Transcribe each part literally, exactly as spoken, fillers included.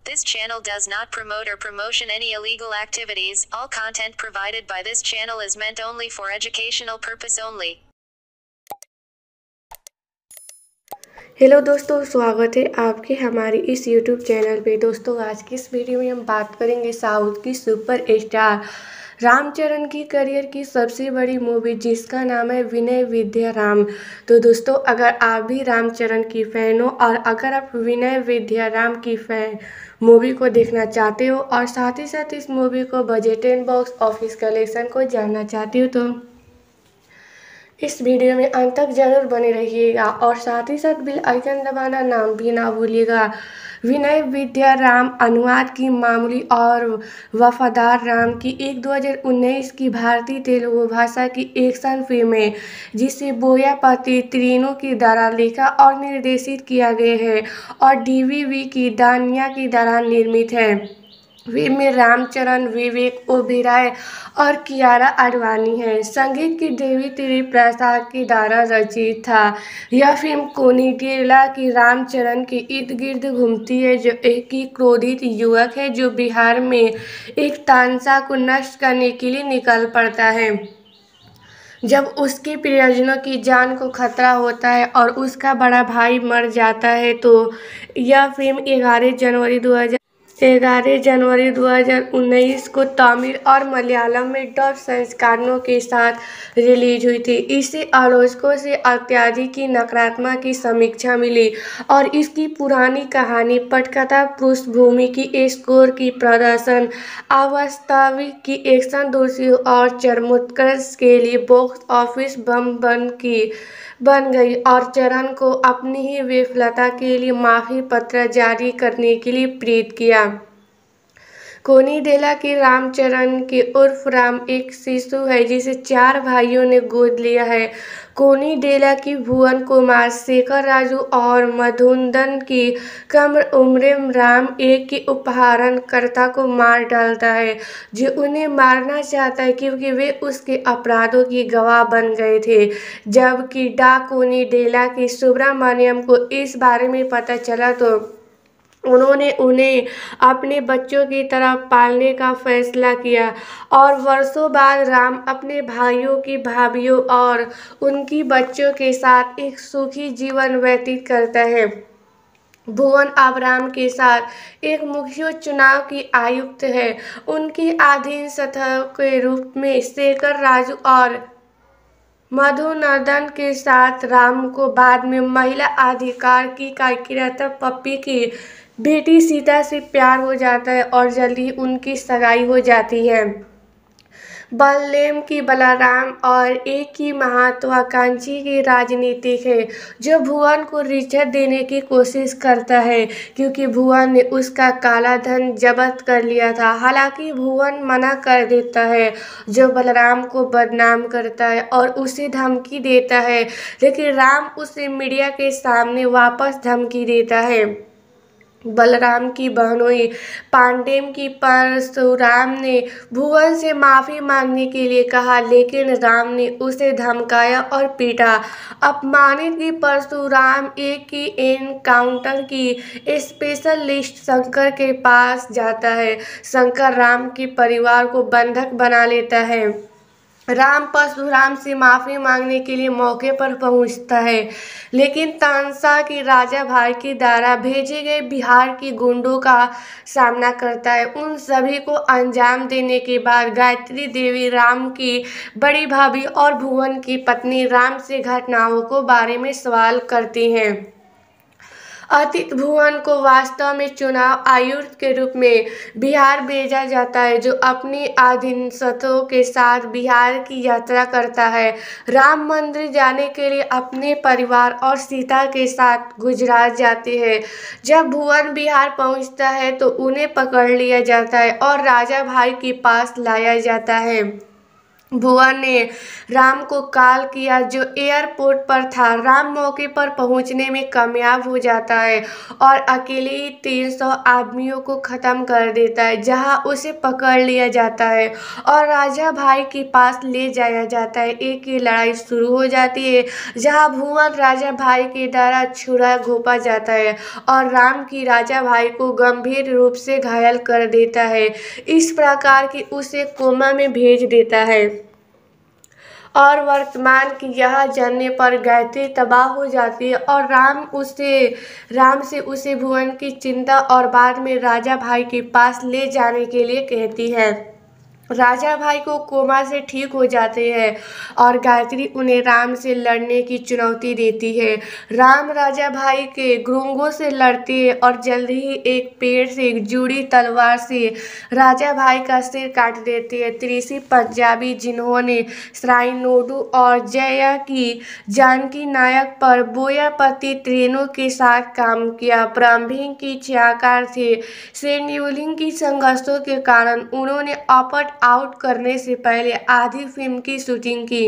This channel does not promote or promotion any illegal activities. All content provided by this channel is meant only for educational purpose only. Hello दोस्तों, स्वागत है आपके हमारे इस YouTube channel पे। दोस्तों, आज की इस वीडियो में हम बात करेंगे साउथ की सुपर स्टार रामचरण की करियर की सबसे बड़ी मूवी जिसका नाम है विनय विद्या राम। तो दोस्तों, अगर आप भी रामचरण की फ़ैन हो और अगर आप विनय विद्या राम की फ़ैन मूवी को देखना चाहते हो और साथ ही साथ इस मूवी को budget and box office collection को जानना चाहते हो तो इस वीडियो में अंत तक जरूर बने रहिएगा और साथ ही साथ बेल आइकन दबाना नाम भी ना भूलिएगा। विनय विद्या राम अनुवाद की मामूली और वफादार राम की एक दो हज़ार उन्नीस की भारतीय तेलुगु भाषा की एक्शन फिल्म है जिसे बोयापति त्रिनू की द्वारा लिखा और निर्देशित किया गया है और डीवीवी की दानिया की द्वारा निर्मित है। फिल्म में रामचरण, विवेक ओबेरॉय और कियारा आडवाणी है। संगीत की देवी तेरी प्रसाद की द्वारा रचित था। यह फिल्म कोनिडेला की रामचरण के इर्द गिर्द घूमती है जो एक ही क्रोधित युवक है जो बिहार में एक तानसा को नष्ट करने के लिए निकल पड़ता है। जब उसके प्रियजनों की जान को खतरा होता है और उसका बड़ा भाई मर जाता है तो यह फिल्म ग्यारह जनवरी दो हज़ार ग्यारह जनवरी दो हज़ार उन्नीस को तमिल और मलयालम में डब संस्करणों के साथ रिलीज हुई थी। इसे आलोचकों से अत्यधिक की नकारात्मक की समीक्षा मिली और इसकी पुरानी कहानी, पटकथा, पृष्ठभूमि की स्कोर की प्रदर्शन, अवास्तविक की एक्शन दोषी और चरमोत्कर्ष के लिए बॉक्स ऑफिस बम बन की बन गई और चरण को अपनी ही विफलता के लिए माफी पत्र जारी करने के लिए प्रेरित किया। कोनिडेला की रामचरण के उर्फ राम एक शिशु है जिसे चार भाइयों ने गोद लिया है। कोनिडेला की भुवन कुमार, शेखर राजू और मधुसूदन की कम उम्र राम एक की अपहरणकर्ता को मार डालता है जो उन्हें मारना चाहता है क्योंकि वे उसके अपराधों की गवाह बन गए थे। जबकि डा कोनिडेला की सुब्रमण्यम को इस बारे में पता चला तो उन्होंने उन्हें अपने बच्चों की तरह पालने का फैसला किया और वर्षों बाद राम अपने भाइयों की भाभियों और उनकी बच्चों के साथ एक सुखी जीवन व्यतीत करता है। भुवन अब राम के साथ एक मुखिया चुनाव की आयुक्त है। उनकी अधीन सतह के रूप में शेखर राजू और मधुसूदन के साथ राम को बाद में महिला अधिकार की कार्यकर्ता पप्पी की बेटी सीता से प्यार हो जाता है और जल्दी ही उनकी सगाई हो जाती है। बलराम की बलराम और एक की महत्वाकांक्षी की राजनीतिक है जो भुवन को रिश्वत देने की कोशिश करता है क्योंकि भुवन ने उसका काला धन जब्त कर लिया था। हालांकि भुवन मना कर देता है जो बलराम को बदनाम करता है और उसे धमकी देता है, लेकिन राम उसे मीडिया के सामने वापस धमकी देता है। बलराम की बहनोई पांडेम की परशुराम ने भुवन से माफ़ी मांगने के लिए कहा लेकिन राम ने उसे धमकाया और पीटा। अपमानित की परशुराम एक की एनकाउंटर की स्पेशल लिस्ट शंकर के पास जाता है। शंकर राम के परिवार को बंधक बना लेता है। राम परशुराम से माफ़ी मांगने के लिए मौके पर पहुंचता है लेकिन तानसा की राजा भाई के द्वारा भेजे गए बिहार की गुंडों का सामना करता है। उन सभी को अंजाम देने के बाद गायत्री देवी, राम की बड़ी भाभी और भुवन की पत्नी राम से घटनाओं को बारे में सवाल करती हैं। अतीत भुवन को वास्तव में चुनाव आयुक्त के रूप में बिहार भेजा जाता है जो अपनी अधीनस्थों के साथ बिहार की यात्रा करता है। राम मंदिर जाने के लिए अपने परिवार और सीता के साथ गुजरात जाते हैं। जब भुवन बिहार पहुंचता है तो उन्हें पकड़ लिया जाता है और राजा भाई के पास लाया जाता है। भुवन ने राम को कॉल किया जो एयरपोर्ट पर था। राम मौके पर पहुंचने में कामयाब हो जाता है और अकेले ही तीन सौ आदमियों को ख़त्म कर देता है, जहां उसे पकड़ लिया जाता है और राजा भाई के पास ले जाया जाता है। एक ही लड़ाई शुरू हो जाती है जहां भुवन राजा भाई के द्वारा छुरा घोंपा जाता है और राम की राजा भाई को गंभीर रूप से घायल कर देता है, इस प्रकार कि उसे कोमा में भेज देता है। और वर्तमान की यह जानने पर गायत्री तबाह हो जाती है और राम उसे राम से उसे भुवन की चिंता और बाद में राजा भाई के पास ले जाने के लिए कहती है। राजा भाई को कोमा से ठीक हो जाते हैं और गायत्री उन्हें राम से लड़ने की चुनौती देती है। राम राजा भाई के गुंगों से लड़ते हैं और जल्द ही एक पेड़ से जुड़ी तलवार से राजा भाई का सिर काट देते हैं। त्रिशी पंजाबी, जिन्होंने श्राइनोडू और जया की जानकी नायक पर बोयापति त्रेनों के साथ काम किया, प्रारंभिक की छायाकार थे। शेड्यूलिंग की संघर्षों के कारण उन्होंने ऑप्ट आउट करने से पहले आधी फिल्म की शूटिंग की।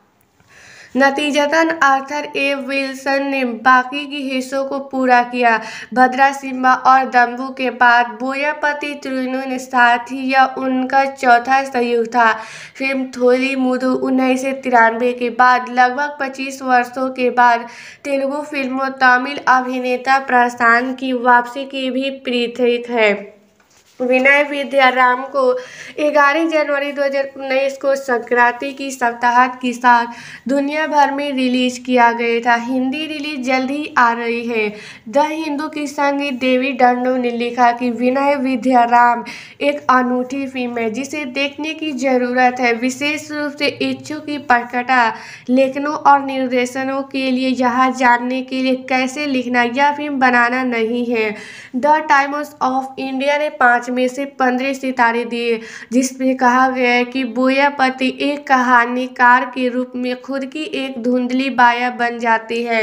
नतीजतन आर्थर ए विल्सन ने बाकी के हिस्सों को पूरा किया। भद्रा सिम्हा और दम्बू के बाद बोयापति त्रिनों ने साथ ही यह उनका चौथा सहयोग था। फिल्म थोली मुदु उन्नीस सौ तिरानवे के बाद लगभग पच्चीस वर्षों के बाद तेलुगु फिल्मों तमिल अभिनेता प्रशांत की वापसी की भी प्रतीक है। विनय विद्याराम को ग्यारह जनवरी दो हज़ार उन्नीस को संक्रांति की सप्ताहांत के साथ दुनिया भर में रिलीज किया गया था। हिंदी रिलीज जल्द ही आ रही है। द हिंदू की संगीत देवी डंडो ने लिखा कि विनय विद्याराम एक अनूठी फिल्म है जिसे देखने की जरूरत है, विशेष रूप से इच्छुक की पटकथा लेखनों और निर्देशनों के लिए। यह जानने के लिए कैसे लिखना या फिल्म बनाना नहीं है। द टाइम्स ऑफ इंडिया ने पाँच में से पंद्रह सितारे दिए, जिसमें कहा गया है कि बोयापति एक कहानीकार के रूप में खुद की एक धुंधली बाया बन जाती है।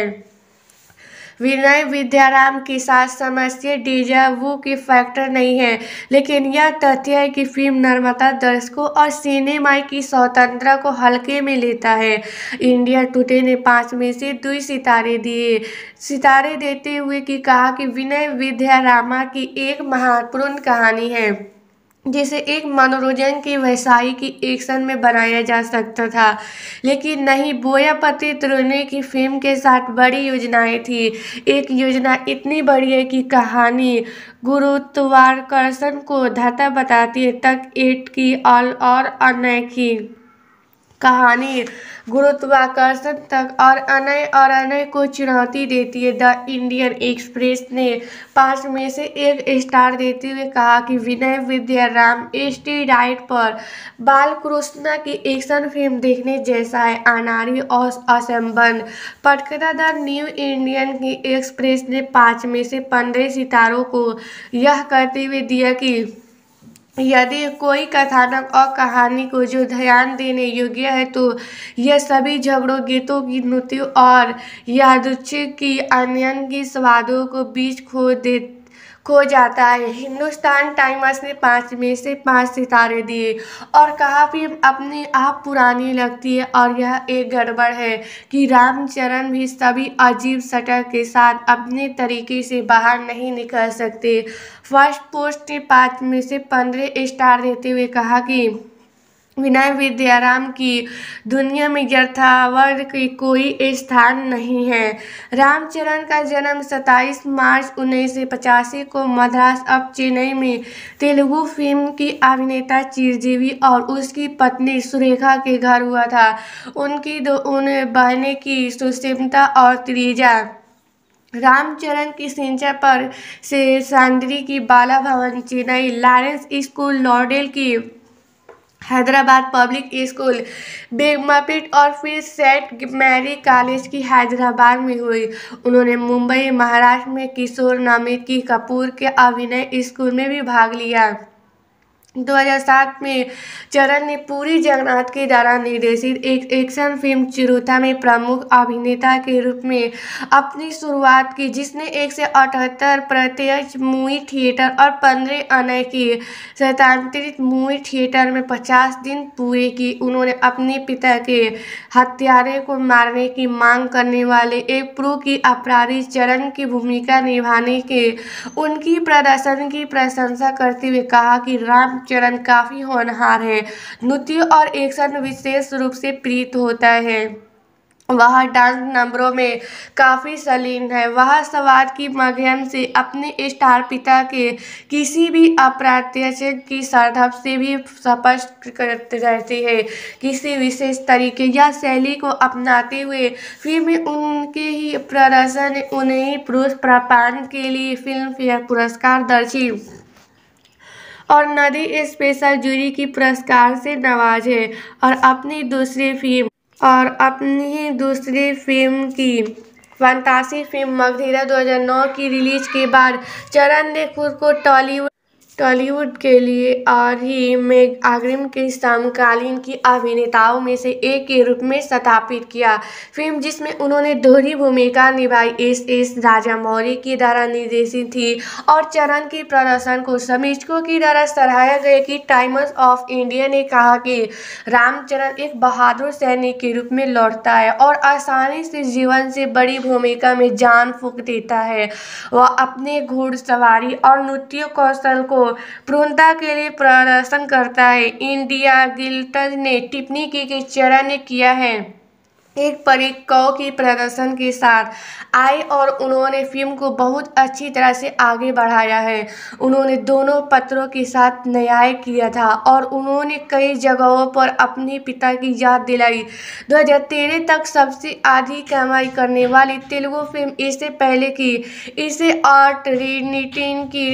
विनय विद्याराम के साथ समस्या डेजा वू के फैक्टर नहीं है, लेकिन यह तथ्य है कि फिल्म निर्माता दर्शकों और सिनेमा की स्वतंत्रता को हल्के में लेता है। इंडिया टुडे ने पाँच में से दो सितारे दिए सितारे देते हुए कि कहा कि विनय विद्यारामा की एक महत्वपूर्ण कहानी है जिसे एक मनोरंजन की व्यवसाय की एक्शन में बनाया जा सकता था, लेकिन नहीं। बोयापति त्रिनों की फिल्म के साथ बड़ी योजनाएं थी। एक योजना इतनी बड़ी है कि कहानी गुरुत्वाकर्षण को धता बताती है तक एट की और और अनैकी कहानी गुरुत्वाकर्षण तक और अनय और अनय को चुनौती देती है। द इंडियन एक्सप्रेस ने पाँच में से एक स्टार देते हुए कहा कि विनय विद्याराम स्टेरॉइड पर बालकृष्ण की एक्शन फिल्म देखने जैसा है। अनारी और असंबद्ध पटकथा। द न्यू इंडियन की एक्सप्रेस ने पाँच में से पंद्रह सितारों को यह कहते हुए दिया कि यदि कोई कथानक और कहानी को जो ध्यान देने योग्य है तो यह सभी झगड़ों, गीतों की नृत्यों और यादृच्छिक की अनयन की स्वादों को बीच खो दे खो जाता है। हिंदुस्तान टाइम्स ने पाँच में से पाँच सितारे दिए और कहा फिल्म अपने आप पुरानी लगती है और यह एक गड़बड़ है कि रामचरण भी सभी अजीब सटर के साथ अपने तरीके से बाहर नहीं निकल सकते। फर्स्ट पोस्ट ने पाँच में से पंद्रह स्टार देते हुए कहा कि विनय विद्याराम की दुनिया में यथार्थ की कोई स्थान नहीं है। रामचरण का जन्म सत्ताईस मार्च उन्नीस सौ पचासी को मद्रास अब चेन्नई में तेलुगु फिल्म की अभिनेता चिरंजीवी और उसकी पत्नी सुरेखा के घर हुआ था। उनकी दो उन बहनें की सुष्मिता और त्रिजा। रामचरण की शिक्षा पर से सांद्री की बाला भवन चेन्नई, लॉरेंस स्कूल लॉरेल की हैदराबाद पब्लिक स्कूल, बेगमपेट और फिर सेंट मैरी कॉलेज की हैदराबाद में हुई। उन्होंने मुंबई महाराष्ट्र में किशोर नमित की कपूर के अभिनय स्कूल में भी भाग लिया। दो हज़ार सात में चरण ने पुरी जगन्नाथ के द्वारा निर्देशित एक एक्शन फिल्म चिरुता में प्रमुख अभिनेता के रूप में अपनी शुरुआत की, जिसने एक सौ अठहत्तर प्रत्यक्ष मूवी थिएटर और पंद्रह अनैतिक सैद्धांतिक मूवी थिएटर में पचास दिन पूरे की। उन्होंने अपने पिता के हत्यारे को मारने की मांग करने वाले एक प्रो की अपराधी चरण की भूमिका निभाने के उनकी प्रदर्शन की प्रशंसा करते हुए कहा कि राम चरण काफी होनहार है, नृत्य और एक्शन विशेष रूप से प्रीत होता है। वह डांस नंबरों में काफी सलीन है। वह संवाद के माध्यम से अपने स्टार पिता के किसी भी अप्रत्याशित की सरधप से भी स्पष्ट करते रहती है। किसी विशेष तरीके या शैली को अपनाते हुए फिल्म में उनके ही प्रदर्शन ने उन्हें पुरुष प्रापान के लिए फिल्म फेयर पुरस्कार दर्जी और नदी स्पेशल जूरी की पुरस्कार से नवाजे और अपनी दूसरी फिल्म और अपनी दूसरी फिल्म की फंतासी फिल्म मगधीरा दो हज़ार नौ की रिलीज के बाद चरण ने खुद को टॉलीवुड टॉलीवुड के लिए और ही में अग्रिम के समकालीन की अभिनेताओं में से एक के रूप में स्थापित किया। फिल्म जिसमें उन्होंने दोहरी भूमिका निभाई एस एस राजामौली की द्वारा निर्देशित थी और चरण के प्रदर्शन को समीक्षकों की द्वारा सराहा गया कि टाइम्स ऑफ इंडिया ने कहा कि रामचरण एक बहादुर सैनिक के रूप में लौटता है और आसानी से जीवन से बड़ी भूमिका में जान फूंक देता है। वह अपने घुड़सवारी और नृत्य कौशल को पूर्णता के लिए प्रदर्शन करता है। इंडिया गिल्टन ने टिप्पणी की कि चरण ने किया है एक परिकव के प्रदर्शन के साथ आए और उन्होंने फिल्म को बहुत अच्छी तरह से आगे बढ़ाया है। उन्होंने दोनों पात्रों के साथ न्याय किया था और उन्होंने कई जगहों पर अपने पिता की याद दिलाई। दो हज़ार तेरह तक सबसे अधिक कमाई करने वाली तेलुगु फिल्म इससे पहले की इसे और ट्रिनिटी की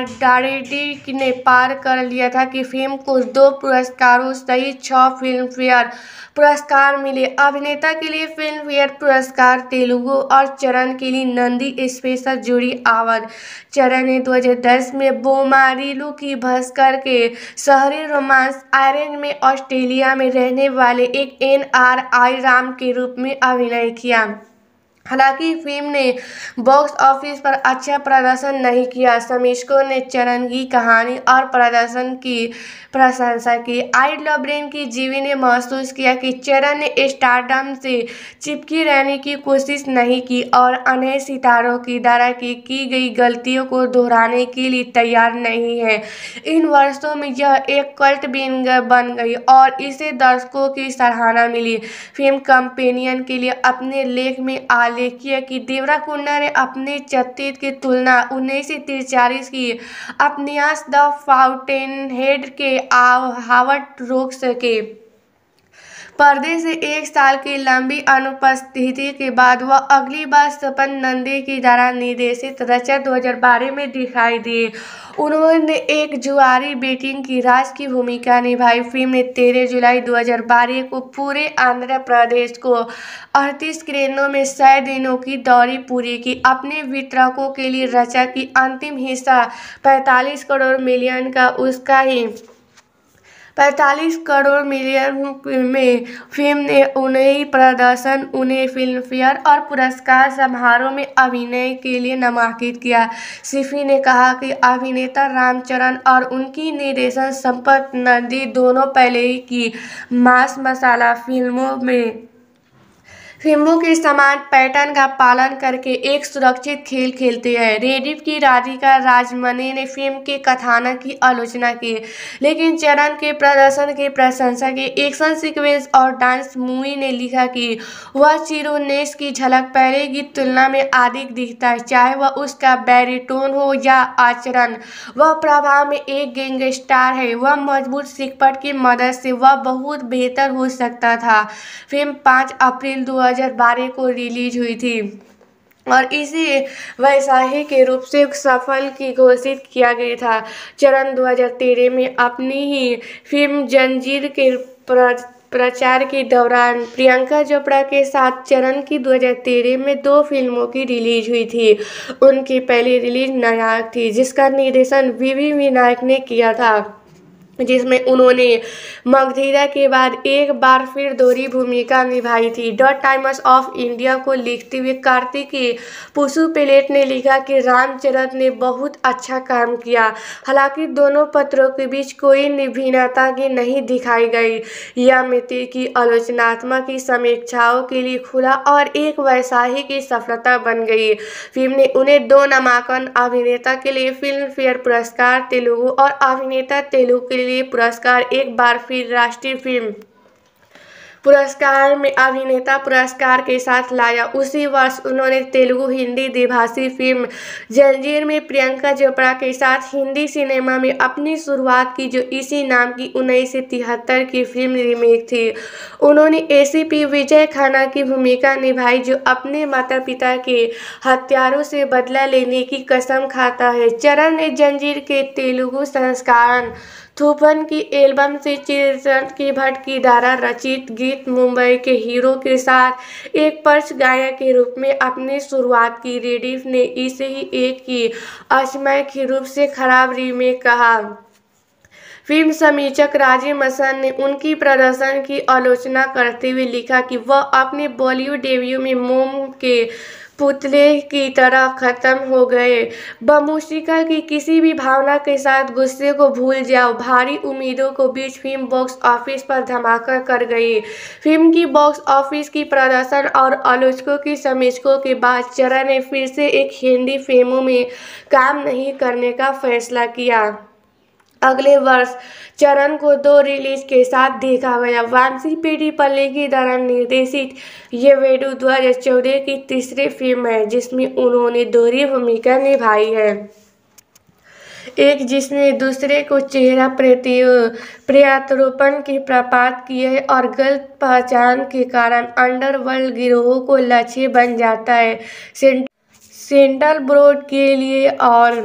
आरडारेडी ने पार कर लिया था कि फिल्म को दो पुरस्कारों सहित छह फिल्म फेयर पुरस्कार मिले। अभिनेता के लिए फिल्म फेयर पुरस्कार तेलुगु और चरण के लिए नंदी स्पेशल जूरी अवार्ड। चरण ने दो हज़ार दस में बोमारिलू की भास्कर के शहरी रोमांस आयरन में ऑस्ट्रेलिया में रहने वाले एक एन आर आई राम के रूप में अभिनय किया। हालांकि फिल्म ने बॉक्स ऑफिस पर अच्छा प्रदर्शन नहीं किया। समीक्षकों ने चरण की कहानी और प्रदर्शन की प्रशंसा की। आई लवरेन की जीवी ने महसूस किया कि चरण ने स्टारडम से चिपकी रहने की कोशिश नहीं की और अन्य सितारों की द्वारा की, की गई गलतियों को दोहराने के लिए तैयार नहीं है। इन वर्षों में यह एक कल्ट बन गई और इसे दर्शकों की सराहना मिली। फिल्म कंपेनियन के लिए अपने लेख में आलेख किया कि देवराकुंडा ने अपने चरित्र की तुलना उन्नीस सौ तिरचालीस की उपन्यास द फाउंटेन हेड के हावर्ड रोक सके। पर्दे से एक साल की लंबी अनुपस्थिति के बाद वह अगली बार सपन नंदी की द्वारा निर्देशित रचा दो हज़ार बारह में दिखाई दिए। उन्होंने एक जुआरी बेटी की राज की भूमिका निभाई। फिल्म ने तेरह जुलाई दो हज़ार बारह को पूरे आंध्र प्रदेश को अड़तीस स्क्रीनों में सौ दिनों की दौरी पूरी की। अपने वितरकों के लिए रचा की अंतिम हिस्सा पैंतालीस करोड़ मिलियन का उसका ही पैंतालीस करोड़ मिलियन में फिल्म ने उन्हें प्रदर्शन उन्हें फिल्म फेयर और पुरस्कार समारोह में अभिनय के लिए नामांकित किया। सिफी ने कहा कि अभिनेता रामचरण और उनकी निर्देशन संपत नंदी दोनों पहले ही की मास मसाला फिल्मों में फिल्मों के समान पैटर्न का पालन करके एक सुरक्षित खेल खेलते हैं। रेडिफ की राधिका राजमनी ने फिल्म के कथानक की आलोचना की, लेकिन चरण के प्रदर्शन की प्रशंसा की। एक्शन सीक्वेंस और डांस मूवी ने लिखा कि वह चिरोनेस की झलक पहले की तुलना में अधिक दिखता है, चाहे वह उसका बैरिटोन हो या आचरण। वह प्रभाव में एक गैंगस्टर है। वह मजबूत सिकपट की मदद से वह बहुत बेहतर हो सकता था। फिल्म पाँच अप्रैल दो हज़ार बारह को रिलीज हुई थी और इसे वैशाही के रूप से सफल की घोषित किया गया था। चरण दो हज़ार तेरह में अपनी ही फिल्म जंजीर के प्रचार के दौरान प्रियंका चोपड़ा के साथ चरण की दो हज़ार तेरह में दो फिल्मों की रिलीज हुई थी। उनकी पहली रिलीज नायक थी, जिसका निर्देशन वी वी विनायक ने किया था। जिसमें उन्होंने मगधीरा के बाद एक बार फिर दोहरी भूमिका निभाई थी। द टाइम्स ऑफ इंडिया को लिखते हुए कार्तिकी पुसुपेलेट ने लिखा कि रामचरण ने बहुत अच्छा काम किया। हालांकि दोनों पत्रों के बीच कोई भिन्नता की नहीं दिखाई गई। यह मिति की आलोचनात्मक की समीक्षाओं के लिए खुला और एक वैसाही की सफलता बन गई। फिल्म ने उन्हें दो नामांकन, अभिनेता के लिए फिल्म फेयर पुरस्कार तेलुगु और अभिनेता तेलुगु के लिए पुरस्कार, एक बार फिर राष्ट्रीय फिल्म पुरस्कार में अभिनेता पुरस्कार के साथ लाया। उसी वर्ष उन्होंने तेलुगु हिंदी द्विभाषी फिल्म जंजीर में प्रियंका चोपड़ा के साथ हिंदी सिनेमा में अपनी शुरुआत की, जो इसी नाम की उन्नीस सौ तिहत्तर की फिल्म रीमेक थी। उन्होंने एसीपी विजय खन्ना की भूमिका निभाई, जो अपने माता पिता के हत्यारों से बदला लेने की कसम खाता है। चरण ने जंजीर के तेलुगु संस्करण थूफन की एल्बम से चित्रन की भट्ट की द्वारा रचित गीत मुंबई के हीरो के साथ एक पर्च गायक के रूप में अपनी शुरुआत की। रेडिफ ने इसे ही एक की असमय के रूप से खराब रीमेक कहा। फिल्म समीक्षक राजीव मसन ने उनकी प्रदर्शन की आलोचना करते हुए लिखा कि वह अपने बॉलीवुड डेब्यू में मोम के पुतले की तरह खत्म हो गए। बमूशिका की किसी भी भावना के साथ गुस्से को भूल जाओ। भारी उम्मीदों को बीच फिल्म बॉक्स ऑफिस पर धमाका कर गई। फिल्म की बॉक्स ऑफिस की प्रदर्शन और आलोचकों की समीक्षकों के बाद चरण ने फिर से एक हिंदी फिल्मों में काम नहीं करने का फैसला किया। अगले वर्ष चरण को दो रिलीज के साथ देखा गया। वामसी पेडी पल्ले की द्वारा निर्देशित ये वेडू दो हज़ार चौदह की तीसरी फिल्म है जिसमें उन्होंने दोहरी भूमिका निभाई है। एक जिसने दूसरे को चेहरा प्रत्यारोपण की प्रपात की है और गलत पहचान के कारण अंडरवर्ल्ड गिरोह को लक्ष्य बन जाता है। सेंट्रल बोर्ड के लिए और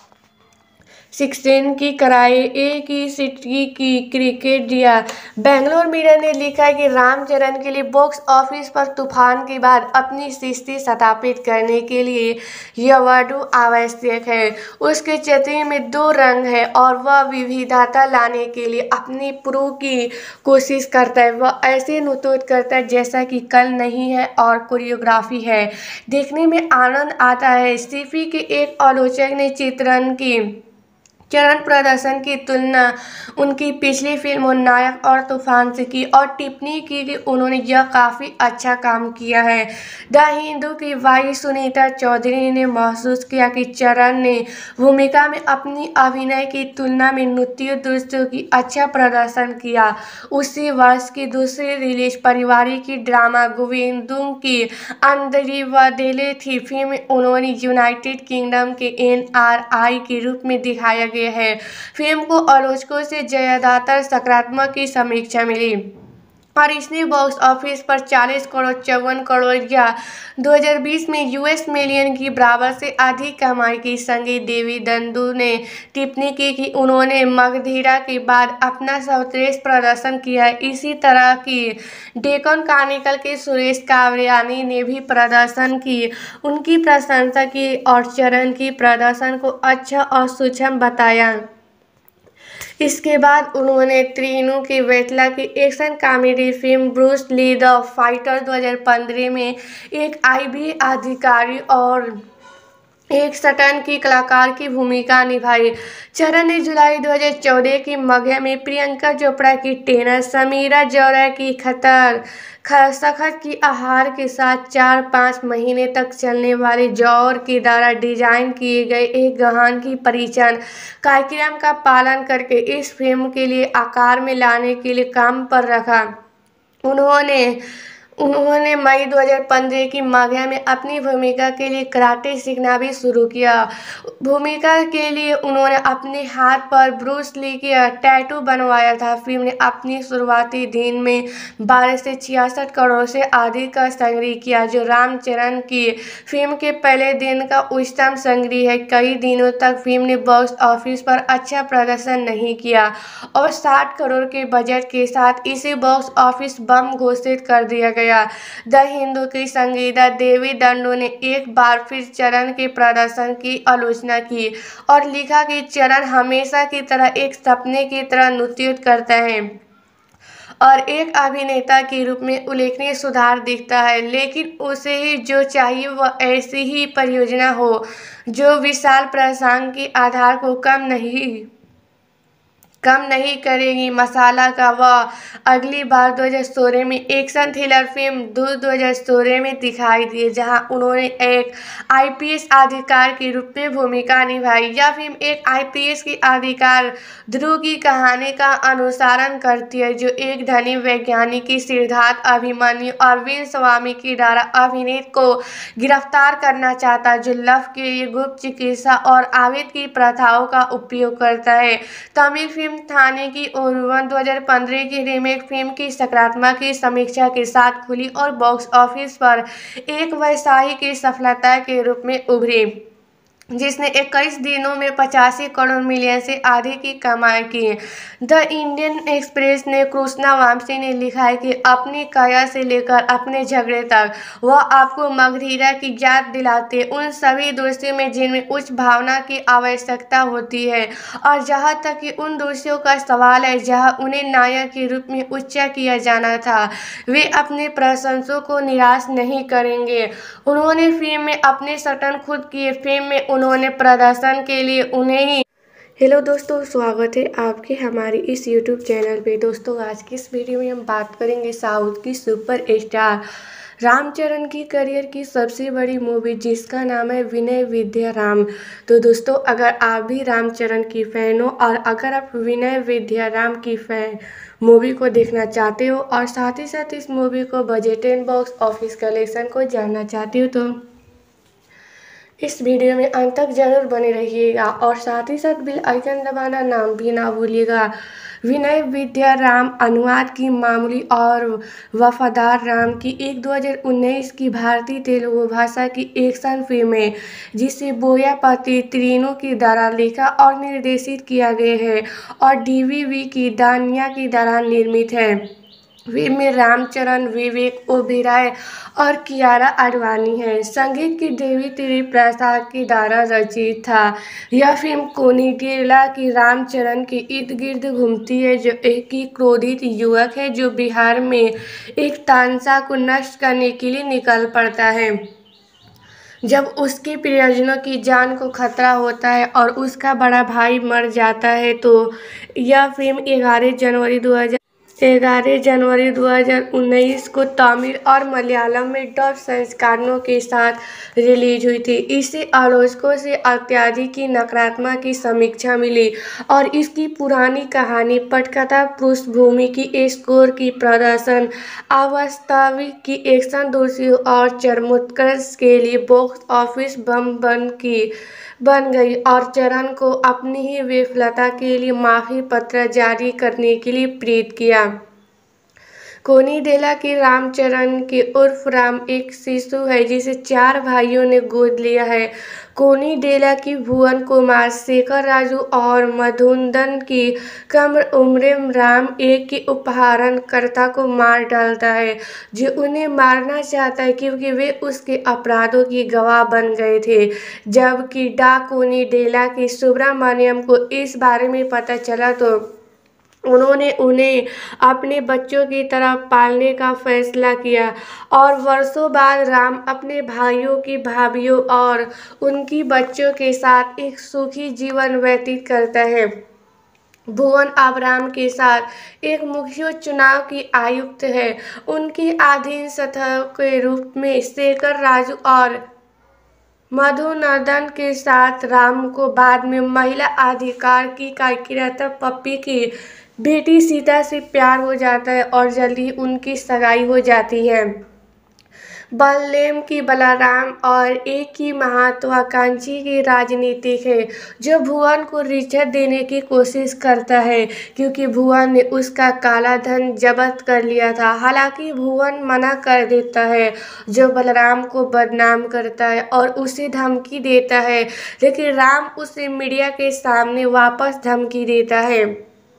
सिक्सटीन की कराई एक ही सिटी की क्रिकेट दिया। बेंगलोर मीडिया ने लिखा है कि रामचरण के लिए बॉक्स ऑफिस पर तूफान के बाद अपनी स्थिति स्थापित करने के लिए यह वाडू आवश्यक है। उसके चेहरे में दो रंग है और वह विविधता लाने के लिए अपनी प्रो की कोशिश करता है। वह ऐसे नुतूत करता है जैसा कि कल नहीं है और कोरियोग्राफी है, देखने में आनंद आता है। सीफी के एक आलोचक ने चित्रण की चरण प्रदर्शन की तुलना उनकी पिछली फिल्मों नायक और तूफान से की और टिप्पणी की कि उन्होंने यह काफ़ी अच्छा काम किया है। द हिंदू की वाई सुनीता चौधरी ने महसूस किया कि चरण ने भूमिका में अपनी अभिनय की तुलना में नृत्य दृश्यों की अच्छा प्रदर्शन किया। उसी वर्ष की दूसरी रिलीज पारिवारिक की ड्रामा गोविंदुम की अंदरिवदेले थी। फिल्म में उन्होंने यूनाइटेड किंगडम के एन आर आई के रूप में दिखाया गया है। फिल्म को आलोचकों से ज्यादातर सकारात्मक की समीक्षा मिली और इसने बॉक्स ऑफिस पर चालीस करोड़ चौवन करोड़ या दो हज़ार बीस में यूएस मिलियन की बराबर से अधिक कमाई की। संगीत देवी दंडू ने टिप्पणी की कि उन्होंने मगधीरा के बाद अपना सर्वश्रेष्ठ प्रदर्शन किया। इसी तरह की डेक्कन क्रॉनिकल के सुरेश कावरियानी ने भी प्रदर्शन की उनकी प्रशंसा की और चरण की प्रदर्शन को अच्छा और सूक्ष्म बताया। इसके बाद उन्होंने त्रिनु की वेटला की action comedy film Bruce Lee the fighter दो हज़ार पंद्रह में एक आईबी अधिकारी और एक स्टंट की कलाकार की भूमिका निभाई। चरण ने जुलाई दो हज़ार चौदह की मघा में प्रियंका चोपड़ा की टेनर, समीरा जौहरा की खतर सखत की आहार के साथ चार पाँच महीने तक चलने वाले जौहर के द्वारा डिजाइन किए गए एक गहन की परीक्षण कार्यक्रम का पालन करके इस फिल्म के लिए आकार में लाने के लिए काम पर रखा। उन्होंने उन्होंने मई दो हज़ार पंद्रह की मघा में अपनी भूमिका के लिए कराटे सीखना भी शुरू किया। भूमिका के लिए उन्होंने अपने हाथ पर ब्रूस ली का टैटू बनवाया था। फिल्म ने अपनी शुरुआती दिन में बारह से छियासठ करोड़ से अधिक का संग्रह किया, जो रामचरण की फिल्म के पहले दिन का उच्चतम संग्रह है। कई दिनों तक फिल्म ने बॉक्स ऑफिस पर अच्छा प्रदर्शन नहीं किया और साठ करोड़ के बजट के साथ इसे बॉक्स ऑफिस बम घोषित कर दिया गया। गया। द हिंदू की संगीता देवी दंडू ने एक बार फिर चरण के प्रदर्शन की आलोचना की और लिखा कि चरण हमेशा की तरह एक सपने की तरह नृत्य करता है और एक अभिनेता के रूप में उल्लेखनीय सुधार दिखता है, लेकिन उसे ही जो चाहिए वह ऐसी ही परियोजना हो जो विशाल प्रसंग के आधार को कम नहीं कम नहीं करेगी। मसाला का वह अगली बार दो हज़ार सोलह में एक्शन थ्रिलर फिल्म दूर दो हज़ार सोलह में दिखाई दिए, जहां उन्होंने एक आईपीएस अधिकारी के रूप में भूमिका निभाई। यह फिल्म एक आईपीएस के अधिकारी ध्रुव की कहानी का अनुसरण करती है, जो एक धनी वैज्ञानिक की सिद्धार्थ अभिमन्यु अरविंद स्वामी के द्वारा अभिनेत को गिरफ्तार करना चाहता है, जो लव के लिए गुप्त चिकित्सा और आवेद की प्रथाओं का उपयोग करता है। तमिल फिल्म थाने की ओरुवन दो हज़ार पंद्रह की रीमेक फिल्म की सकारात्मक की समीक्षा के साथ खुली और बॉक्स ऑफिस पर एक व्यवसायी की सफलता के रूप में उभरी, जिसने इक्कीस दिनों में पचासी करोड़ मिलियन से अधिक की कमाई की। द इंडियन एक्सप्रेस ने कृष्णा वामसी ने लिखा है कि अपनी काया से लेकर अपने झगड़े तक वह आपको मगधीरा की याद दिलाते उन सभी दोषियों में जिनमें उच्च भावना की आवश्यकता होती है, और जहाँ तक कि उन दोषियों का सवाल है जहाँ उन्हें नायक के रूप में उच्च किया जाना था, वे अपने प्रशंसकों को निराश नहीं करेंगे। उन्होंने फिल्म में अपने सटन खुद किए। फिल्म में उन्होंने प्रदर्शन के लिए उन्हें ही हेलो दोस्तों, स्वागत है आपके हमारे इस यूट्यूब चैनल पे। दोस्तों, आज की इस वीडियो में हम बात करेंगे साउथ की सुपर स्टार रामचरण की करियर की सबसे बड़ी मूवी, जिसका नाम है विनय विद्या राम। तो दोस्तों, अगर आप भी रामचरण की फ़ैन हो और अगर आप विनय विद्या राम की फ़ैन मूवी को देखना चाहते हो और साथ ही साथ इस मूवी को budget and box office collection को जानना चाहते हो, तो इस वीडियो में अंत तक जरूर बने रहिएगा और साथ ही साथ बेल आइकन दबाना नाम भी ना भूलिएगा। विनय विद्या राम अनुवाद की मामूली और वफादार राम की एक दो हज़ार उन्नीस की भारतीय तेलुगु भाषा की एक्शन फिल्म है, जिसे बोयापति त्रिनू की द्वारा लिखा और निर्देशित किया गया है और डीवीवी की दानिया की द्वारा निर्मित है। फिल्म में रामचरण, विवेक ओबेरॉय और कियारा आडवाणी है। संगीत की देवी श्री प्रसाद के द्वारा रचित था। यह फिल्म कोनिडेला की रामचरण के इर्द गिर्द घूमती है, जो एक ही क्रोधित युवक है जो बिहार में एक तानसा को नष्ट करने के लिए निकल पड़ता है। जब उसके प्रियजनों की जान को खतरा होता है और उसका बड़ा भाई मर जाता है, तो यह फिल्म ग्यारह जनवरी दो हज़ार ग्यारह जनवरी दो हज़ार उन्नीस को तमिल और मलयालम में डब संस्करणों के साथ रिलीज हुई थी। इसे आलोचकों से अत्यधिक की नकारात्मक की समीक्षा मिली और इसकी पुरानी कहानी, पटकथा, पृष्ठभूमि की स्कोर की प्रदर्शन, अवास्तविक की एक्शन दोषियों और चरमोत्कर्ष के लिए बॉक्स ऑफिस बम बन की बन गई और चरण को अपनी ही विफलता के लिए माफी पत्र जारी करने के लिए प्रेरित किया। कोनिडेला की रामचरण के उर्फ राम एक शिशु है जिसे चार भाइयों ने गोद लिया है। कोनिडेला की भुवन कुमार, शेखर राजू और मधुसूदन की कम उम्र राम एक के अपहरणकर्ता को मार डालता है, जो उन्हें मारना चाहता है क्योंकि वे उसके अपराधों की गवाह बन गए थे। जबकि डा कोनिडेला की सुब्रमण्यम को इस बारे में पता चला तो उन्होंने उन्हें अपने बच्चों की तरह पालने का फैसला किया और वर्षों बाद राम अपने भाइयों की भाभियों और उनकी बच्चों के साथ एक सुखी जीवन व्यतीत करता है। भुवन अब राम के साथ एक मुख्य चुनाव की आयुक्त है। उनकी अधीन सतह के रूप में शेखर राजू और मधुसूदन के साथ राम को बाद में महिला अधिकार की कार्यकर्ता पप्पी की बेटी सीता से प्यार हो जाता है और जल्दी उनकी सगाई हो जाती है। बलदेव की बलराम और एक की महत्वाकांक्षी की राजनीतिक है, जो भुवन को रिश्वत देने की कोशिश करता है क्योंकि भुवन ने उसका काला धन जब्त कर लिया था। हालांकि भुवन मना कर देता है, जो बलराम को बदनाम करता है और उसे धमकी देता है, लेकिन राम उसे मीडिया के सामने वापस धमकी देता है।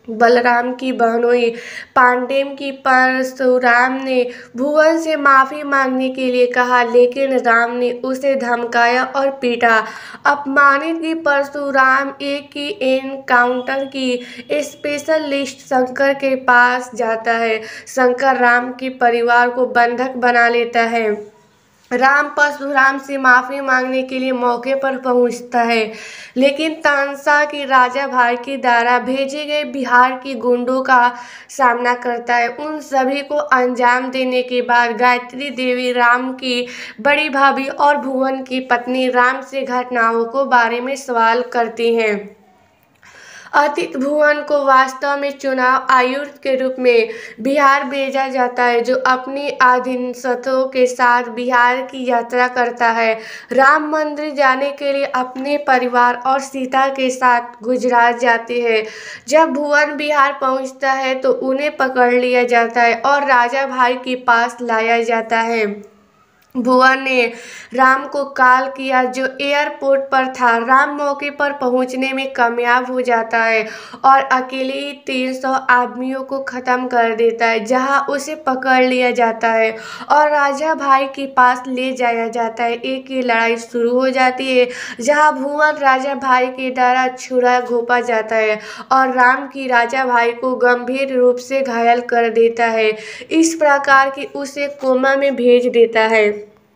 बलराम की बहनोई पांडेय की परशुराम ने भुवन से माफी मांगने के लिए कहा, लेकिन राम ने उसे धमकाया और पीटा। अपमानित की परशुराम एक की एनकाउंटर की स्पेशल लिस्ट शंकर के पास जाता है। शंकर राम के परिवार को बंधक बना लेता है। राम परशुराम से माफी मांगने के लिए मौके पर पहुंचता है, लेकिन तानसा की राजा भाई के द्वारा भेजे गए बिहार के गुंडों का सामना करता है। उन सभी को अंजाम देने के बाद गायत्री देवी राम की बड़ी भाभी और भुवन की पत्नी राम से घटनाओं को बारे में सवाल करती हैं। अतीत भुवन को वास्तव में चुनाव आयुक्त के रूप में बिहार भेजा जाता है, जो अपनी अधीनस्थों के साथ बिहार की यात्रा करता है। राम मंदिर जाने के लिए अपने परिवार और सीता के साथ गुजरात जाते हैं। जब भुवन बिहार पहुंचता है तो उन्हें पकड़ लिया जाता है और राजा भाई के पास लाया जाता है। भुवन ने राम को कॉल किया, जो एयरपोर्ट पर था। राम मौके पर पहुंचने में कामयाब हो जाता है और अकेले ही तीन सौ आदमियों को खत्म कर देता है, जहां उसे पकड़ लिया जाता है और राजा भाई के पास ले जाया जाता है। एक ही लड़ाई शुरू हो जाती है, जहां भुवन राजा भाई के द्वारा छुरा घोंपा जाता है और राम की राजा भाई को गंभीर रूप से घायल कर देता है, इस प्रकार कि उसे कोमा में भेज देता है।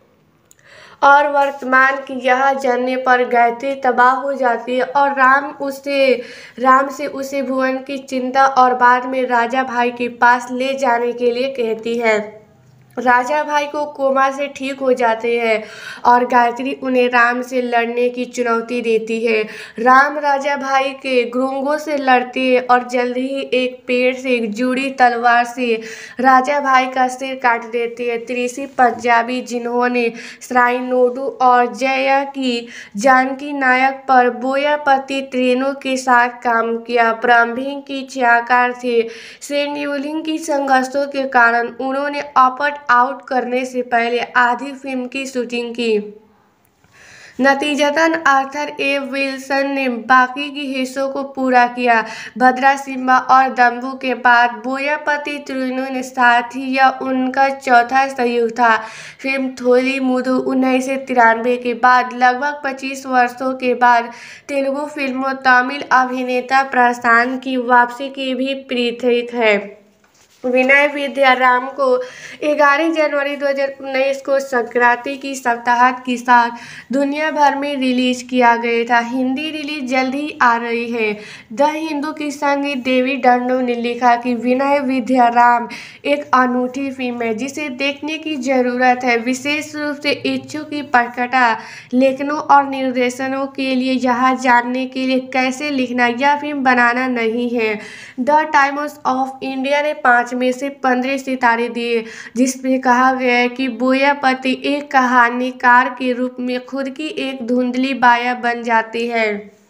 और वर्तमान की यह जानने पर गायत्री तबाह हो जाती है और राम उसे राम से उसे भुवन की चिंता और बाद में राजा भाई के पास ले जाने के लिए कहती है। राजा भाई को कोमा से ठीक हो जाते हैं और गायत्री उन्हें राम से लड़ने की चुनौती देती है। राम राजा भाई के गुंगों से लड़ते हैं और जल्द ही एक पेड़ से जुड़ी तलवार से राजा भाई का सिर काट देते हैं। त्रिशी पंजाबी, जिन्होंने श्राइनोडू और जया की जानकी नायक पर बोयापति ट्रेनों के साथ काम किया, प्रारंभिक की छायाकार थे। शेड्यूलिंग की संघर्षों के कारण उन्होंने अपट आउट करने से पहले आधी फिल्म की शूटिंग की। नतीजतन आर्थर ए विल्सन ने बाकी के हिस्सों को पूरा किया। भद्रा सिम्हा और दम्बू के बाद बोयापति ट्रेनों ने साथ ही यह उनका चौथा सहयोग था। फिल्म थोली मुदु उन्नीस सौ तिरानवे के बाद लगभग पच्चीस वर्षों के बाद तेलुगु फिल्मों तमिल अभिनेता प्रशांत की वापसी की भी प्रतीक है। विनय विद्याराम को ग्यारह जनवरी दो हज़ार उन्नीस को संक्रांति की सप्ताहांत के साथ दुनिया भर में रिलीज किया गया था। हिंदी रिलीज जल्द ही आ रही है। द हिंदू की संगीत देवी डंडो ने लिखा कि विनय विद्याराम एक अनूठी फिल्म है जिसे देखने की जरूरत है, विशेष रूप से इच्छुक की पटकथा लेखनों और निर्देशनों के लिए। यह जानने के लिए कैसे लिखना या फिल्म बनाना नहीं है। द टाइम्स ऑफ इंडिया ने पाँच में से पंद्रह सितारे दिए, जिसमें कहा गया है कि बोयापति एक कहानीकार के रूप में खुद की एक धुंधली बाया बन जाती है।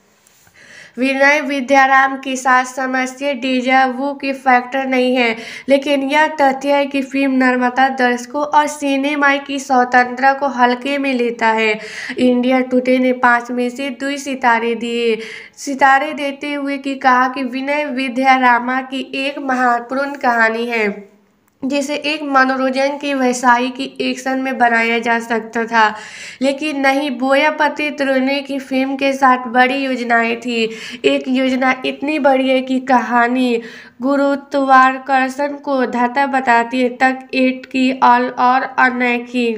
विनय विद्याराम के साथ समस्या डेजा वू के फैक्टर नहीं है, लेकिन यह तथ्य है कि फिल्म निर्माता दर्शकों और सिनेमा की स्वतंत्रता को हल्के में लेता है। इंडिया टुडे ने पाँच में से दो सितारे दिए सितारे देते हुए कि कहा कि विनय विद्यारामा की एक महत्वपूर्ण कहानी है जिसे एक मनोरंजन की व्यवसाय की एक्शन में बनाया जा सकता था, लेकिन नहीं। बोयापति ट्रेनों की फिल्म के साथ बड़ी योजनाएं थी। एक योजना इतनी बड़ी है कि कहानी गुरुत्वाकर्षण को धता बताती है, तक एट की और अनैकी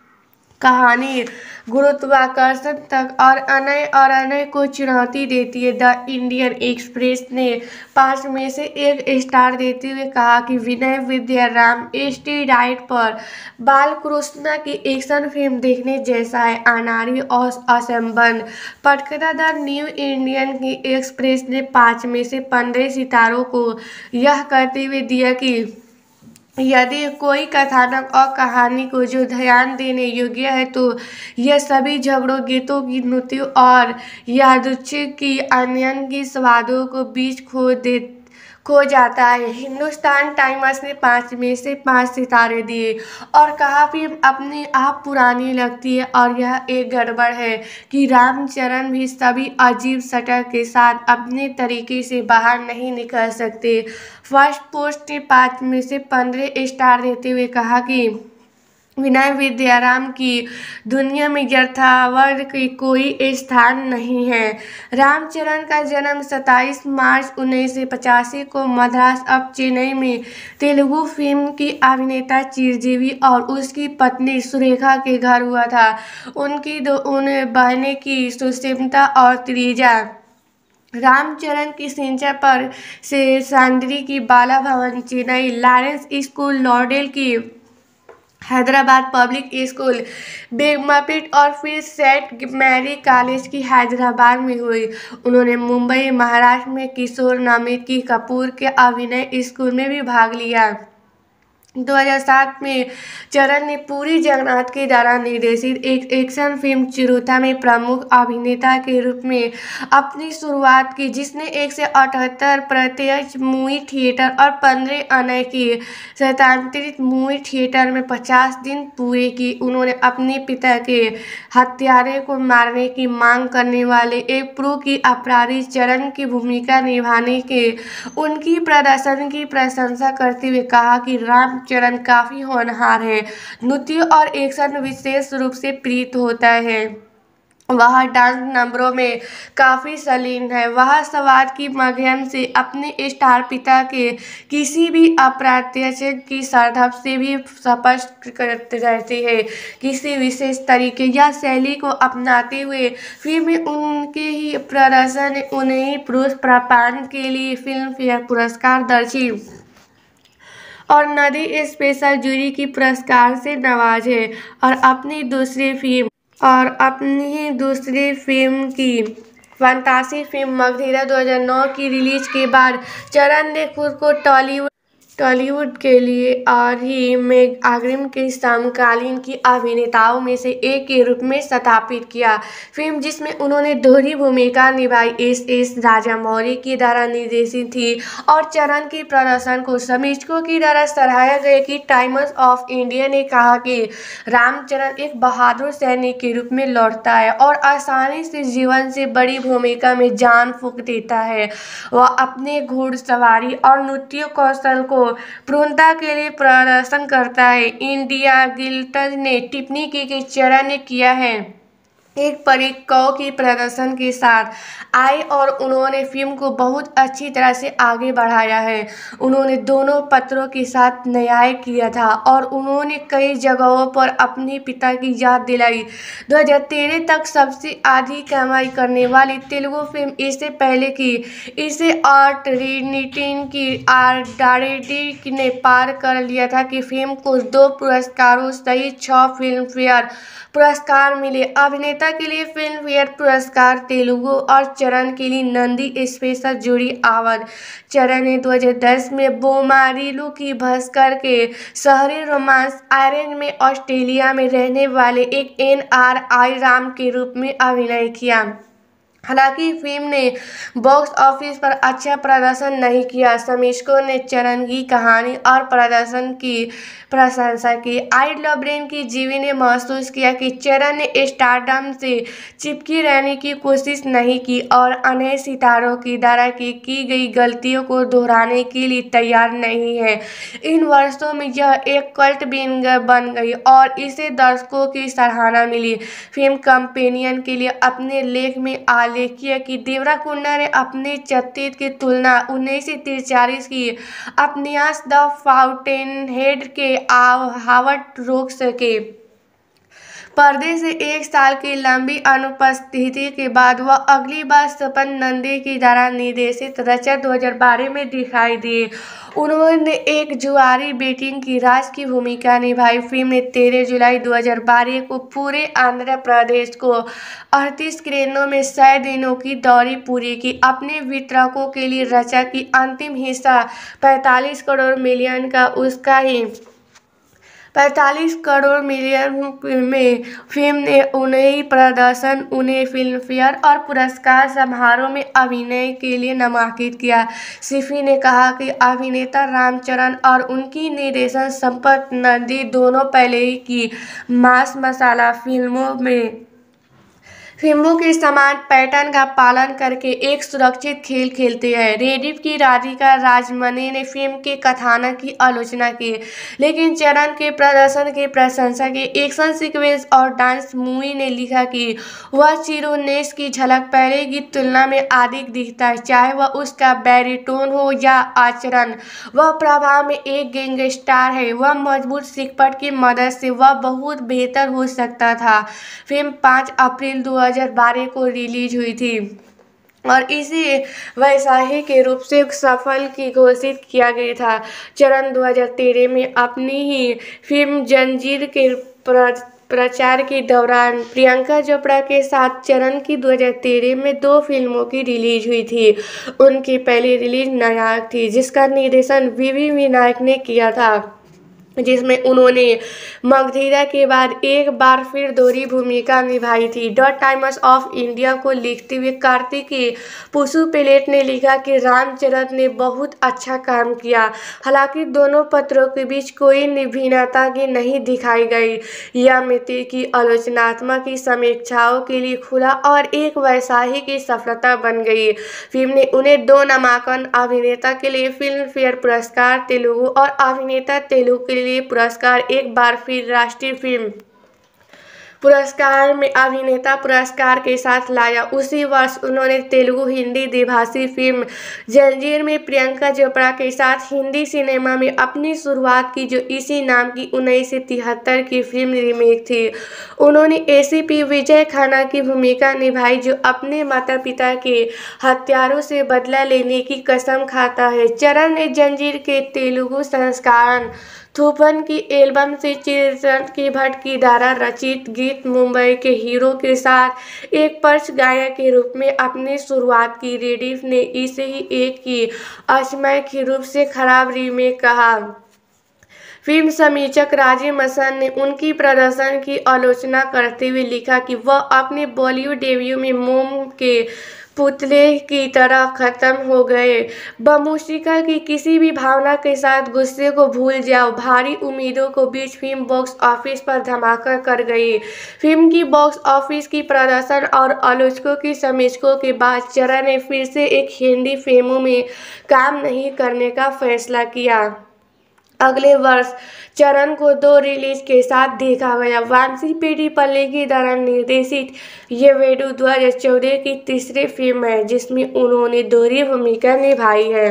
कहानी गुरुत्वाकर्षण तक और अनय और अनय को चुनौती देती है। द इंडियन एक्सप्रेस ने पाँच में से एक स्टार देते हुए कहा कि विनय विद्याराम स्टेरॉइड पर बालकृष्ण की एक्शन फिल्म देखने जैसा है। अनारी और असंबद्ध पटकथा। द न्यू इंडियन की एक्सप्रेस ने पाँच में से पंद्रह सितारों को यह कहते हुए दिया कि यदि कोई कथानक और कहानी को जो ध्यान देने योग्य है तो यह सभी झगड़ों, गीतों की नृत्य और यादृच्छिक की अनयन की स्वादों को बीच खो दे खो जाता है। हिंदुस्तान टाइम्स ने पाँच में से पाँच सितारे दिए और कहा फिल्म अपने आप पुरानी लगती है और यह एक गड़बड़ है कि रामचरण भी सभी अजीब सटर के साथ अपने तरीके से बाहर नहीं निकल सकते। फर्स्ट पोस्ट ने पाँच में से पंद्रह स्टार देते हुए कहा कि विनय विद्याराम की दुनिया में यथार्थ की कोई स्थान नहीं है। रामचरण का जन्म सत्ताईस मार्च उन्नीस सौ पचासी को मद्रास अब चेन्नई में तेलुगु फिल्म की अभिनेता चिरंजीवी और उसकी पत्नी सुरेखा के घर हुआ था। उनकी दो उन बहनें की सुष्मिता और त्रिजा। रामचरण की शिक्षा पर से सांद्री की बाला भवन चेन्नई, लॉरेंस स्कूल लॉरेल की हैदराबाद पब्लिक स्कूल बेगमपेट और फिर सेंट मैरी कॉलेज की हैदराबाद में हुई। उन्होंने मुंबई महाराष्ट्र में किशोर नमित कपूर के अभिनय स्कूल में भी भाग लिया। दो हज़ार सात में चरण ने पुरी जगन्नाथ के द्वारा निर्देशित एक एक्शन फिल्म चिरुता में प्रमुख अभिनेता के रूप में अपनी शुरुआत की, जिसने एक सौ अठहत्तर प्रत्यक्ष मूवी थिएटर और पंद्रह अनैतिक सैद्धांतिक मूवी थिएटर में पचास दिन पूरे की। उन्होंने अपने पिता के हत्यारे को मारने की मांग करने वाले एक प्रो की अपराधी चरण की भूमिका निभाने के उनकी प्रदर्शन की प्रशंसा करते हुए कहा कि राम चरण काफी होनहार है, नृत्य और एक्शन विशेष रूप से प्रीत होता है। वह डांस नंबरों में काफी सलीन है। वह संवाद के माध्यम से अपने स्टार पिता के किसी भी अप्रत्याशित की सरधप से भी स्पष्ट करते रहती है। किसी विशेष तरीके या शैली को अपनाते हुए फिल्म में उनके ही प्रदर्शन ने उन्हें पुरुष प्रापान के लिए फिल्म फेयर पुरस्कार दर्जी और नदी स्पेशल जूरी की पुरस्कार से नवाजे और अपनी दूसरी फिल्म और अपनी दूसरी फिल्म की फंतासी फिल्म मगधीरा दो हज़ार नौ की रिलीज के बाद चरण ने खुद को टॉलीवुड टॉलीवुड के लिए और ही में अग्रिम के समकालीन की अभिनेताओं में से एक के रूप में स्थापित किया। फिल्म जिसमें उन्होंने दोहरी भूमिका निभाई एस एस राजामौली की द्वारा निर्देशित थी और चरण के प्रदर्शन को समीक्षकों की द्वारा सराहा गया कि टाइम्स ऑफ इंडिया ने कहा कि रामचरण एक बहादुर सैनिक के रूप में लौटता है और आसानी से जीवन से बड़ी भूमिका में जान फूंक देता है। वह अपने घुड़सवारी और नृत्य कौशल को पूर्णता के लिए प्रदर्शन करता है। इंडिया गिल्ट ने टिप्पणी की कि चरण ने किया है एक परिकव की प्रदर्शन के साथ आए और उन्होंने फिल्म को बहुत अच्छी तरह से आगे बढ़ाया है। उन्होंने दोनों पात्रों के साथ न्याय किया था और उन्होंने कई जगहों पर अपने पिता की याद दिलाई। दो हज़ार तेरह तक सबसे अधिक कमाई करने वाली तेलुगु फिल्म इससे पहले की इसे और ट्रिनिटी की आरडारेडी ने पार कर लिया था कि फिल्म को दो पुरस्कारों सहित छह फिल्म फेयर पुरस्कार मिले। अभिनेता के लिए फिल्म फेयर पुरस्कार तेलुगु और चरण के लिए नंदी स्पेशल जूरी अवार्ड। चरण ने दो हज़ार दस में बोमारिलू की भास्कर के शहरी रोमांस आयरन में ऑस्ट्रेलिया में रहने वाले एक एन आर आई राम के रूप में अभिनय किया। हालांकि फिल्म ने बॉक्स ऑफिस पर अच्छा प्रदर्शन नहीं किया। समीक्षकों ने चरण की कहानी और प्रदर्शन की प्रशंसा की। आई लव ब्रेन की जीवी ने महसूस किया कि चरण ने स्टारडम से चिपकी रहने की कोशिश नहीं की और अन्य सितारों की द्वारा की, की गई गलतियों को दोहराने के लिए तैयार नहीं है। इन वर्षों में यह एक कल्ट बन गई और इसे दर्शकों की सराहना मिली। फिल्म कंपेनियन के लिए अपने लेख में आलेख किया कि देवराकुंडा ने अपने चरित्र की तुलना उन्नीस सौ तिरचालीस की उपन्यास द फाउंटेन हेड के हावर्ड रोक सके। पर्दे से एक साल की लंबी अनुपस्थिति के बाद वह अगली बार सपन नंदी की द्वारा निर्देशित रचा दो हज़ार बारह में दिखाई दिए। उन्होंने एक जुआरी बेटी की राज की भूमिका निभाई। फिल्म ने तेरह जुलाई दो हज़ार बारह को पूरे आंध्र प्रदेश को अड़तीस स्क्रीनों में सौ दिनों की दौरी पूरी की। अपने वितरकों के लिए रचा कि अंतिम हिस्सा पैंतालीस करोड़ मिलियन का उसका ही पैंतालीस करोड़ मिलियन में फिल्म ने उन्हें प्रदर्शन उन्हें फिल्मफेयर और पुरस्कार समारोह में अभिनय के लिए नामांकित किया। सिफी ने कहा कि अभिनेता रामचरण और उनकी निर्देशक संपत नंदी दोनों पहले की मास मसाला फिल्मों में फिल्मों के समान पैटर्न का पालन करके एक सुरक्षित खेल खेलते हैं। रेडिफ की राधिका राजमनी ने फिल्म के कथानक की आलोचना की, लेकिन चरण के प्रदर्शन की प्रशंसा की। एक्शन सीक्वेंस और डांस मूवी ने लिखा कि वह चिरोनेस की झलक पहले की तुलना में अधिक दिखता है, चाहे वह उसका बैरिटोन हो या आचरण। वह प्रभाव में एक गैंगस्टर है, वह मजबूत सिकपट की मदद से वह बहुत बेहतर हो सकता था। फिल्म पाँच अप्रैल दो हजार बारह को रिलीज हुई थी और इसे वैशाही के रूप से सफल की घोषित किया गया था। चरण दो हजार तेरह में अपनी ही फिल्म जंजीर के प्रचार के दौरान प्रियंका चोपड़ा के साथ चरण की दो हजार तेरह में दो फिल्मों की रिलीज हुई थी। उनकी पहली रिलीज नायक थी, जिसका निर्देशन वी वी विनायक ने किया था, जिसमें उन्होंने मगधीरा के बाद एक बार फिर दोहरी भूमिका निभाई थी। द टाइम्स ऑफ इंडिया को लिखते हुए कार्तिकी पुसुपेलेट ने लिखा कि रामचरण ने बहुत अच्छा काम किया। हालांकि दोनों पत्रों के बीच कोई भिन्नता की नहीं दिखाई गई। यह मिति की आलोचनात्मक की समीक्षाओं के लिए खुला और एक वैशाही की सफलता बन गई। फिल्म ने उन्हें दो नामांकन, अभिनेता के लिए फिल्म फेयर पुरस्कार तेलुगु और अभिनेता तेलुगु के लिए पुरस्कार, एक बार फिर राष्ट्रीय फिल्म पुरस्कार में अभिनेता पुरस्कार के साथ लाया। उसी वर्ष उन्होंने तेलुगु हिंदी द्विभाषी फिल्म जंजीर में प्रियंका चोपड़ा के साथ हिंदी सिनेमा में अपनी शुरुआत की, जो इसी नाम की उन्नीस सौ तिहत्तर की फिल्म रीमेक थी। उन्होंने ए सी पी विजय खन्ना की भूमिका निभाई, जो अपने माता पिता के हत्यारों से बदला लेने की कसम खाता है। चरण ने जंजीर के तेलुगु संस्करण थूफन की एल्बम से चित्रन की भट्ट की द्वारा रचित गीत मुंबई के हीरो के साथ एक पर्च गायक के रूप में अपनी शुरुआत की। रेडिफ ने इसे ही एक की असमय रूप से खराब रीमेक कहा। फिल्म समीक्षक राजीव मसन ने उनकी प्रदर्शन की आलोचना करते हुए लिखा कि वह अपने बॉलीवुड डेब्यू में मोम के पुतले की तरह खत्म हो गए। बमूशिका की किसी भी भावना के साथ गुस्से को भूल जाओ। भारी उम्मीदों को बीच फिल्म बॉक्स ऑफिस पर धमाका कर गई। फिल्म की बॉक्स ऑफिस की प्रदर्शन और आलोचकों की समीक्षकों के बाद चरण ने फिर से एक हिंदी फिल्मों में काम नहीं करने का फैसला किया। अगले वर्ष चरण को दो रिलीज के साथ देखा गया। वांसी पेडी पल्ले की द्वारा निर्देशित ये वेडू दो हजार चौदह की तीसरी फिल्म है, जिसमें उन्होंने दोहरी भूमिका निभाई है,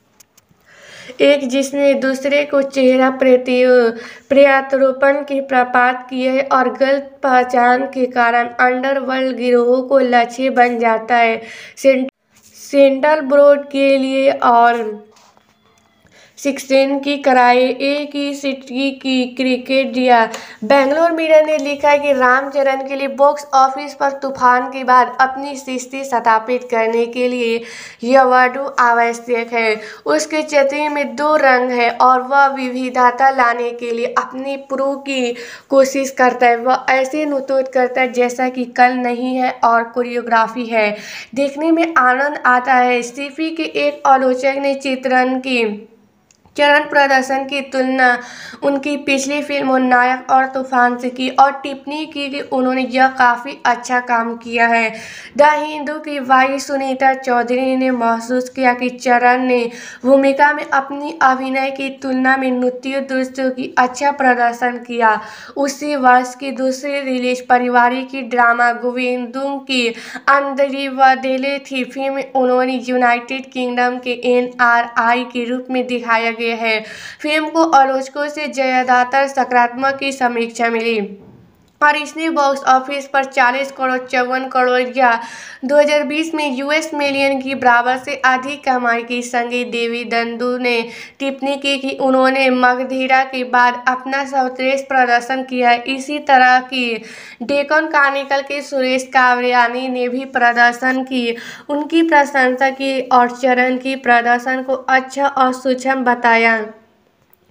एक जिसने दूसरे को चेहरा प्रत्यारोपण की प्रपात की है और गलत पहचान के कारण अंडरवर्ल्ड गिरोह को लक्ष्य बन जाता है। सेंट्रल बोर्ड के लिए और सिक्सटीन की कराई एक ही सिटी की क्रिकेट दिया। बेंगलोर मीडिया ने लिखा है कि रामचरण के लिए बॉक्स ऑफिस पर तूफान के बाद अपनी स्थिति स्थापित करने के लिए यह वाडू आवश्यक है। उसके चित्र में दो रंग है और वह विविधता लाने के लिए अपनी प्रू की कोशिश करता है। वह ऐसे नुतूत करता है जैसा कि कल नहीं है और कोरियोग्राफी है, देखने में आनंद आता है। सिफी के एक आलोचक ने चित्रण की चरण प्रदर्शन की तुलना उनकी पिछली फिल्मों नायक और तूफान से की और टिप्पणी की कि उन्होंने यह काफ़ी अच्छा काम किया है। द हिंदू की वाई सुनीता चौधरी ने महसूस किया कि चरण ने भूमिका में अपनी अभिनय की तुलना में नृत्य दृश्यों की अच्छा प्रदर्शन किया। उसी वर्ष की दूसरी रिलीज पारिवारिक की ड्रामा गोविंदू की अंदरिवदेले थी। फिल्म में उन्होंने यूनाइटेड किंगडम के एन आर आई के रूप में दिखाया गया है। फिल्म को आलोचकों से ज्यादातर सकारात्मक की समीक्षा मिली और इसने बॉक्स ऑफिस पर चालीस करोड़ चौवन करोड़ या दो हज़ार बीस में यूएस मिलियन की बराबर से अधिक कमाई की। संगीत देवी दंडू ने टिप्पणी की कि उन्होंने मगधीरा के बाद अपना सर्वश्रेष्ठ प्रदर्शन किया। इसी तरह की डेक्कन क्रॉनिकल के सुरेश कावरियानी ने भी प्रदर्शन की उनकी प्रशंसा की और चरण की प्रदर्शन को अच्छा और सूक्ष्म बताया।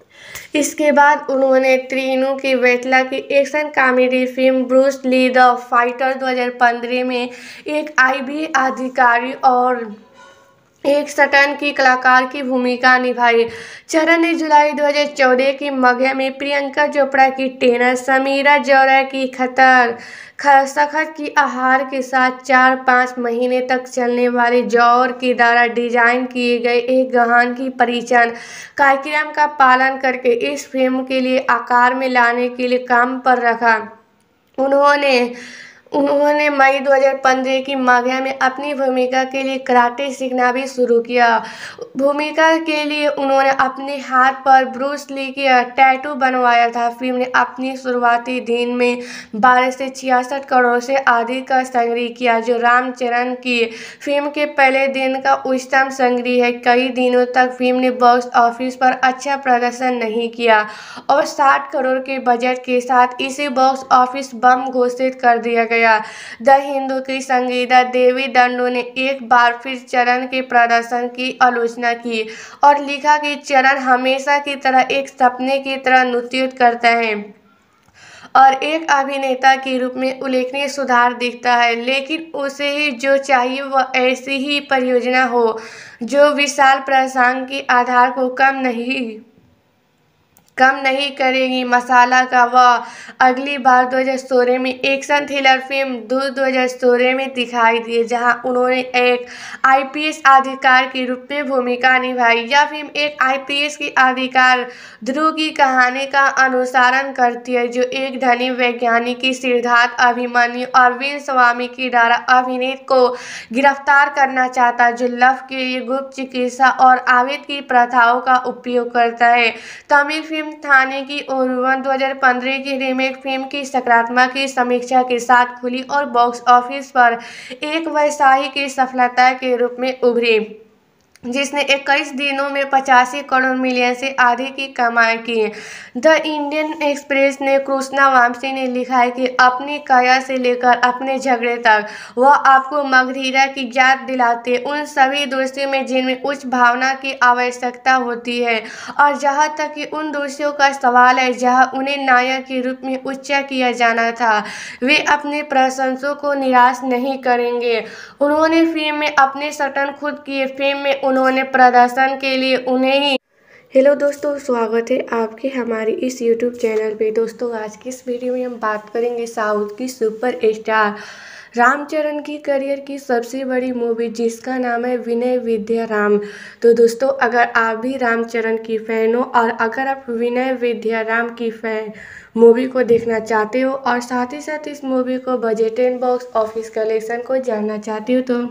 इसके बाद उन्होंने त्रिनू की वेटला की action comedy film Bruce Lee the fighter दो हज़ार पंद्रह में एक आईबी अधिकारी और एक स्टंट की कलाकार की भूमिका निभाई। चरण ने जुलाई दो हज़ार चौदह की मगह में प्रियंका चोपड़ा की टेनर, समीरा जौहर की खतर सखत की आहार के साथ चार पाँच महीने तक चलने वाले जौहर के द्वारा डिजाइन किए गए एक गहन की परीक्षण कार्यक्रम का पालन करके इस फिल्म के लिए आकार में लाने के लिए काम पर रखा। उन्होंने उन्होंने मई दो हज़ार पंद्रह की मगह में अपनी भूमिका के लिए कराटे सीखना भी शुरू किया। भूमिका के लिए उन्होंने अपने हाथ पर ब्रूस ली की टैटू बनवाया था। फिल्म ने अपनी शुरुआती दिन में बारह से छियासठ करोड़ से अधिक का संग्रह किया, जो रामचरण की फिल्म के पहले दिन का उच्चतम संग्रह है। कई दिनों तक फिल्म ने बॉक्स ऑफिस पर अच्छा प्रदर्शन नहीं किया और साठ करोड़ के बजट के साथ इसे बॉक्स ऑफिस बम घोषित कर दिया गया। द हिंदू की संगीता देवी दंडो ने एक बार फिर चरण के प्रदर्शन की आलोचना की और लिखा कि चरण हमेशा की तरह एक सपने की तरह नृत्य करता है और एक अभिनेता के रूप में उल्लेखनीय सुधार दिखता है, लेकिन उसे ही जो चाहिए वह ऐसी ही परियोजना हो जो विशाल प्रसंग के आधार को कम नहीं कम नहीं करेगी। मसाला का वह अगली बार दो हज़ार सोलह में एक्शन थ्रिलर फिल्म दूर दो हज़ार सोलह में दिखाई दिए, जहां उन्होंने एक आईपीएस अधिकारी के रूप में भूमिका निभाई। यह फिल्म एक आईपीएस की अधिकारी ध्रुव की कहानी का अनुसरण करती है, जो एक धनी वैज्ञानिक की सिद्धार्थ अभिमन्यु अरविंद स्वामी के द्वारा अभिनेत को गिरफ्तार करना चाहता है, जो लव के लिए गुप्त चिकित्सा और आवेद की प्रथाओं का उपयोग करता है। तमिल फिल्म थाने की ओरुवन दो हज़ार पंद्रह की रीमेक फिल्म की सकारात्मक की समीक्षा के साथ खुली और बॉक्स ऑफिस पर एक व्यवसायी की सफलता के रूप में उभरी, जिसने इक्कीस दिनों में पचासी करोड़ मिलियन से अधिक की कमाई की। द इंडियन एक्सप्रेस ने कृष्णा वामसी ने लिखा है कि अपनी काया से लेकर अपने झगड़े तक वह आपको मगधीरा की याद दिलाते उन सभी दोषियों में जिनमें उच्च भावना की आवश्यकता होती है, और जहां तक कि उन दोषियों का सवाल है जहां उन्हें नायक के रूप में उच्च किया जाना था, वे अपने प्रशंसकों को निराश नहीं करेंगे। उन्होंने फिल्म में अपने स्टंट खुद किए। फिल्म में उन्होंने प्रदर्शन के लिए उन्हें ही हेलो दोस्तों, स्वागत है आपके हमारे इस यूट्यूब चैनल पे। दोस्तों, आज की इस वीडियो में हम बात करेंगे साउथ की सुपर स्टार रामचरण की करियर की सबसे बड़ी मूवी, जिसका नाम है विनय विद्या राम। तो दोस्तों, अगर आप भी रामचरण की फ़ैन हो और अगर आप विनय विद्या राम की फ़ैन मूवी को देखना चाहते हो और साथ ही साथ इस मूवी को budget and box office collection को जानना चाहते हो, तो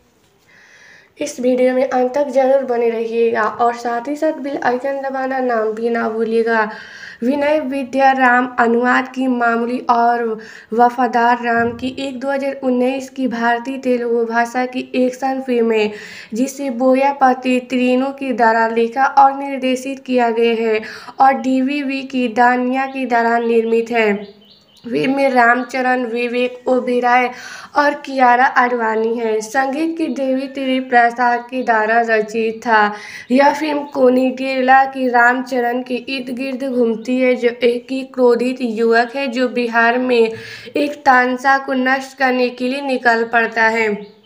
इस वीडियो में अंत तक जरूर बने रहिएगा और साथ ही साथ बेल आइकन दबाना नाम भी ना भूलिएगा। विनय विद्या राम अनुवाद की मामूली और वफादार राम की एक दो हज़ार उन्नीस की भारतीय तेलुगु भाषा की एक्शन फिल्म है, जिसे बोयापति त्रिनू के द्वारा लिखा और निर्देशित किया गया है और डीवीवी की दानिया के द्वारा निर्मित है। फिल्म में रामचरण, विवेक ओबेरॉय और कियारा आडवाणी है। संगीत की देवी तेरी प्रसाद के द्वारा रचित था। यह फिल्म कोनिडेला की रामचरण के इर्द गिर्द घूमती है, जो एक ही क्रोधित युवक है जो बिहार में एक तानसा को नष्ट करने के लिए निकल पड़ता है।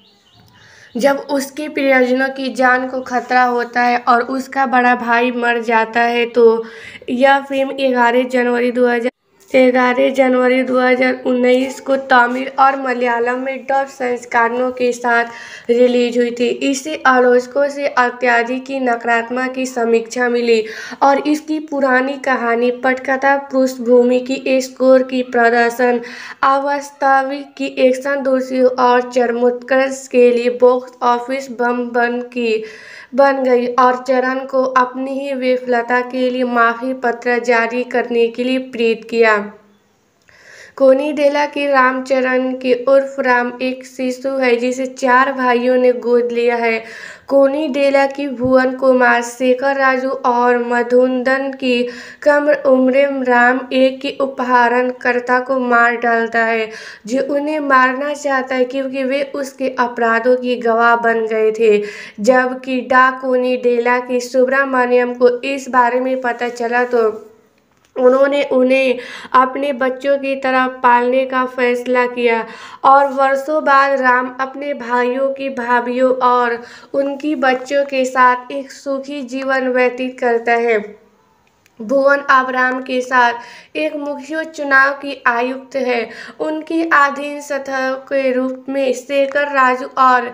जब उसके प्रियजनों की जान को खतरा होता है और उसका बड़ा भाई मर जाता है, तो यह फिल्म ग्यारह जनवरी दो हज़ार ग्यारह जनवरी दो हज़ार उन्नीस को तमिल और मलयालम में डब संस्करणों के साथ रिलीज हुई थी। इसे आलोचकों से अत्यधिक की नकारात्मक की समीक्षा मिली और इसकी पुरानी कहानी, पटकथा, पृष्ठभूमि की स्कोर की प्रदर्शन, अवास्तविक की एक्शन दोषियों और चरमोत्कर्ष के लिए बॉक्स ऑफिस बम बन की बन गई और चरण को अपनी ही विफलता के लिए माफी पत्र जारी करने के लिए प्रेरित किया। कोनिडेला की रामचरण के उर्फ राम एक शिशु है जिसे चार भाइयों ने गोद लिया है। कोनिडेला की भुवन कुमार, शेखर राजू और मधुसूदन की कम उम्र में राम एक की अपहरणकर्ता को मार डालता है जो उन्हें मारना चाहता है क्योंकि वे उसके अपराधों की गवाह बन गए थे। जबकि डा कोनिडेला की सुब्रमण्यम को इस बारे में पता चला तो उन्होंने उन्हें अपने बच्चों की तरह पालने का फैसला किया और वर्षों बाद राम अपने भाइयों की भाभियों और उनकी बच्चों के साथ एक सुखी जीवन व्यतीत करता है। भुवन अब राम के साथ एक मुखिया चुनाव की आयुक्त है। उनकी अधीनस्थ के रूप में शेखर राजू और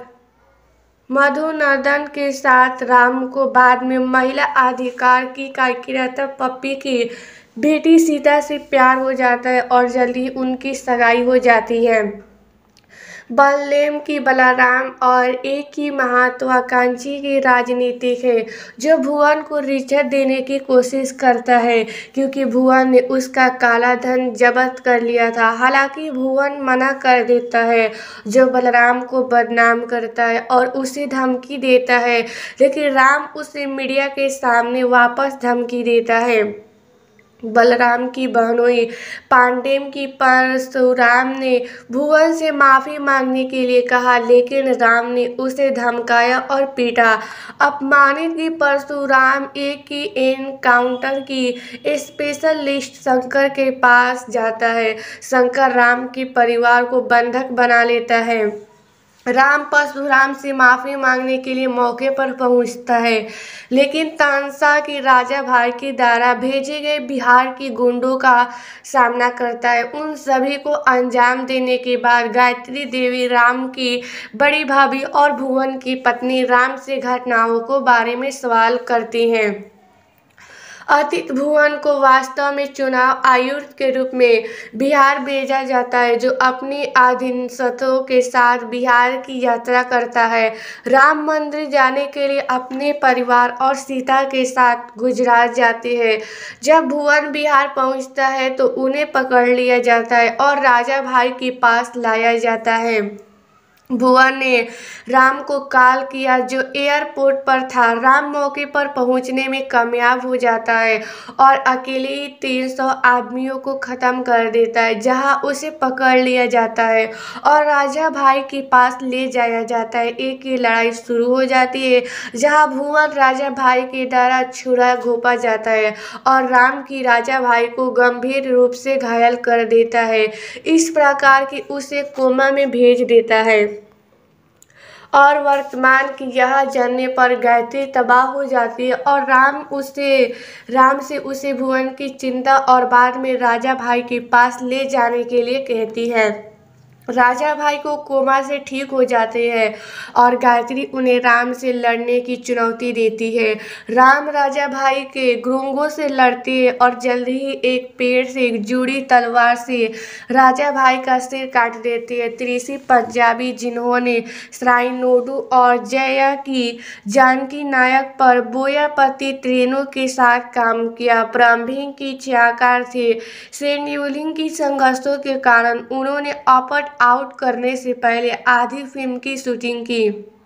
मधुसूदन के साथ राम को बाद में महिला अधिकार की कार्यकर्ता पप्पी की बेटी सीता से प्यार हो जाता है और जल्दी ही उनकी सगाई हो जाती है। बलदेव की बलराम और एक की महत्वाकांक्षी की राजनीतिक है जो भुवन को रिश्वत देने की कोशिश करता है क्योंकि भुवन ने उसका काला धन जब्त कर लिया था। हालांकि भुवन मना कर देता है जो बलराम को बदनाम करता है और उसे धमकी देता है, लेकिन राम उसे मीडिया के सामने वापस धमकी देता है। बलराम की बहनोई पांडेय की परशुराम ने भुवन से माफ़ी मांगने के लिए कहा, लेकिन राम ने उसे धमकाया और पीटा। अपमानित की परशुराम एक की एनकाउंटर की स्पेशल लिस्ट शंकर के पास जाता है। शंकर राम के परिवार को बंधक बना लेता है। राम परशुराम से माफ़ी मांगने के लिए मौके पर पहुंचता है, लेकिन तानसा की राजा भाई के द्वारा भेजे गए बिहार के गुंडों का सामना करता है। उन सभी को अंजाम देने के बाद गायत्री देवी राम की बड़ी भाभी और भुवन की पत्नी राम से घटनाओं को बारे में सवाल करती हैं। अतीत भुवन को वास्तव में चुनाव आयुक्त के रूप में बिहार भेजा जाता है जो अपनी अधीनस्थों के साथ बिहार की यात्रा करता है। राम मंदिर जाने के लिए अपने परिवार और सीता के साथ गुजरात जाते हैं। जब भुवन बिहार पहुंचता है तो उन्हें पकड़ लिया जाता है और राजा भाई के पास लाया जाता है। भुवन ने राम को कॉल किया जो एयरपोर्ट पर था। राम मौके पर पहुंचने में कामयाब हो जाता है और अकेले ही तीन सौ आदमियों को ख़त्म कर देता है, जहां उसे पकड़ लिया जाता है और राजा भाई के पास ले जाया जाता है। एक की लड़ाई शुरू हो जाती है जहां भुवन राजा भाई के द्वारा छुरा घोंपा जाता है और राम की राजा भाई को गंभीर रूप से घायल कर देता है, इस प्रकार कि उसे कोमा में भेज देता है। और वर्तमान की यह जानने पर गायत्री तबाह हो जाती है और राम उसे राम से उसे भुवन की चिंता और बाद में राजा भाई के पास ले जाने के लिए कहती है। राजा भाई को कोमा से ठीक हो जाते हैं और गायत्री उन्हें राम से लड़ने की चुनौती देती है। राम राजा भाई के गुंगों से लड़ते हैं और जल्द ही एक पेड़ से जुड़ी तलवार से राजा भाई का सिर काट देते हैं। त्रिशी पंजाबी जिन्होंने श्राइनोडू और जया की जानकी नायक पर बोयापति ट्रेनों के साथ काम किया, प्रारंभिक की छायाकार थे। शेड्यूलिंग की संघर्षों के कारण उन्होंने अपट आउट करने से पहले आधी फिल्म की शूटिंग की।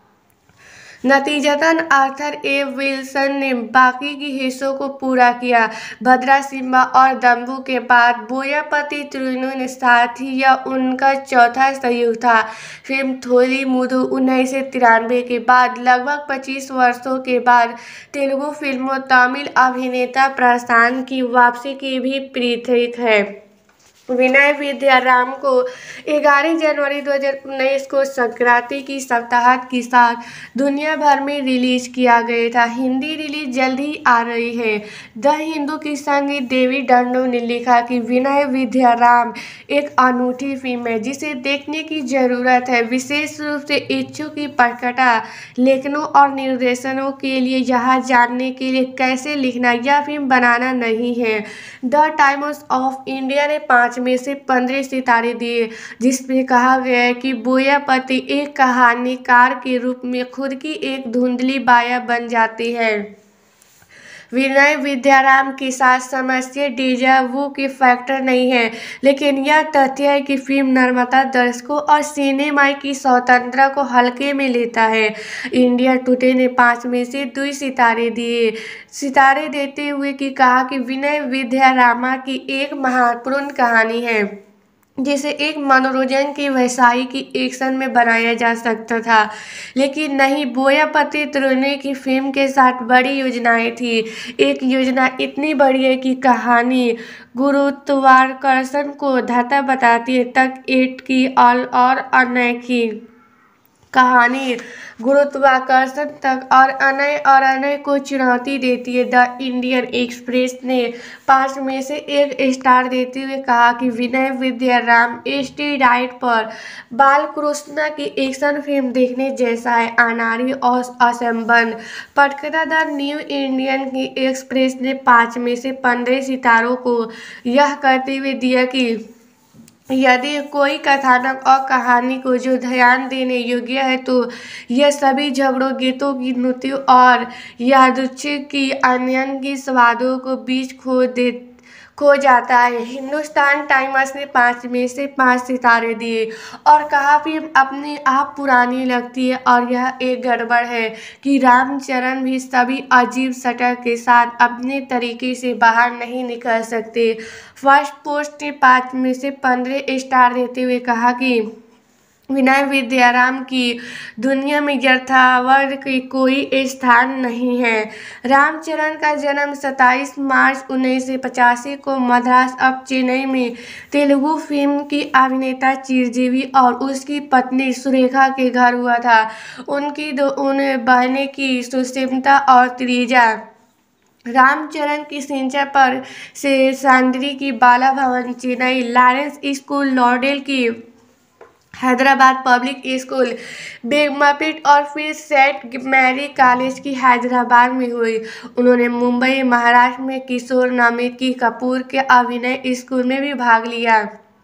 नतीजतन आर्थर ए विल्सन ने बाकी के हिस्सों को पूरा किया। भद्रा सिम्हा और दम्बू के बाद बोयापति ट्रेनों ने साथ ही यह उनका चौथा सहयोग था। फिल्म थोली मुदु उन्नीस सौ तिरानवे के बाद लगभग पच्चीस वर्षों के बाद तेलुगु फिल्मों तमिल अभिनेता प्रशांत की वापसी की भी प्रतीक है। विनय विद्याराम को ग्यारह जनवरी दो हज़ार उन्नीस को संक्रांति की सप्ताहांत के साथ दुनिया भर में रिलीज किया गया था। हिंदी रिलीज जल्द ही आ रही है। द हिंदू की संगीत देवी डंडो ने लिखा कि विनय विद्याराम एक अनूठी फिल्म है जिसे देखने की जरूरत है, विशेष रूप से इच्छुक की पटकथा लेखनों और निर्देशनों के लिए यह जानने के लिए कैसे लिखना या फिल्म बनाना नहीं है। द टाइम्स ऑफ इंडिया ने पाँच में से पंद्रह सितारे दिए, जिसमें कहा गया है कि बोयापति एक कहानीकार के रूप में खुद की एक धुंधली बाया बन जाती है। विनय विद्याराम के साथ समस्या डेजा वू की फैक्टर नहीं है, लेकिन यह तथ्य है कि फिल्म निर्माता दर्शकों और सिनेमा की स्वतंत्रता को हल्के में लेता है। इंडिया टुडे ने पाँच में से दो सितारे दिए सितारे देते हुए कि कहा कि विनय विद्यारामा की एक महत्वपूर्ण कहानी है जिसे एक मनोरंजन की व्यवसाय की एक्शन में बनाया जा सकता था, लेकिन नहीं। बोयापति त्रिवेदी की फिल्म के साथ बड़ी योजनाएं थी। एक योजना इतनी बड़ी है कि कहानी गुरुत्वाकर्षण को धता बताती है, तक एट की और और अनैकी कहानी गुरुत्वाकर्षण तक और अनय और अनय को चुनौती देती है। द इंडियन एक्सप्रेस ने पाँच में से एक स्टार देते हुए कहा कि विनय विद्याराम स्टेरॉइड पर बालकृष्ण की एक्शन फिल्म देखने जैसा है। अनारी और असंबद्ध पटकथा द न्यू इंडियन की एक्सप्रेस ने पाँच में से पंद्रह सितारों को यह कहते हुए दिया कि यदि कोई कथानक और कहानी को जो ध्यान देने योग्य है तो यह सभी झगड़ों, गीतों की नृत्यों और यादृच्छिक की अनयन की स्वादों को बीच खो दे खो जाता है। हिंदुस्तान टाइम्स ने पाँच में से पाँच सितारे दिए और कहा फिल्म अपने आप पुरानी लगती है और यह एक गड़बड़ है कि रामचरण भी सभी अजीब सटर के साथ अपने तरीके से बाहर नहीं निकल सकते। फर्स्ट पोस्ट ने पाँच में से पंद्रह स्टार देते हुए कहा कि विनय विद्याराम की दुनिया में यथार्थ की कोई स्थान नहीं है। रामचरण का जन्म सत्ताईस मार्च उन्नीस सौ पचासी को मद्रास अब चेन्नई में तेलुगु फिल्म की अभिनेता चिरंजीवी और उसकी पत्नी सुरेखा के घर हुआ था। उनकी दो उन बहनें की सुष्मिता और त्रिजा। रामचरण की शिक्षा पर से सांद्री की बाला भवन चेन्नई, लॉरेंस स्कूल लॉरेल की हैदराबाद पब्लिक स्कूल, बेगमपेट और फिर सेंट मैरी कॉलेज की हैदराबाद में हुई। उन्होंने मुंबई, महाराष्ट्र में किशोर नमित कपूर के अभिनय स्कूल में भी भाग लिया।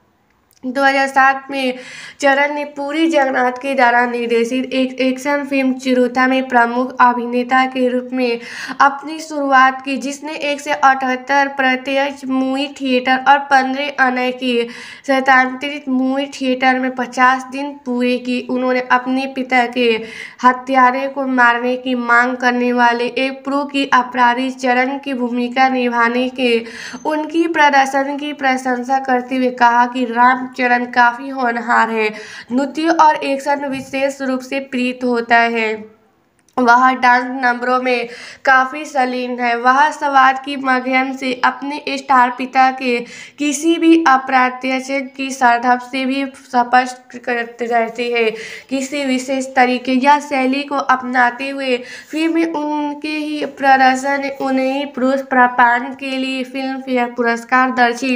दो हज़ार सात में चरण ने पुरी जगन्नाथ के द्वारा निर्देशित एक एक्शन फिल्म चिरुता में प्रमुख अभिनेता के रूप में अपनी शुरुआत की, जिसने एक सौ अठहत्तर प्रत्यक्ष मूवी थिएटर और पंद्रह अनैकी सैद्धांतिक मूवी थिएटर में पचास दिन पूरे की। उन्होंने अपने पिता के हत्यारे को मारने की मांग करने वाले एक प्रो की अपराधी चरण की भूमिका निभाने के उनकी प्रदर्शन की प्रशंसा करते हुए कहा कि राम चरण काफी होनहार है, नृत्य और एक्शन विशेष रूप से प्रीत होता है। वह डांस नंबरों में काफी सलीन है। वह संवाद के माध्यम से अपने स्टार पिता के किसी भी अप्रत्याशित की श्रद्धा से भी स्पष्ट करते रहती है। किसी विशेष तरीके या शैली को अपनाते हुए फिल्म में उनके ही प्रदर्शन उन्हें पुरुष प्रापान के लिए फिल्म फेयर पुरस्कार दर्जी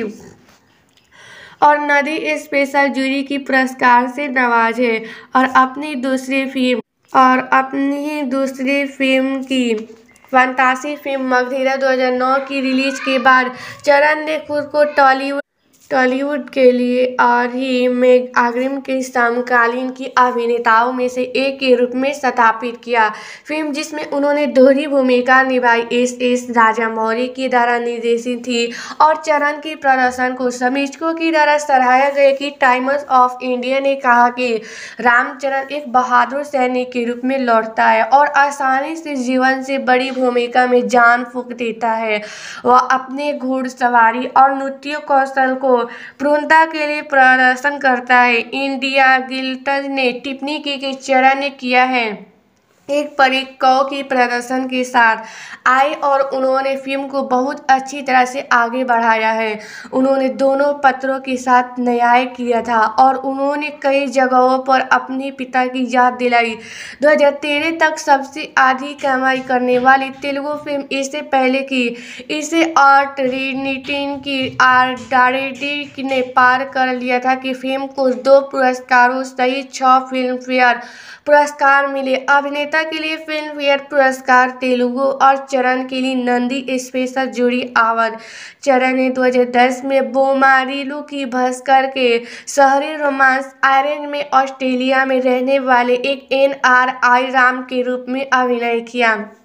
और नदी स्पेशल जूरी की पुरस्कार से नवाजे और अपनी दूसरी फिल्म और अपनी दूसरी फिल्म की फंतासी फिल्म मगधीरा दो हज़ार नौ की रिलीज के बाद चरण ने खुद को टॉलीवुड टॉलीवुड के लिए और ही में अग्रिम के समकालीन की अभिनेताओं में से एक के रूप में स्थापित किया। फिल्म जिसमें उन्होंने दोहरी भूमिका निभाई एस एस राजामौली की द्वारा निर्देशित थी और चरण की प्रदर्शन को समीक्षकों की द्वारा सराहा गया कि टाइम्स ऑफ इंडिया ने कहा कि रामचरण एक बहादुर सैनिक के रूप में लौटता है और आसानी से जीवन से बड़ी भूमिका में जान फूंक देता है। वह अपने घुड़सवारी और नृत्य कौशल को पूर्णता के लिए प्रदर्शन करता है। इंडिया गिल्ट ने टिप्पणी की कि चरण ने किया है एक परिकव की प्रदर्शन के साथ आए और उन्होंने फिल्म को बहुत अच्छी तरह से आगे बढ़ाया है। उन्होंने दोनों पात्रों के साथ न्याय किया था और उन्होंने कई जगहों पर अपने पिता की याद दिलाई। दो हज़ार तेरह तक सबसे अधिक कमाई करने वाली तेलुगु फिल्म इससे पहले की इसे और ट्रिनिटी की आरडारेडी ने पार कर लिया था कि फिल्म को दो पुरस्कारों सहित छह फिल्म फेयर पुरस्कार मिले। अभिनेता के लिए फिल्म फेयर पुरस्कार तेलुगु और चरण के लिए नंदी स्पेशल जूरी अवार्ड। चरण ने दो हज़ार दस में बोमारिलू की भास्कर के शहरी रोमांस आयरन में ऑस्ट्रेलिया में रहने वाले एक एन आर आई राम के रूप में अभिनय किया।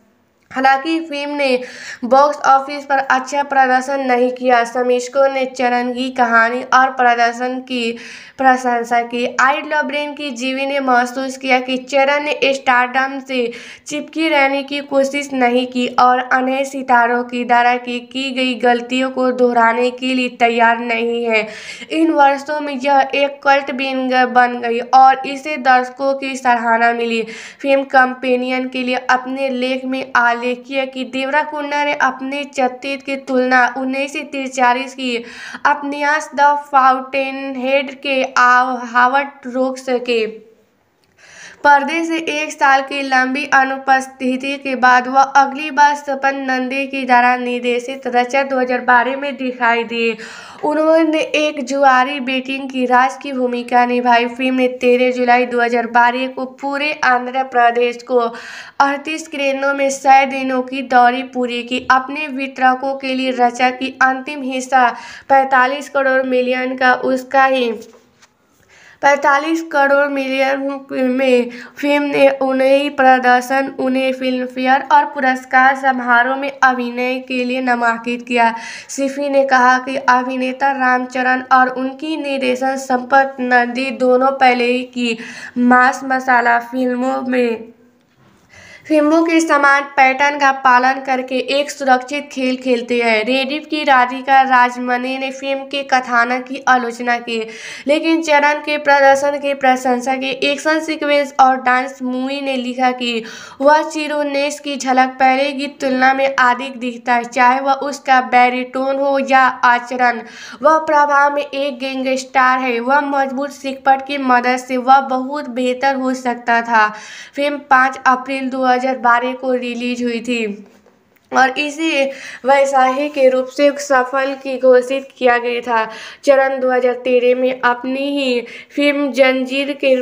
हालांकि फिल्म ने बॉक्स ऑफिस पर अच्छा प्रदर्शन नहीं किया। समीक्षकों ने चरण की कहानी और प्रदर्शन की प्रशंसा की। आई लव ब्रेन की जीवी ने महसूस किया कि चरण ने स्टारडम से चिपकी रहने की कोशिश नहीं की और अन्य सितारों की द्वारा की, की गई गलतियों को दोहराने के लिए तैयार नहीं है। इन वर्षों में यह एक कल्ट बन गई और इसे दर्शकों की सराहना मिली। फिल्म कंपेनियन के लिए अपने लेख में आलेखित कि देवराकुंडा ने अपने चरित्र की तुलना उन्नीस सौ तिरचालीस की उपन्यास द फाउंटेनहेड के हावर्ड रोक्स के पर्दे से एक साल की लंबी अनुपस्थिति के बाद वह अगली बार सपन नंदी की द्वारा निर्देशित रचा दो हज़ार बारह में दिखाई दिए। उन्होंने एक जुआरी बेटी की राज की भूमिका निभाई। फिल्म ने तेरह जुलाई दो हज़ार बारह को पूरे आंध्र प्रदेश को अड़तीस स्क्रीनों में सौ दिनों की दौरी पूरी की। अपने वितरकों के लिए रचा की अंतिम हिस्सा पैंतालीस करोड़ मिलियन का उसका ही पैंतालीस करोड़ मिलियन में फिल्म ने उन्हें प्रदर्शन उन्हें फिल्मफेयर और पुरस्कार समारोह में अभिनय के लिए नामांकित किया। सिफी ने कहा कि अभिनेता रामचरण और उनकी निर्देशक संपत नंदी दोनों पहले की मास मसाला फिल्मों में फिल्मों के समान पैटर्न का पालन करके एक सुरक्षित खेल खेलते हैं। रेडिफ की राधिका राजमनी ने फिल्म के कथानक की आलोचना की, लेकिन चरण के प्रदर्शन की प्रशंसा की। एक्शन सीक्वेंस और डांस मूवी ने लिखा कि वह चिरोनेस की झलक पहले की तुलना में अधिक दिखता है, चाहे वह उसका बैरिटोन हो या आचरण। वह प्रभाव में एक गैंगस्टर है। वह मजबूत सिकपट की मदद से वह बहुत बेहतर हो सकता था। फिल्म पाँच अप्रैल दो हज़ार बारह को रिलीज हुई थी और इसे वैशाही के रूप से सफल की घोषित किया गया था। चरण दो हज़ार तेरह में अपनी ही फिल्म जंजीर के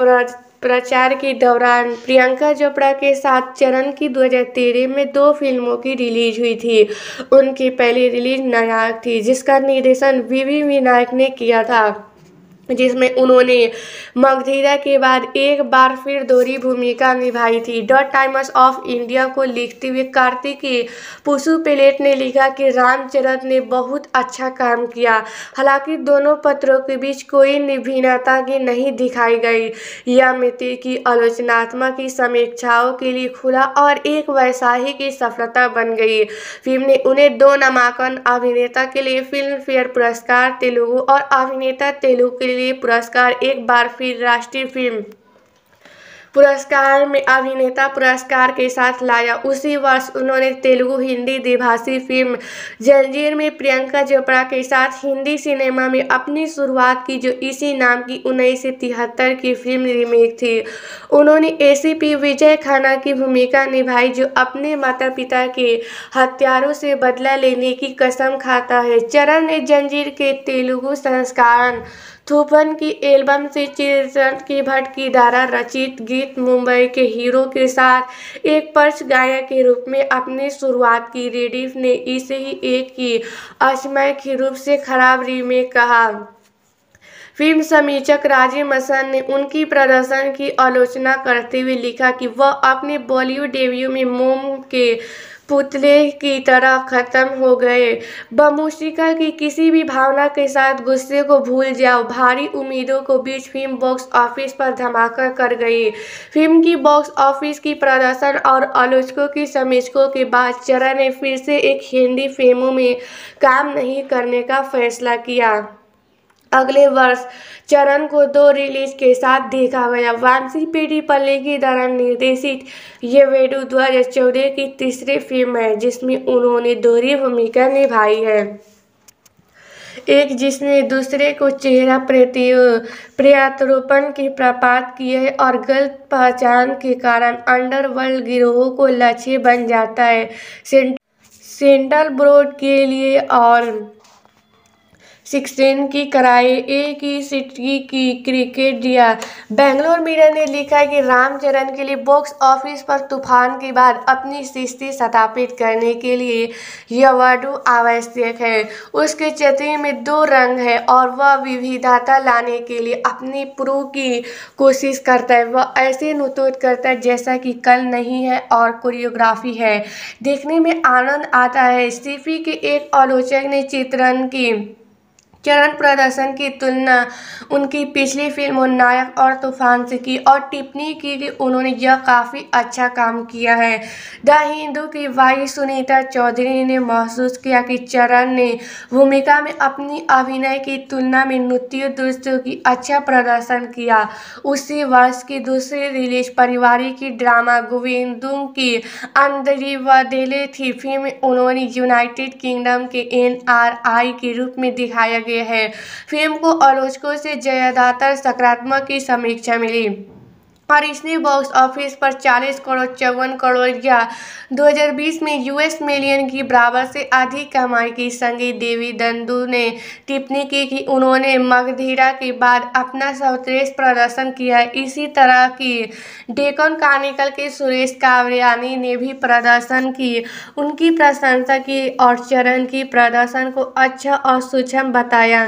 प्रचार के दौरान प्रियंका चोपड़ा के साथ चरण की दो हज़ार तेरह में दो फिल्मों की रिलीज हुई थी। उनकी पहली रिलीज नायक थी, जिसका निर्देशन वी वी विनायक ने किया था, जिसमें उन्होंने मगधीरा के बाद एक बार फिर दोहरी भूमिका निभाई थी। द टाइम्स ऑफ इंडिया को लिखते हुए कार्तिकी पुसुपेलेट ने लिखा कि रामचरण ने बहुत अच्छा काम किया। हालांकि दोनों पत्रों के बीच कोई भिन्नता की नहीं दिखाई गई। यह मिति की आलोचनात्मक की समीक्षाओं के लिए खुला और एक वैशाही की सफलता बन गई। फिल्म ने उन्हें दो नामांकन, अभिनेता के लिए फिल्म फेयर पुरस्कार तेलुगु और अभिनेता तेलुगु के लिए पुरस्कार, एक बार फिर राष्ट्रीय फिल्म पुरस्कार में अभिनेता पुरस्कार के साथ लाया। उसी वर्ष उन्होंने तेलुगु हिंदी द्विभाषी फिल्म जंजीर में प्रियंका चोपड़ा के साथ हिंदी सिनेमा में अपनी शुरुआत की, जो इसी नाम की उन्नीस सौ तिहत्तर की फिल्म रीमेक थी। उन्होंने ए सी पी विजय खन्ना की भूमिका निभाई, जो अपने माता पिता के हत्यारों से बदला लेने की कसम खाता है। चरण ने जंजीर के तेलुगु संस्करण थूफन की एल्बम से चिरंतन की भट्ट की द्वारा रचित गीत मुंबई के हीरो के साथ एक पार्श्व गायक के रूप में अपनी शुरुआत की। रेडिफ ने इसे ही एक की अक्षमय रूप से खराब रीमेक कहा। फिल्म समीक्षक राजीव मसन ने उनकी प्रदर्शन की आलोचना करते हुए लिखा कि वह अपने बॉलीवुड डेब्यू में मोम के पुतले की तरह खत्म हो गए। बमूशिका की किसी भी भावना के साथ गुस्से को भूल जाओ। भारी उम्मीदों को बीच फिल्म बॉक्स ऑफिस पर धमाका कर गई। फिल्म की बॉक्स ऑफिस की प्रदर्शन और आलोचकों की समीक्षकों के बाद चरण ने फिर से एक हिंदी फिल्मों में काम नहीं करने का फैसला किया। अगले वर्ष चरण को दो रिलीज के साथ देखा गया। वांसी पेडी पल्ले के द्वारा निर्देशित ये वेडू दो हज़ार चौदह की तीसरी फिल्म है, जिसमें उन्होंने दोहरी भूमिका निभाई है। एक जिसने दूसरे को चेहरा प्रत्यारोपण की प्रपात की है और गलत पहचान के कारण अंडरवर्ल्ड गिरोह को लक्ष्य बन जाता है। सेंट्रल बोर्ड के लिए और सिक्सटीन की कराई, एक ही सिटी की क्रिकेट दिया। बेंगलोर मिरर ने लिखा है कि रामचरण के लिए बॉक्स ऑफिस पर तूफान के बाद अपनी स्थिति स्थापित करने के लिए यह वर्ड आवश्यक है। उसके चेहरे में दो रंग है और वह विविधता लाने के लिए अपनी प्रो की कोशिश करता है। वह ऐसे नुतूत करता है जैसा कि कल नहीं है और कोरियोग्राफी है, देखने में आनंद आता है। स्टीफी के एक आलोचक ने चित्रण की चरण प्रदर्शन की तुलना उनकी पिछली फिल्मों नायक और तूफान से की और टिप्पणी की कि उन्होंने यह काफ़ी अच्छा काम किया है। द हिंदू की वाई सुनीता चौधरी ने महसूस किया कि चरण ने भूमिका में अपनी अभिनय की तुलना में नृत्य दृश्यों की अच्छा प्रदर्शन किया। उसी वर्ष की दूसरी रिलीज पारिवारिक की ड्रामा गोविंदू की अंदरी वदेले थी। फिल्म उन्होंने यूनाइटेड किंगडम के एन आर आई के रूप में दिखाया गया है। फिल्म को आलोचकों से ज्यादातर सकारात्मक की समीक्षा मिली और इसने बॉक्स ऑफिस पर चालीस करोड़ चौवन करोड़ या दो हज़ार बीस में यूएस मिलियन की बराबर से अधिक कमाई की। संगीत देवी दंडू ने टिप्पणी की कि उन्होंने मगधीरा के बाद अपना सर्वश्रेष्ठ प्रदर्शन किया। इसी तरह की डेक्कन क्रॉनिकल के सुरेश कावरियानी ने भी प्रदर्शन की उनकी प्रशंसा की और चरण की प्रदर्शन को अच्छा और सूक्ष्म बताया।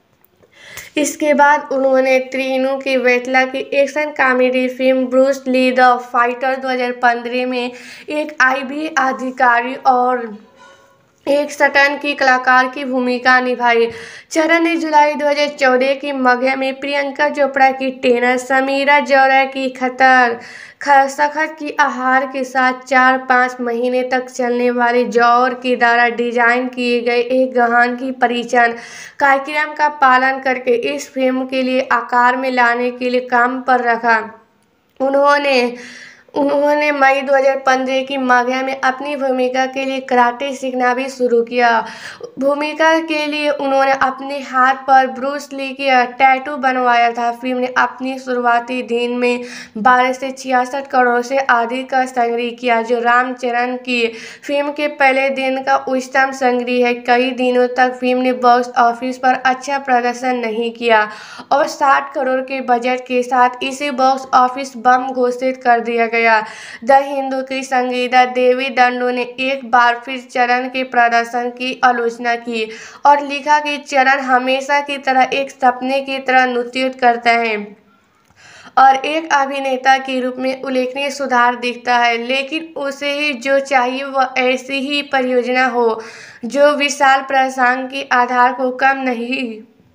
इसके बाद उन्होंने त्रिनू की वेटला की action comedy film Bruce Lee the fighter दो हज़ार पंद्रह में एक आईबी अधिकारी और एक स्टंट की कलाकार की भूमिका निभाई। चरण ने जुलाई दो हज़ार चौदह की मगह में प्रियंका चोपड़ा की टेनर, समीरा जौहर की खतर सखत की आहार के साथ चार पाँच महीने तक चलने वाले जौहर के द्वारा डिजाइन किए गए एक गहन की परिचय कार्यक्रम का पालन करके इस फिल्म के लिए आकार में लाने के लिए काम पर रखा। उन्होंने उन्होंने मई दो हज़ार पंद्रह की मगह में अपनी भूमिका के लिए कराटे सीखना भी शुरू किया। भूमिका के लिए उन्होंने अपने हाथ पर ब्रूस ली का टैटू बनवाया था। फिल्म ने अपनी शुरुआती दिन में बारह से छियासठ करोड़ से अधिक का संग्रह किया, जो रामचरण की फिल्म के पहले दिन का उच्चतम संग्रह है। कई दिनों तक फिल्म ने बॉक्स ऑफिस पर अच्छा प्रदर्शन नहीं किया और साठ करोड़ के बजट के साथ इसे बॉक्स ऑफिस बम घोषित कर दिया गया। द हिंदू की संगीता देवी दंडू ने एक बार फिर चरण के प्रदर्शन की आलोचना की और लिखा कि चरण हमेशा की तरह एक सपने की तरह नृत्य करता है और एक अभिनेता के रूप में उल्लेखनीय सुधार दिखता है, लेकिन उसे ही जो चाहिए वह ऐसी ही परियोजना हो जो विशाल प्रसंग के आधार को कम नहीं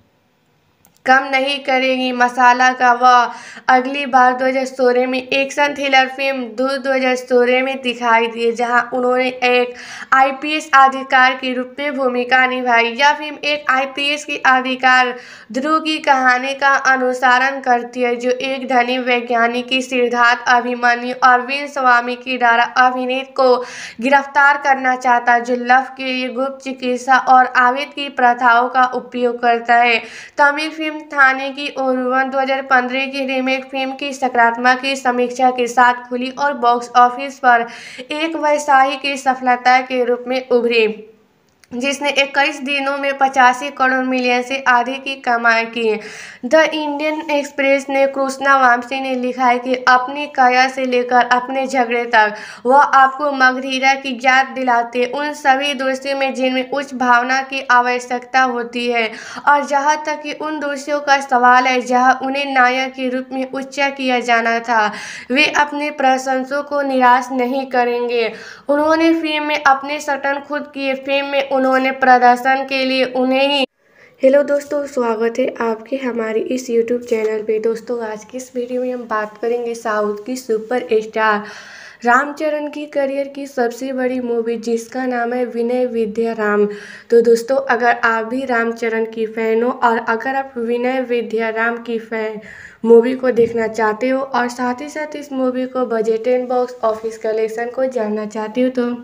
कम नहीं करेगी। मसाला का वह अगली बार दो हज़ार सोलह में एक्शन थ्रिलर फिल्म दूध दो हज़ार सोलह में दिखाई दी, जहां उन्होंने एक आईपीएस अधिकारी के रूप में भूमिका निभाई। यह फिल्म एक आईपीएस के अधिकारी ध्रुव की कहानी का अनुसरण करती है, जो एक धनी वैज्ञानिक की सिद्धार्थ अभिमन्यु अरविंद स्वामी के द्वारा अभिनेत को गिरफ्तार करना चाहता है, जो लव के लिए गुप्त चिकित्सा और आवेद की प्रथाओं का उपयोग करता है। तमिल फिल्म थाने की ओरुवन दो हज़ार पंद्रह की रीमेक फिल्म की सकारात्मक की समीक्षा के साथ खुली और बॉक्स ऑफिस पर एक व्यवसायिक की सफलता के रूप में उभरी, जिसने इक्कीस दिनों में पचासी करोड़ मिलियन से अधिक की कमाई की। द इंडियन एक्सप्रेस ने कृष्णा वामसी ने लिखा है कि अपनी काया से लेकर अपने झगड़े तक वह आपको मगधीरा की याद दिलाते उन सभी दृश्यों में जिनमें उच्च भावना की आवश्यकता होती है, और जहां तक कि उन दृश्यों का सवाल है जहां उन्हें नायक के रूप में उच्च किया जाना था, वे अपने प्रशंसकों को निराश नहीं करेंगे। उन्होंने फिल्म में अपने स्टंट खुद किए। फिल्म में उन्होंने प्रदर्शन के लिए उन्हें ही हेलो दोस्तों, स्वागत है आपके हमारे इस यूट्यूब चैनल पे। दोस्तों, आज की इस वीडियो में हम बात करेंगे साउथ की सुपर स्टार रामचरण की करियर की सबसे बड़ी मूवी, जिसका नाम है विनय विद्या राम। तो दोस्तों, अगर आप भी रामचरण की फ़ैन हो और अगर आप विनय विद्या राम की फ़ैन मूवी को देखना चाहते हो और साथ ही साथ इस मूवी को budget and box office collection को जानना चाहते हो, तो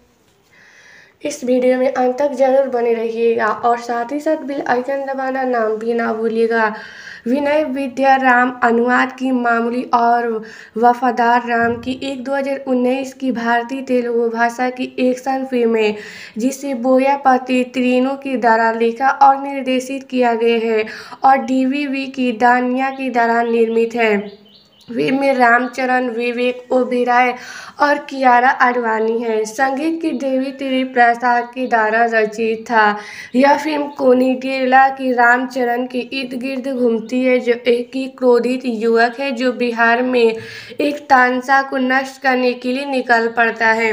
इस वीडियो में अंत तक जरूर बने रहिएगा और साथ ही साथ बेल आइकन दबाना नाम भी ना भूलिएगा, विनय विद्या राम अनुवाद की मामूली और वफादार राम की एक दो हज़ार उन्नीस की भारतीय तेलुगु भाषा की एक्शन फिल्म है जिसे बोयापति त्रिनो के द्वारा लिखा और निर्देशित किया गया है और डीवीवी की दानिया के द्वारा निर्मित है। फिल्म में रामचरण, विवेक ओबेरॉय और कियारा आडवाणी है। संगीत की देवी तेरी प्रसाद के द्वारा रचित था। यह फिल्म कोनिडेला की रामचरण के इर्द गिर्द घूमती है, जो एक ही क्रोधित युवक है जो बिहार में एक तानसा को नष्ट करने के लिए निकल पड़ता है।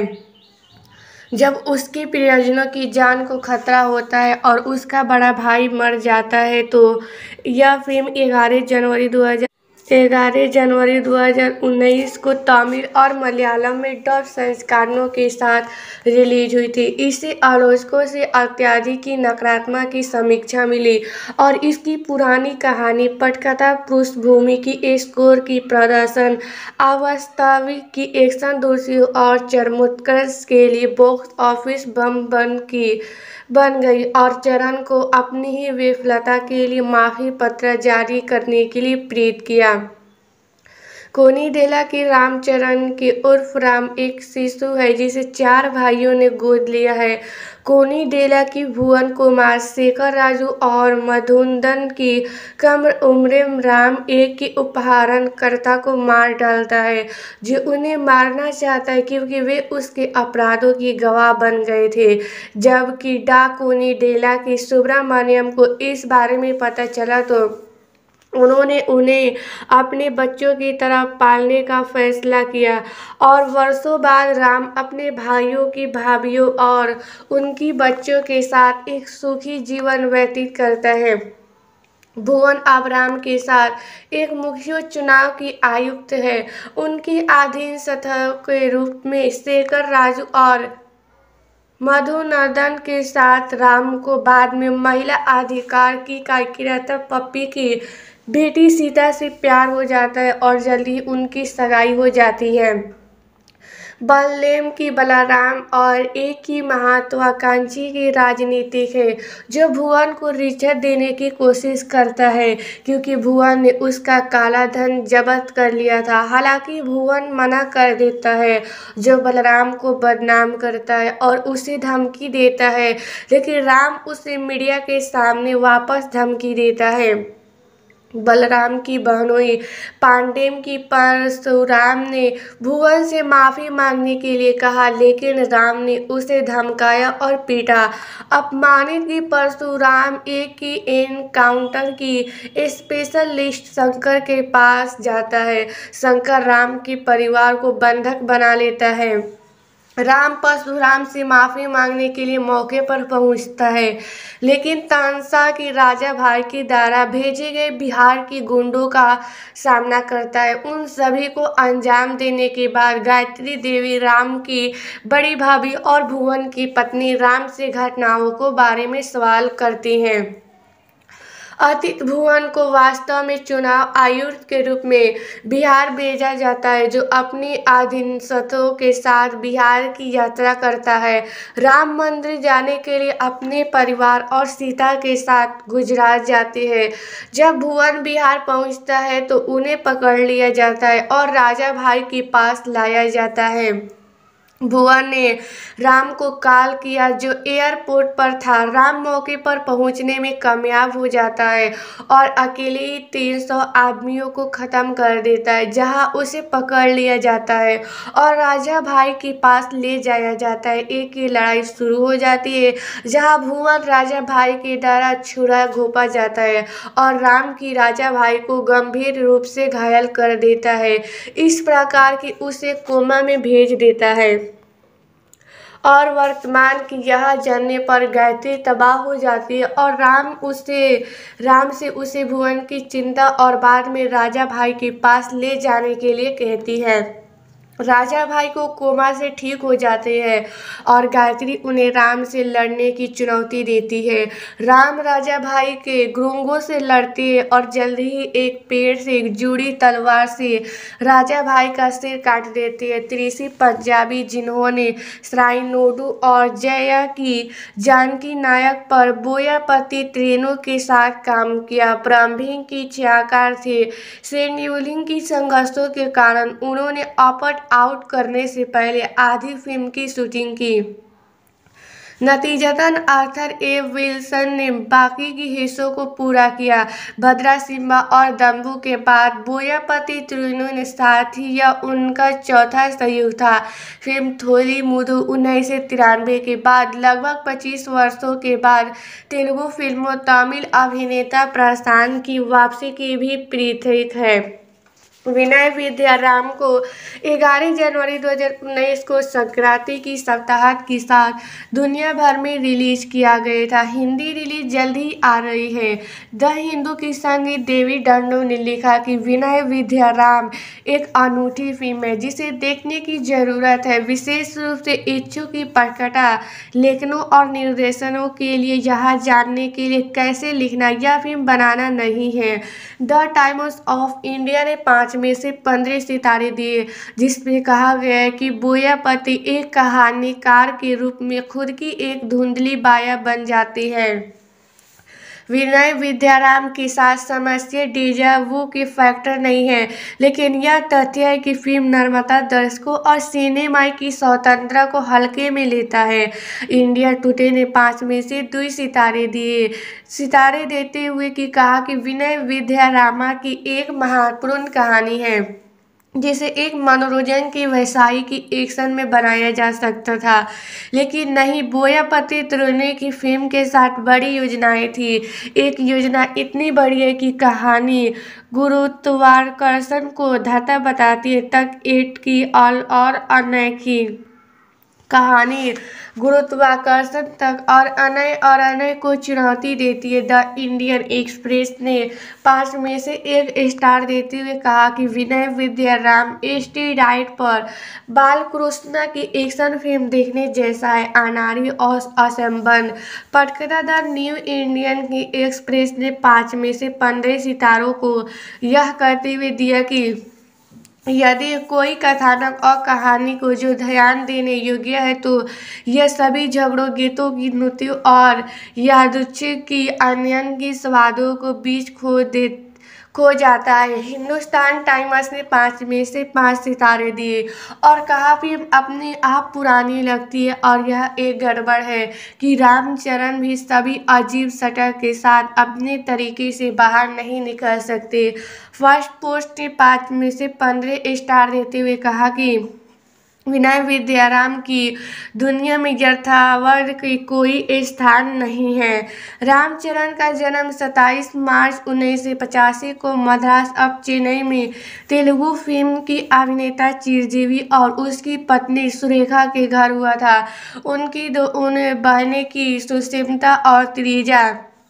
जब उसके प्रियजनों की जान को खतरा होता है और उसका बड़ा भाई मर जाता है, तो यह फिल्म ग्यारह जनवरी दो हज़ार ग्यारह जनवरी दो हज़ार उन्नीस को तमिल और मलयालम में डब संस्करणों के साथ रिलीज हुई थी। इसे आलोचकों से अत्यधिक की नकारात्मक की समीक्षा मिली और इसकी पुरानी कहानी, पटकथा, पृष्ठभूमि की स्कोर की प्रदर्शन, अवास्तविक की एक्शन दोषियों और चरमोत्कर्ष के लिए बॉक्स ऑफिस बम बन की बन गई और चरण को अपनी ही विफलता के लिए माफी पत्र जारी करने के लिए प्रेरित किया। कोनिडेला की रामचरण के उर्फ राम एक शिशु है जिसे चार भाइयों ने गोद लिया है। कोनिडेला की भुवन कुमार, शेखर राजू और मधुसूदन की कम उम्र में राम एक के अपहरणकर्ता को मार डालता है, जो उन्हें मारना चाहता है क्योंकि वे उसके अपराधों की गवाह बन गए थे। जबकि डा कोनिडेला की सुब्रमण्यम को इस बारे में पता चला तो उन्होंने उन्हें अपने बच्चों की तरह पालने का फैसला किया और वर्षों बाद राम अपने भाइयों की भाभियों और उनकी बच्चों के साथ एक सुखी जीवन व्यतीत करता है। भुवन अब राम के साथ एक मुख्य चुनाव की आयुक्त है। उनकी अधीन सतह के रूप में शेखर राजू और मधुसूदन के साथ राम को बाद में महिला अधिकार की कार्यकर्ता पप्पी की बेटी सीता से प्यार हो जाता है और जल्दी ही उनकी सगाई हो जाती है। बलराम की बलराम और एक ही महत्वाकांक्षी की राजनीतिक है जो भुवन को रिश्वत देने की कोशिश करता है क्योंकि भुवन ने उसका काला धन जब्त कर लिया था। हालांकि भुवन मना कर देता है, जो बलराम को बदनाम करता है और उसे धमकी देता है, लेकिन राम उसे मीडिया के सामने वापस धमकी देता है। बलराम की बहनोई पांडेम की परशुराम ने भुवन से माफी मांगने के लिए कहा, लेकिन राम ने उसे धमकाया और पीटा। अपमानित की परशुराम एक की एनकाउंटर की स्पेशल लिस्ट शंकर के पास जाता है। शंकर राम के परिवार को बंधक बना लेता है। राम परशुराम से माफी मांगने के लिए मौके पर पहुंचता है, लेकिन तानसा की राजा भाई के द्वारा भेजे गए बिहार के गुंडों का सामना करता है। उन सभी को अंजाम देने के बाद गायत्री देवी, राम की बड़ी भाभी और भुवन की पत्नी, राम से घटनाओं को बारे में सवाल करती हैं। अतीत भुवन को वास्तव में चुनाव आयुक्त के रूप में बिहार भेजा जाता है, जो अपनी अधीनस्थों के साथ बिहार की यात्रा करता है। राम मंदिर जाने के लिए अपने परिवार और सीता के साथ गुजरात जाते हैं। जब भुवन बिहार पहुंचता है तो उन्हें पकड़ लिया जाता है और राजा भाई के पास लाया जाता है। भुवन ने राम को कॉल किया जो एयरपोर्ट पर था। राम मौके पर पहुंचने में कामयाब हो जाता है और अकेले ही तीन सौ आदमियों को ख़त्म कर देता है, जहां उसे पकड़ लिया जाता है और राजा भाई के पास ले जाया जाता है। एक की लड़ाई शुरू हो जाती है जहां भुवन राजा भाई के द्वारा छुरा घोंपा जाता है और राम की राजा भाई को गंभीर रूप से घायल कर देता है, इस प्रकार कि उसे कोमा में भेज देता है। और वर्तमान की यह जानने पर गायत्री तबाह हो जाती है और राम उसे राम से उसे भुवन की चिंता और बाद में राजा भाई के पास ले जाने के लिए कहती है। राजा भाई को कोमा से ठीक हो जाते हैं और गायत्री उन्हें राम से लड़ने की चुनौती देती है। राम राजा भाई के गुंगों से लड़ते हैं और जल्द ही एक पेड़ से एक जुड़ी तलवार से राजा भाई का सिर काट देते हैं। त्रिशी पंजाबी, जिन्होंने श्राइनोडू और जया की जानकी नायक पर बोयापति ट्रेनों के साथ काम किया, प्रारंभिक की छायाकार थे। शेड्यूलिंग की संघर्षों के कारण उन्होंने ऑप्ट आउट करने से पहले आधी फिल्म की शूटिंग की। नतीजतन आर्थर ए विल्सन ने बाकी के हिस्सों को पूरा किया। भद्रा सिम्हा और दम्बू के बाद बोयापति ट्रेनों ने साथ ही यह उनका चौथा सहयोग था। फिल्म थोली मुदु उन्नीस सौ तिरानवे के बाद लगभग पच्चीस वर्षों के बाद तेलुगु फिल्मों तमिल अभिनेता प्रशांत की वापसी की भी प्रतीक है। विनय विद्याराम को ग्यारह जनवरी दो हज़ार उन्नीस को संक्रांति की सप्ताहांत के साथ दुनिया भर में रिलीज किया गया था। हिंदी रिलीज जल्द ही आ रही है। द हिंदू की संगीत देवी डंडो ने लिखा कि विनय विद्याराम एक अनूठी फिल्म है जिसे देखने की जरूरत है, विशेष रूप से इच्छुक की पटकथा लेखनों और निर्देशनों के लिए यह जानने के लिए कैसे लिखना यह फिल्म बनाना नहीं है। द टाइम्स ऑफ इंडिया ने पाँच में से पंद्रह सितारे दिए, जिसमें कहा गया है कि बोयापति एक कहानीकार के रूप में खुद की एक धुंधली बाया बन जाती है। विनय विद्याराम के साथ समस्या डेजा वू की फैक्टर नहीं है, लेकिन यह तथ्य है कि फिल्म निर्माता दर्शकों और सिनेमाई की स्वतंत्रता को हल्के में लेता है। इंडिया टुडे ने पाँच में से दो सितारे दिए सितारे देते हुए कि कहा कि विनय विद्यारामा की एक महत्वपूर्ण कहानी है जिसे एक मनोरंजन की व्यवसायी की एक्शन में बनाया जा सकता था, लेकिन नहीं। बोयापति ट्रेनों की फिल्म के साथ बड़ी योजनाएं थी। एक योजना इतनी बड़ी है कि कहानी गुरुत्वाकर्षण को धता बताती है तक एट की और अन्य की कहानी गुरुत्वाकर्षण तक और अनय और अनय को चुनौती देती है। द इंडियन एक्सप्रेस ने पाँच में से एक स्टार देते हुए कहा कि विनय विद्याराम स्टेरॉइड पर बालकृष्ण की एक्शन फिल्म देखने जैसा है, अनाड़ी और असंबद्ध पटकथा। द न्यू इंडियन की एक्सप्रेस ने पाँच में से पंद्रह सितारों को यह कहते हुए दिया कि यदि कोई कथानक और कहानी को जो ध्यान देने योग्य है तो यह सभी झगड़ों, गीतों की नृत्यों और यादृच्छिक की अनयन की स्वादों को बीच खो दे खो जाता है। हिंदुस्तान टाइम्स ने पाँच में से पाँच सितारे दिए और कहा फिल्म अपने आप पुरानी लगती है और यह एक गड़बड़ है कि रामचरण भी सभी अजीब सटर के साथ अपने तरीके से बाहर नहीं निकल सकते। फर्स्ट पोस्ट ने पाँच में से पंद्रह स्टार देते हुए कहा कि विनय विद्याराम की दुनिया में यथार्थ की कोई स्थान नहीं है। रामचरण का जन्म सत्ताईस मार्च उन्नीस सौ पचासी को मद्रास अब चेन्नई में तेलुगु फिल्म की अभिनेता चिरंजीवी और उसकी पत्नी सुरेखा के घर हुआ था। उनकी दो उन बहनें की सुष्मिता और त्रिजा।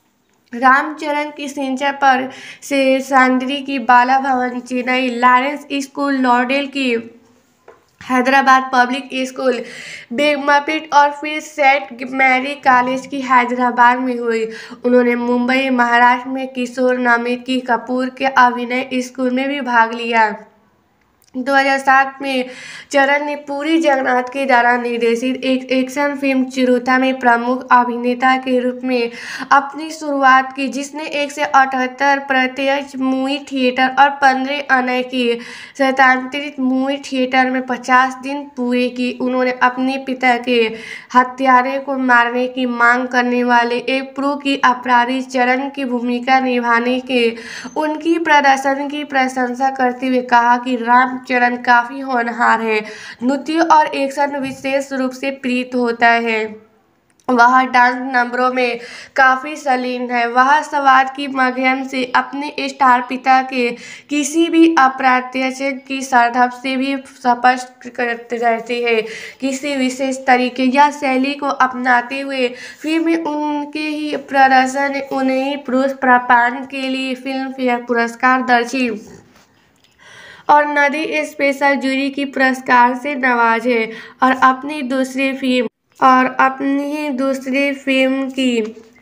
रामचरण की शिक्षा पर से सांद्री की बाला भवन चेन्नई, लॉरेंस स्कूल लॉरेल की हैदराबाद पब्लिक स्कूल बेगमपेट और फिर सेंट मैरी कॉलेज की हैदराबाद में हुई। उन्होंने मुंबई महाराष्ट्र में किशोर नमित कपूर के अभिनय स्कूल में भी भाग लिया। दो हज़ार सात में चरण ने पुरी जगन्नाथ के द्वारा निर्देशित एक एक्शन फिल्म चिरुता में प्रमुख अभिनेता के रूप में अपनी शुरुआत की, जिसने एक सौ अठहत्तर प्रत्यक्ष मूवी थिएटर और पंद्रह अन्य की सैद्धांतिक मूवी थिएटर में पचास दिन पूरे की। उन्होंने अपने पिता के हत्यारे को मारने की मांग करने वाले एक प्रो की अपराधी चरण की भूमिका निभाने के उनकी प्रदर्शन की प्रशंसा करते हुए कहा कि राम चरण काफी होनहार है, नृत्य और एक्शन विशेष रूप से प्रीत होता है। वह डांस नंबरों में काफी संलीन है। वह संवाद के माध्यम से अपने स्टार पिता के किसी भी अप्रत्याशित की श्रद्धा से भी स्पष्ट करते रहते हैं। किसी विशेष तरीके या शैली को अपनाते हुए फिल्म में उनके ही प्रदर्शन ने उन्हें पुरुष प्रापान के लिए फिल्म फेयर पुरस्कार दर्जी और नदी स्पेशल जूरी की पुरस्कार से नवाजे। और अपनी दूसरी फिल्म और अपनी दूसरी फिल्म की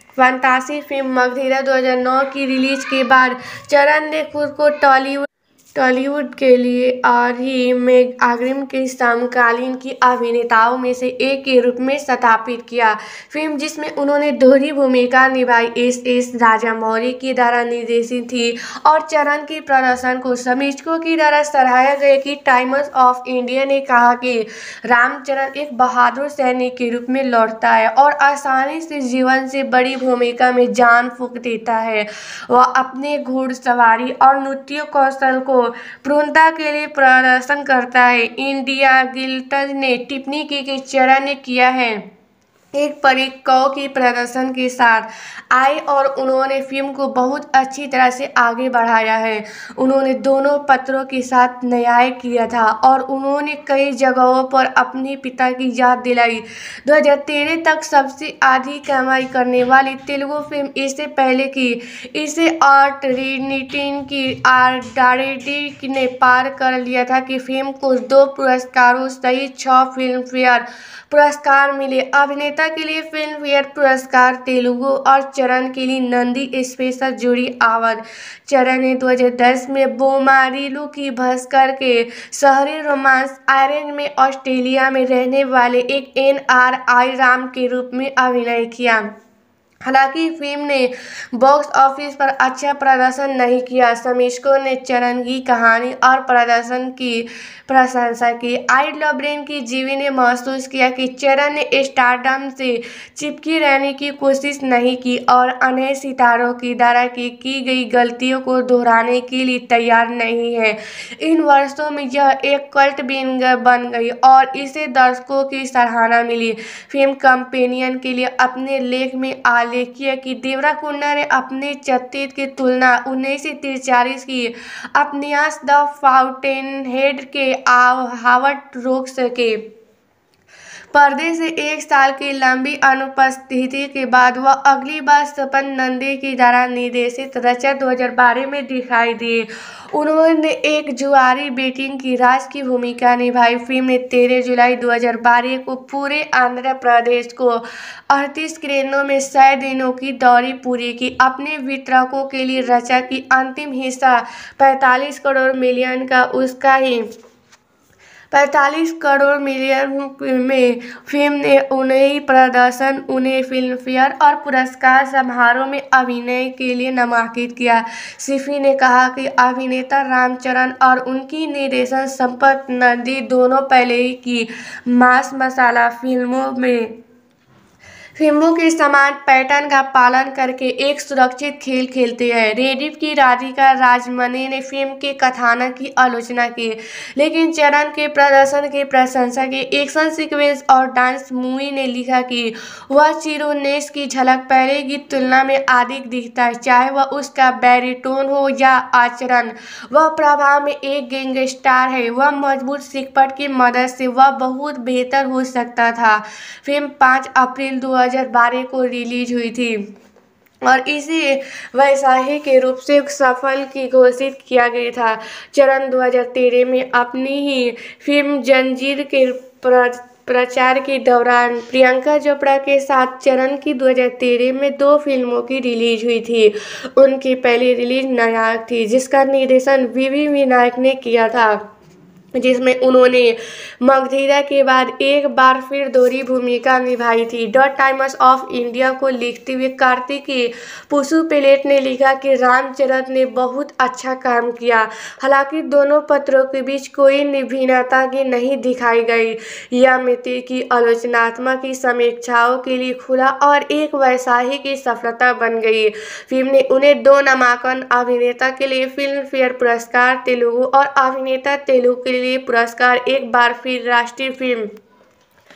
फंतासी फिल्म मगधीरा दो हज़ार नौ की रिलीज के बाद चरण ने खुद को टॉलीवुड टॉलीवुड के लिए और ही में अग्रिम के समकालीन की अभिनेताओं में से एक के रूप में स्थापित किया। फिल्म जिसमें उन्होंने दोहरी भूमिका निभाई एस एस राजामौली की द्वारा निर्देशित थी और चरण के प्रदर्शन को समीक्षकों की द्वारा सराहा गया कि टाइम्स ऑफ इंडिया ने कहा कि रामचरण एक बहादुर सैनिक के रूप में लौटता है और आसानी से जीवन से बड़ी भूमिका में जान फूंक देता है। वह अपने घुड़सवारी और नृत्य कौशल को पूर्णता के लिए प्रदर्शन करता है। इंडिया गिल्ट ने टिप्पणी की कि चरण ने किया है एक परिकव की प्रदर्शन के साथ आए और उन्होंने फिल्म को बहुत अच्छी तरह से आगे बढ़ाया है। उन्होंने दोनों पात्रों के साथ न्याय किया था और उन्होंने कई जगहों पर अपने पिता की याद दिलाई। दो हज़ार तेरह तक सबसे अधिक कमाई करने वाली तेलुगु फिल्म इससे पहले की इसे और ट्रिनिटी की आरडारेडी ने पार कर लिया था कि फिल्म को दो पुरस्कारों सहित छह फिल्म फेयर पुरस्कार मिले। अभिनेता के लिए फिल्म फेयर पुरस्कार तेलुगु और चरण के लिए नंदी स्पेशल जूरी अवार्ड। चरण ने दो हज़ार दस में बोमारिलू की भस्कर के शहरी रोमांस ऑरेंज में ऑस्ट्रेलिया में रहने वाले एक एन आर आई राम के रूप में अभिनय किया। हालांकि फिल्म ने बॉक्स ऑफिस पर अच्छा प्रदर्शन नहीं किया। समीक्षकों ने चरण की कहानी और प्रदर्शन की प्रशंसा की। आई लव ब्रेन की जीवी ने महसूस किया कि चरण ने स्टारडम से चिपकी रहने की कोशिश नहीं की और अन्य सितारों की द्वारा की, की गई गलतियों को दोहराने के लिए तैयार नहीं है। इन वर्षों में यह एक कल्ट बन गई और इसे दर्शकों की सराहना मिली। फिल्म कंपेनियन के लिए अपने लेख में आलेखित कि देवराकुंडा ने अपने चरित्र की तुलना उन्नीस सौ तिरचालीस की उपन्यास द फाउंटेनहेड के हावर्ड रोक्स के पर्दे से एक साल की लंबी अनुपस्थिति के बाद वह अगली बार सपन नंदी की द्वारा निर्देशित रचा दो हज़ार बारह में दिखाई दिए। उन्होंने एक जुआरी बेटी की राज की भूमिका निभाई। फिल्म ने तेरह जुलाई दो हज़ार बारह को पूरे आंध्र प्रदेश को अड़तीस स्क्रीनों में सौ दिनों की दौरी पूरी की। अपने वितरकों के लिए रचा की अंतिम हिस्सा पैंतालीस करोड़ मिलियन का उसका ही पैंतालीस करोड़ मिलियन में फिल्म ने उन्हें प्रदर्शन उन्हें फिल्म फेयर और पुरस्कार समारोह में अभिनय के लिए नामांकित किया। सिफी ने कहा कि अभिनेता रामचरण और उनकी निर्देशन संपत नंदी दोनों पहले ही की मास मसाला फिल्मों में फिल्मों के समान पैटर्न का पालन करके एक सुरक्षित खेल खेलते हैं। रेडिफ की राधिका राजमनी ने फिल्म के कथानक की आलोचना की, लेकिन चरण के प्रदर्शन की प्रशंसा की। एक्शन सीक्वेंस और डांस मूवी ने लिखा कि वह चिरोनेस की झलक पहले की तुलना में अधिक दिखता है, चाहे वह उसका बैरिटोन हो या आचरण। वह प्रभाव में एक गैंगस्टर है। वह मजबूत सिकपट की मदद से वह बहुत बेहतर हो सकता था। फिल्म पाँच अप्रैल दो हज़ार बारह को रिलीज हुई थी और इसे वैशाही के रूप से सफल की घोषित किया गया था। चरण दो हज़ार तेरह में अपनी ही फिल्म जंजीर के प्रचार के दौरान प्रियंका चोपड़ा के साथ चरण की दो हज़ार तेरह में दो फिल्मों की रिलीज हुई थी। उनकी पहली रिलीज नायक थी, जिसका निर्देशन वी वी विनायक ने किया था, जिसमें उन्होंने मगधीरा के बाद एक बार फिर दोहरी भूमिका निभाई थी। द टाइम्स ऑफ इंडिया को लिखते हुए कार्तिकी पुसुपेलेट ने लिखा कि रामचरण ने बहुत अच्छा काम किया। हालांकि दोनों पत्रों के बीच कोई भिन्नता की नहीं दिखाई गई। यह मिति की आलोचनात्मक की समीक्षाओं के लिए खुला और एक वैशाही की सफलता बन गई। फिल्म ने उन्हें दो नामांकन, अभिनेता के लिए फिल्म फेयर पुरस्कार तेलुगु और अभिनेता तेलुगु के लिए पुरस्कार, एक बार फिर राष्ट्रीय फिल्म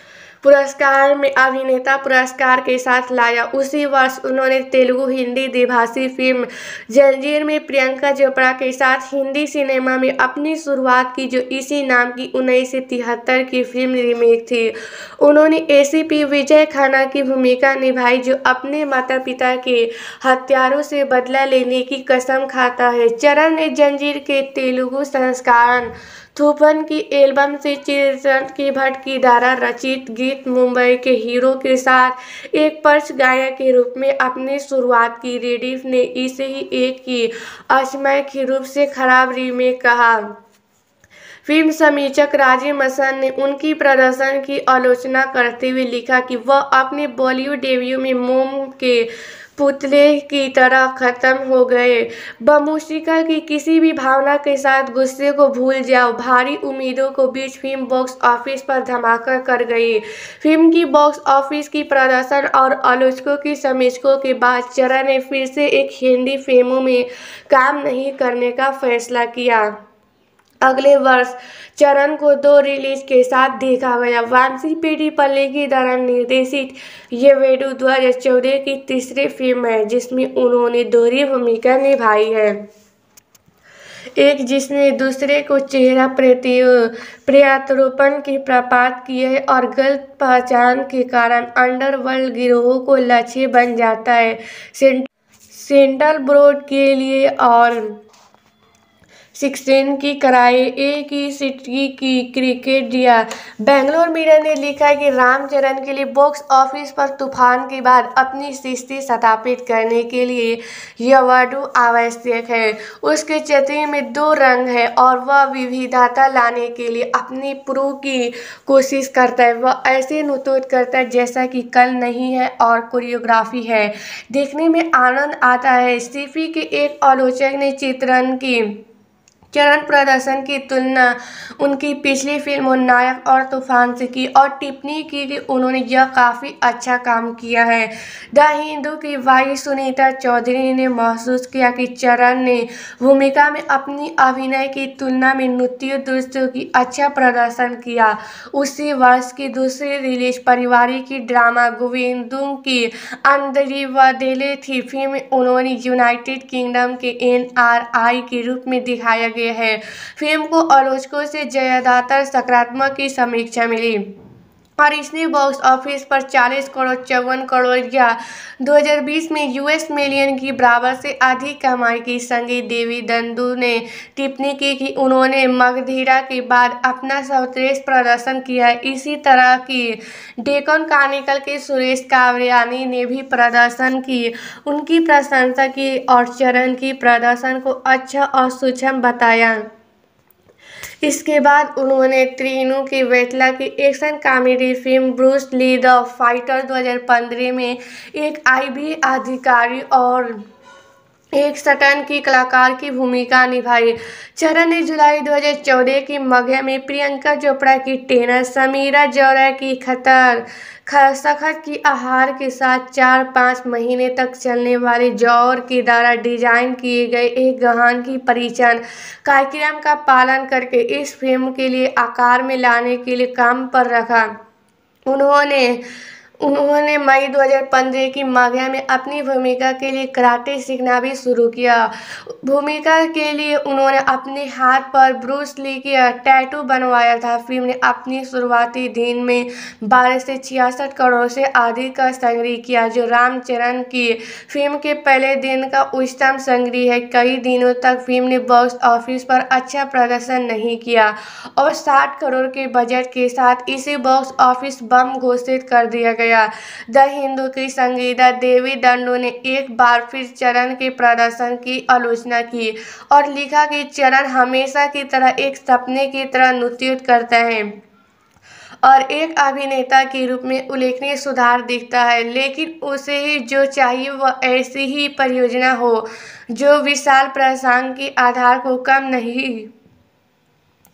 पुरस्कार में अभिनेता पुरस्कार के साथ लाया। उसी वर्ष उन्होंने तेलुगु हिंदी द्विभाषी फिल्म जंजीर में प्रियंका चोपड़ा के साथ हिंदी सिनेमा में अपनी शुरुआत की, जो इसी नाम की उन्नीस सौ तिहत्तर की फिल्म रीमेक थी। उन्होंने एसीपी विजय खन्ना की भूमिका निभाई, जो अपने माता पिता के हत्यारों से बदला लेने की कसम खाता है। चरण ने जंजीर के तेलुगु संस्करण थूफन की एल्बम से चित्रन की भट्ट की द्वारा रचित गीत मुंबई के हीरो के साथ एक पार्श्व गायक के रूप में अपनी शुरुआत की। रेडिफ ने इसे ही एक की असमय रूप से खराब रीमेक कहा। फिल्म समीक्षक राजीव मसन ने उनकी प्रदर्शन की आलोचना करते हुए लिखा कि वह अपने बॉलीवुड डेब्यू में मोम के पुतले की तरह खत्म हो गए। बमूशिका की किसी भी भावना के साथ गुस्से को भूल जाओ। भारी उम्मीदों को बीच फिल्म बॉक्स ऑफिस पर धमाका कर गई। फिल्म की बॉक्स ऑफिस की प्रदर्शन और आलोचकों की समीक्षकों के बाद चरण ने फिर से एक हिंदी फिल्मों में काम नहीं करने का फैसला किया। अगले वर्ष चरण को दो रिलीज के साथ देखा गया। वांसी पेडी पल्ले की द्वारा निर्देशित ये वेडू दो हज़ार चौदह की तीसरी फिल्म है जिसमें उन्होंने दोहरी भूमिका निभाई है। एक जिसने दूसरे को चेहरा प्रत्यारोपण की प्रपात की है और गलत पहचान के कारण अंडरवर्ल्ड गिरोह को लक्ष्य बन जाता है। सेंट्रल बोर्ड के लिए और सिक्सटीन की कराए एक ही सिटी की क्रिकेट दिया। बेंगलोर मीडिया ने लिखा है कि रामचरण के लिए बॉक्स ऑफिस पर तूफान के बाद अपनी स्थिति स्थापित करने के लिए यह वेडू आवश्यक है। उसके चरित्र में दो रंग है और वह विविधता लाने के लिए अपनी प्रो की कोशिश करता है। वह ऐसे नृत्य करता है जैसा कि कल नहीं है और कोरियोग्राफी है, देखने में आनंद आता है। सीफी के एक आलोचक ने चित्रण की चरण प्रदर्शन की तुलना उनकी पिछली फिल्मों नायक और तूफान से की और टिप्पणी की कि उन्होंने यह काफ़ी अच्छा काम किया है। द हिंदू की वाई सुनीता चौधरी ने महसूस किया कि चरण ने भूमिका में अपनी अभिनय की तुलना में नृत्य दृश्यों की अच्छा प्रदर्शन किया। उसी वर्ष की दूसरी रिलीज पारिवारिक की ड्रामा गोविंदुम की अंदरिवदेले थी। फिल्म उन्होंने यूनाइटेड किंगडम के एन आर आई के रूप में दिखाया गया है। फिल्म को आलोचकों से ज्यादातर सकारात्मक की समीक्षा मिली और इसने बॉक्स ऑफिस पर चालीस करोड़ चौवन करोड़ या दो हज़ार बीस में यूएस मिलियन की बराबर से अधिक कमाई की। संगीत देवी दंडू ने टिप्पणी की कि उन्होंने मगधीरा के बाद अपना सर्वश्रेष्ठ प्रदर्शन किया है। इसी तरह की डेक्कन क्रॉनिकल के सुरेश कावरियानी ने भी प्रदर्शन की उनकी प्रशंसा की और चरण की प्रदर्शन को अच्छा और सूक्ष्म बताया। इसके बाद उन्होंने त्रिनू की वेटला की action comedy film Bruce Lee the fighter दो हज़ार पंद्रह में एक आईबी अधिकारी और एक स्टंट की कलाकार की भूमिका निभाई। चरण ने जुलाई दो हज़ार चौदह की मघ में प्रियंका चोपड़ा की टेनर, समीरा जौहर की खतर सखत की आहार के साथ चार पाँच महीने तक चलने वाले जौहर के द्वारा डिजाइन किए गए एक गहन की परिचालन कार्यक्रम का पालन करके इस फिल्म के लिए आकार में लाने के लिए काम पर रखा। उन्होंने उन्होंने मई दो हज़ार पंद्रह की मघ में अपनी भूमिका के लिए कराटे सीखना भी शुरू किया। भूमिका के लिए उन्होंने अपने हाथ पर ब्रूस ली का टैटू बनवाया था। फिल्म ने अपनी शुरुआती दिन में बारह से छियासठ करोड़ से अधिक का संग्रह किया, जो रामचरण की फिल्म के पहले दिन का उच्चतम संग्रह है। कई दिनों तक फिल्म ने बॉक्स ऑफिस पर अच्छा प्रदर्शन नहीं किया और साठ करोड़ के बजट के साथ इसे बॉक्स ऑफिस बम घोषित कर दिया गया। द हिंदू की संगीता देवी दंडू ने एक बार फिर चरण के प्रदर्शन की आलोचना की और लिखा कि चरण हमेशा की तरह एक सपने की तरह नृत्य करता है और एक अभिनेता के रूप में उल्लेखनीय सुधार दिखता है, लेकिन उसे ही जो चाहिए वह ऐसी ही परियोजना हो जो विशाल प्रसंग के आधार को कम नहीं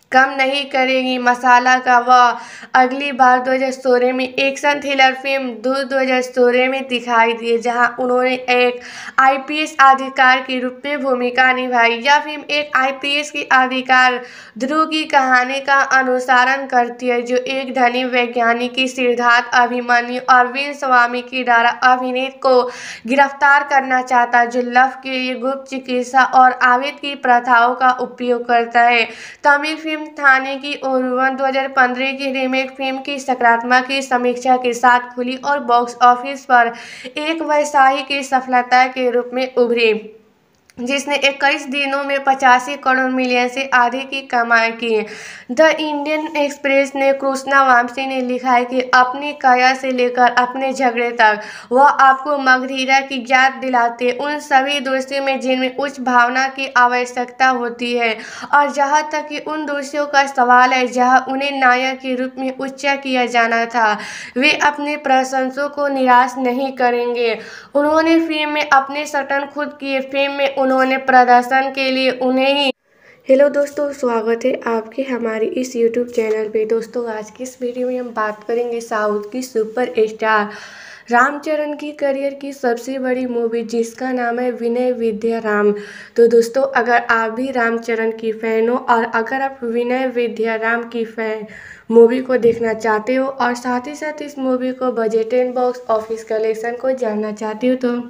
कम नहीं करेगी मसाला का। वह अगली बार दो हज़ार सोलह में एक्शन थ्रिलर फिल्म दूर दो हज़ार सोलह में दिखाई दिए, जहां उन्होंने एक आईपीएस अधिकारी के रूप में भूमिका निभाई। यह फिल्म एक आईपीएस की अधिकारी ध्रुव की कहानी का अनुसरण करती है, जो एक धनी वैज्ञानिक की सिद्धार्थ अभिमन्यु अरविंद स्वामी की द्वारा अभिनीत को गिरफ्तार करना चाहता है, जो लव के लिए गुप्त चिकित्सा और आवेद की प्रथाओं का उपयोग करता है। तमिल फिल्म थाने की ओरुवन दो हज़ार पंद्रह की रीमेक फिल्म की सकारात्मक की समीक्षा के साथ खुली और बॉक्स ऑफिस पर एक वैसाही की सफलता के रूप में उभरी, जिसने इक्कीस दिनों में पचासी करोड़ मिलियन से अधिक की कमाई की। द इंडियन एक्सप्रेस ने कृष्णा वामसी ने लिखा है कि अपनी काया से लेकर अपने झगड़े तक वह आपको मगधीरा की याद दिलाते उन सभी दोषियों में जिनमें उच्च भावना की आवश्यकता होती है, और जहां तक कि उन दोषियों का सवाल है जहां उन्हें नायक के रूप में उच्च किया जाना था, वे अपने प्रशंसकों को निराश नहीं करेंगे। उन्होंने फिल्म में अपने सटन खुद किए। फिल्म में उन्होंने प्रदर्शन के लिए उन्हें ही हेलो दोस्तों, स्वागत है आपके हमारी इस यूट्यूब चैनल पे। दोस्तों, आज की इस वीडियो में हम बात करेंगे साउथ की सुपर स्टार रामचरण की करियर की सबसे बड़ी मूवी, जिसका नाम है विनय विद्या राम। तो दोस्तों, अगर आप भी रामचरण की फ़ैन हो और अगर आप विनय विद्या राम की फ़ैन मूवी को देखना चाहते हो और साथ ही साथ इस मूवी को budget and box office collection को जानना चाहते हो, तो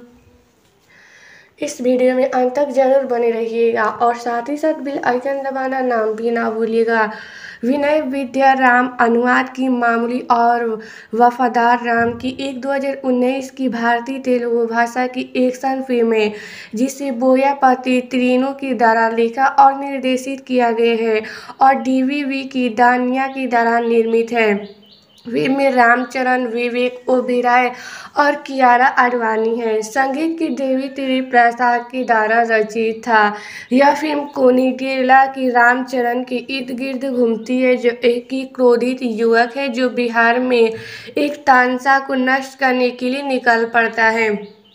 इस वीडियो में अंत तक जरूर बने रहिएगा और साथ ही साथ बेल आइकन दबाना नाम भी ना भूलिएगा। विनय विद्या राम अनुवाद की मामूली और वफादार राम की एक दो हज़ार उन्नीस की भारतीय तेलुगु भाषा की एक्शन फिल्म है, जिसे बोयापति त्रिनू की द्वारा लिखा और निर्देशित किया गया है और डीवीवी की दानिया की द्वारा निर्मित है। फिल्म में रामचरण, विवेक ओबेरॉय और कियारा आडवाणी है। संगीत की देवी त्रि प्रसाद के द्वारा रचित था। यह फिल्म कोनिडेला की रामचरण के इर्द गिर्द घूमती है, जो एक ही क्रोधित युवक है जो बिहार में एक तानसा को नष्ट करने के लिए निकल पड़ता है।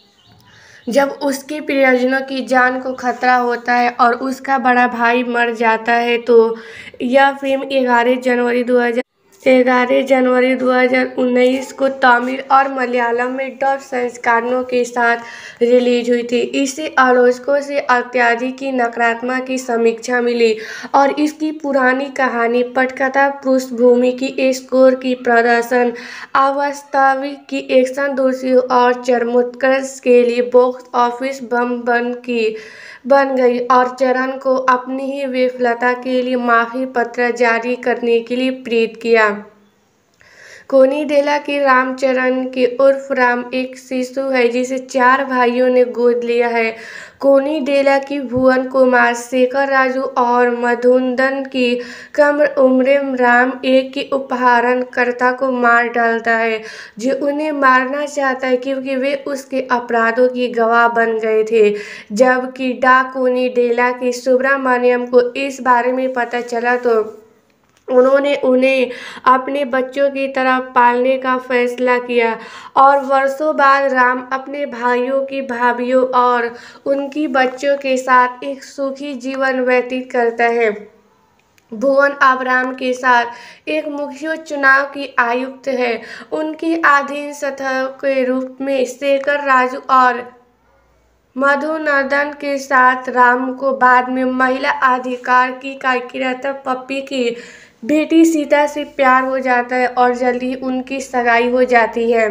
जब उसके प्रियजनों की जान को खतरा होता है और उसका बड़ा भाई मर जाता है, तो यह फिल्म ग्यारह जनवरी दो हज़ार ग्यारह जनवरी दो हज़ार उन्नीस को तमिल और मलयालम में डब संस्करणों के साथ रिलीज हुई थी। इसे आलोचकों से अत्यधिक की नकारात्मक की समीक्षा मिली और इसकी पुरानी कहानी, पटकथा, पृष्ठभूमि की स्कोर की प्रदर्शन, अवास्तविक की एक्शन दोषियों और चरमोत्कर्ष के लिए बॉक्स ऑफिस बम बन की बन गई और चरण को अपनी ही विफलता के लिए माफी पत्र जारी करने के लिए प्रेरित किया। कोनिडेला की रामचरण के उर्फ राम एक शिशु है जिसे चार भाइयों ने गोद लिया है। कोनिडेला की भुवन कुमार, शेखर राजू और मधुसूदन की कम उम्र में राम एक के अपहरणकर्ता को मार डालता है, जो उन्हें मारना चाहता है क्योंकि वे उसके अपराधों की गवाह बन गए थे। जबकि डा कोनिडेला की सुब्रमण्यम को इस बारे में पता चला तो उन्होंने उन्हें अपने बच्चों की तरह पालने का फैसला किया और वर्षों बाद राम अपने भाइयों की भाभियों और उनकी बच्चों के साथ एक सुखी जीवन व्यतीत करता है। भुवन अब राम के साथ एक मुख्य चुनाव की आयुक्त है। उनकी अधीन सतह के रूप में शेखर राजू और मधुसूदन के साथ राम को बाद में महिला अधिकार की कार्यकर्ता पप्पी की बेटी सीता से प्यार हो जाता है और जल्दी ही उनकी सगाई हो जाती है।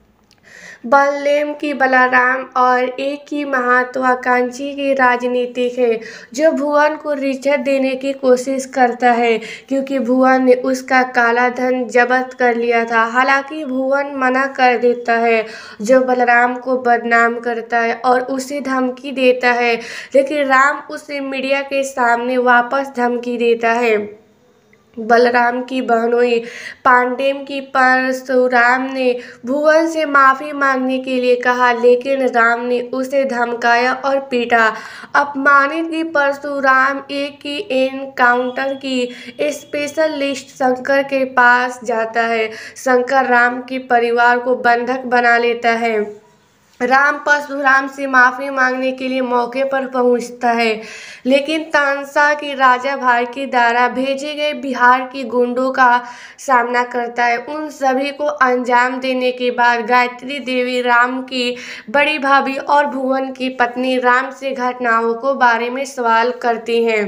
बलदेव की बलराम और एक ही महत्वाकांक्षी की राजनीतिक है, जो भुवन को रिश्वत देने की कोशिश करता है क्योंकि भुवन ने उसका काला धन जब्त कर लिया था। हालांकि भुवन मना कर देता है, जो बलराम को बदनाम करता है और उसे धमकी देता है, लेकिन राम उसे मीडिया के सामने वापस धमकी देता है। बलराम की बहनोई पांडेय की परशुराम ने भुवन से माफ़ी मांगने के लिए कहा, लेकिन राम ने उसे धमकाया और पीटा। अपमानित की परशुराम एक की एनकाउंटर की स्पेशलिस्ट शंकर के पास जाता है। शंकर राम के परिवार को बंधक बना लेता है राम परशुराम से माफ़ी मांगने के लिए मौके पर पहुंचता है, लेकिन तानसा की राजा भाई के द्वारा भेजे गए बिहार के गुंडों का सामना करता है। उन सभी को अंजाम देने के बाद गायत्री देवी राम की बड़ी भाभी और भुवन की पत्नी राम से घटनाओं को बारे में सवाल करती हैं।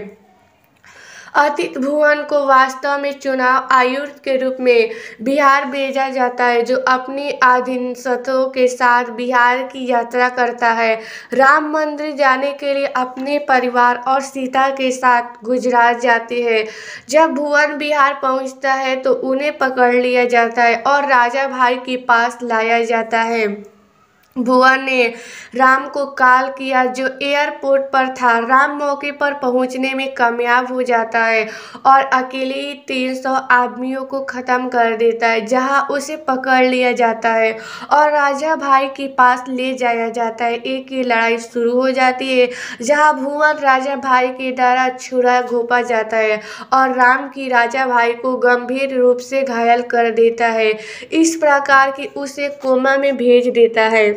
अतीत भुवन को वास्तव में चुनाव आयुक्त के रूप में बिहार भेजा जाता है, जो अपनी अधीनस्थों के साथ बिहार की यात्रा करता है। राम मंदिर जाने के लिए अपने परिवार और सीता के साथ गुजरात जाते हैं। जब भुवन बिहार पहुंचता है तो उन्हें पकड़ लिया जाता है और राजा भाई के पास लाया जाता है। भुवन ने राम को कॉल किया, जो एयरपोर्ट पर था। राम मौके पर पहुंचने में कामयाब हो जाता है और अकेले ही तीन सौ आदमियों को ख़त्म कर देता है, जहां उसे पकड़ लिया जाता है और राजा भाई के पास ले जाया जाता है। एक ही लड़ाई शुरू हो जाती है, जहां भुवन राजा भाई के द्वारा छुरा घोंपा जाता है और राम की राजा भाई को गंभीर रूप से घायल कर देता है, इस प्रकार कि उसे कोमा में भेज देता है।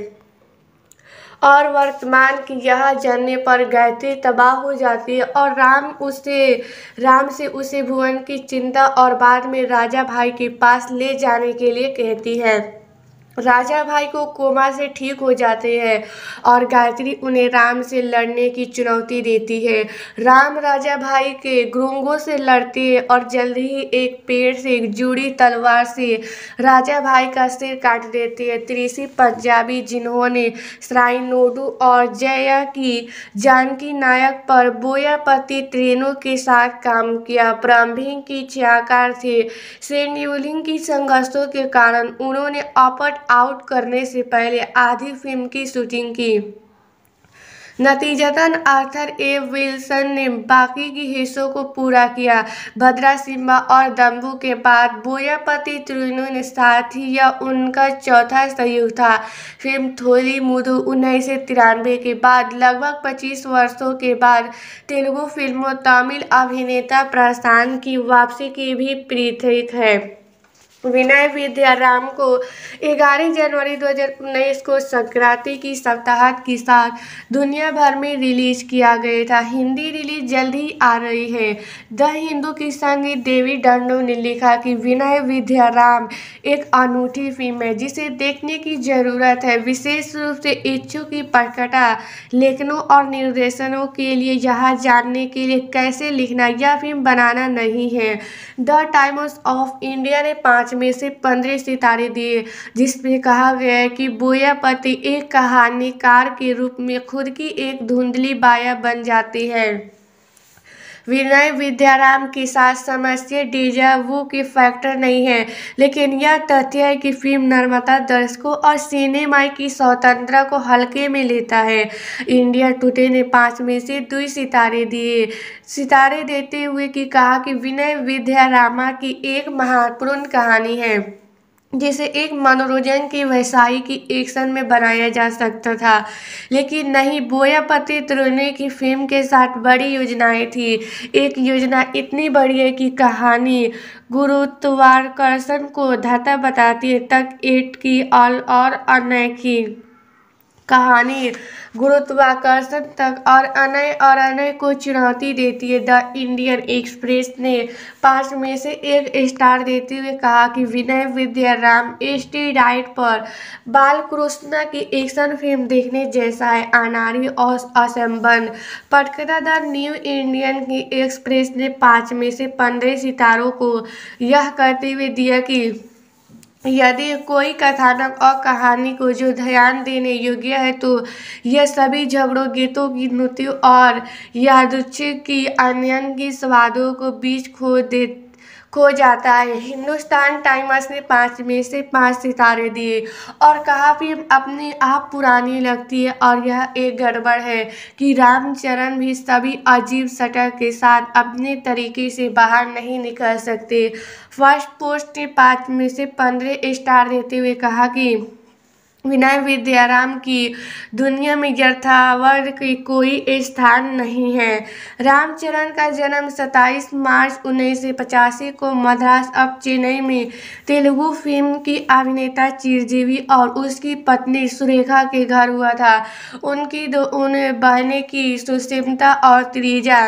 और वर्तमान की यह जानने पर गायत्री तबाह हो जाती है और राम उसे राम से उसे भुवन की चिंता और बाद में राजा भाई के पास ले जाने के लिए कहती है। राजा भाई को कोमा से ठीक हो जाते हैं और गायत्री उन्हें राम से लड़ने की चुनौती देती है। राम राजा भाई के गुंगों से लड़ते हैं और जल्द ही एक पेड़ से जुड़ी तलवार से राजा भाई का सिर काट देते हैं। त्रिशी पंजाबी, जिन्होंने श्राइनोडू और जया की जानकी नायक पर बोयापति त्रेनों के साथ काम किया, प्रारंभिक की छायाकार थे। शेड्यूलिंग की संघर्षों के कारण उन्होंने ऑप्ट आउट करने से पहले आधी फिल्म की शूटिंग की। नतीजतन आर्थर ए विल्सन ने बाकी के हिस्सों को पूरा किया। भद्रा सिम्हा और दम्बू के बाद बोयापति त्रिनों ने साथ ही यह उनका चौथा सहयोग था। फिल्म थोली मुदु उन्नीस सौ तिरानवे के बाद लगभग पच्चीस वर्षों के बाद तेलुगु फिल्मों तमिल अभिनेता प्रशांत की वापसी की भी प्रतीक है। विनय विद्याराम को ग्यारह जनवरी दो हज़ार उन्नीस को संक्रांति की सप्ताहांत के साथ दुनिया भर में रिलीज किया गया था। हिंदी रिलीज जल्द ही आ रही है। द हिंदू की संगीत देवी डंडो ने लिखा कि विनय विद्याराम एक अनूठी फिल्म है जिसे देखने की जरूरत है, विशेष रूप से इच्छुक की पटकथा लेखनों और निर्देशनों के लिए। यह जानने के लिए कैसे लिखना या फिल्म बनाना नहीं है। द टाइम्स ऑफ इंडिया ने पाँच में से पंद्रह सितारे दिए, जिसमें कहा गया है कि बोयापति एक कहानीकार के रूप में खुद की एक धुंधली बाया बन जाती है। विनय विद्याराम के साथ समस्या डेजा वू के फैक्टर नहीं है, लेकिन यह तथ्य है कि फिल्म निर्माता दर्शकों और सिनेमा की स्वतंत्रता को हल्के में लेता है। इंडिया टुडे ने पाँच में से दो सितारे दिए सितारे देते हुए कि कहा कि विनय विद्यारामा की एक महत्वपूर्ण कहानी है जिसे एक मनोरंजन की व्यवसायी की एक्शन में बनाया जा सकता था, लेकिन नहीं। बोयापति त्रिनों की फिल्म के साथ बड़ी योजनाएं थी। एक योजना इतनी बड़ी है कि कहानी गुरुत्वाकर्षण को धता बताती है तक एट की और और अनय की कहानी गुरुत्वाकर्षण तक और अनय और अनय को चुनौती देती है। द इंडियन एक्सप्रेस ने पाँच में से एक स्टार देते हुए कहा कि विनय विद्याराम स्टेरॉइड पर बालकृष्ण की एक्शन फिल्म देखने जैसा है, अनाड़ी और असंबद्ध पटकथा। द न्यू इंडियन की एक्सप्रेस ने पाँच में से पंद्रह सितारों को यह कहते हुए दिया कि यदि कोई कथानक और कहानी को जो ध्यान देने योग्य है तो यह सभी झगड़ों, गीतों की नृत्यों और यादृच्छिक की अनयन की स्वादों को बीच खो दे खो जाता है। हिंदुस्तान टाइम्स ने पाँच में से पाँच सितारे दिए और कहा फिल्म अपने आप पुरानी लगती है और यह एक गड़बड़ है कि रामचरण भी सभी अजीब सटर के साथ अपने तरीके से बाहर नहीं निकल सकते। फर्स्ट पोस्ट ने पाँच में से पंद्रह स्टार देते हुए कहा कि विनय विद्याराम की दुनिया में यथार्थ की कोई स्थान नहीं है। रामचरण का जन्म सत्ताईस मार्च उन्नीस सौ पचासी को मद्रास अब चेन्नई में तेलुगु फिल्म की अभिनेता चिरंजीवी और उसकी पत्नी सुरेखा के घर हुआ था। उनकी दो उन बहनें की सुष्मिता और त्रिजा।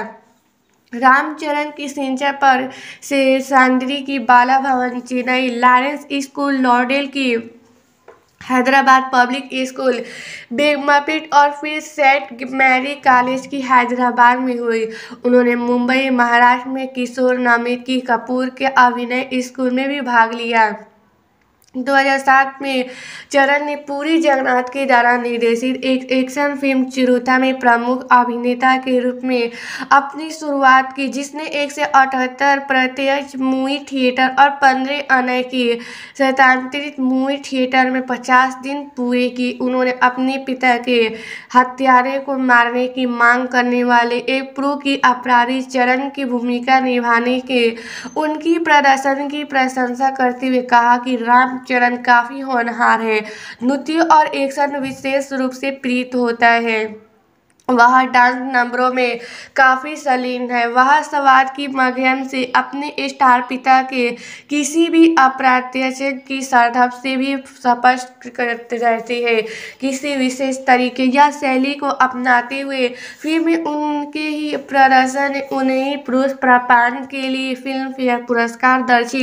रामचरण की शिक्षा पर से सांद्री की बाला भवन चेन्नई, लॉरेंस स्कूल लॉरेल की हैदराबाद पब्लिक स्कूल बेगमपेट और फिर सेंट मैरी कॉलेज की हैदराबाद में हुई। उन्होंने मुंबई महाराष्ट्र में किशोर नमित कपूर के अभिनय स्कूल में भी भाग लिया। दो हज़ार सात में चरण ने पुरी जगन्नाथ के द्वारा निर्देशित एक एक्शन फिल्म चिरुता में प्रमुख अभिनेता के रूप में अपनी शुरुआत की, जिसने एक सौ अठहत्तर प्रत्यक्ष मूवी थिएटर और पंद्रह अन्य की सैद्धांतिक मूवी थिएटर में पचास दिन पूरे की। उन्होंने अपने पिता के हत्यारे को मारने की मांग करने वाले एक प्रो की अपराधी चरण की भूमिका निभाने के उनकी प्रदर्शन की प्रशंसा करते हुए कहा कि राम चरण काफी होनहार है, नृत्य और एक्शन विशेष रूप से प्रीत होता है। वह डांस नंबरों में काफी संलीन है। वह संवाद के माध्यम से अपने स्टार पिता के किसी भी अप्रत्याशित की संदर्भ से भी स्पष्ट करते रहती है। किसी विशेष तरीके या शैली को अपनाते हुए फिल्म में उनके ही प्रदर्शन ने उन्हें पुरुष प्राप्तान के लिए फिल्म फेयर पुरस्कार दर्जी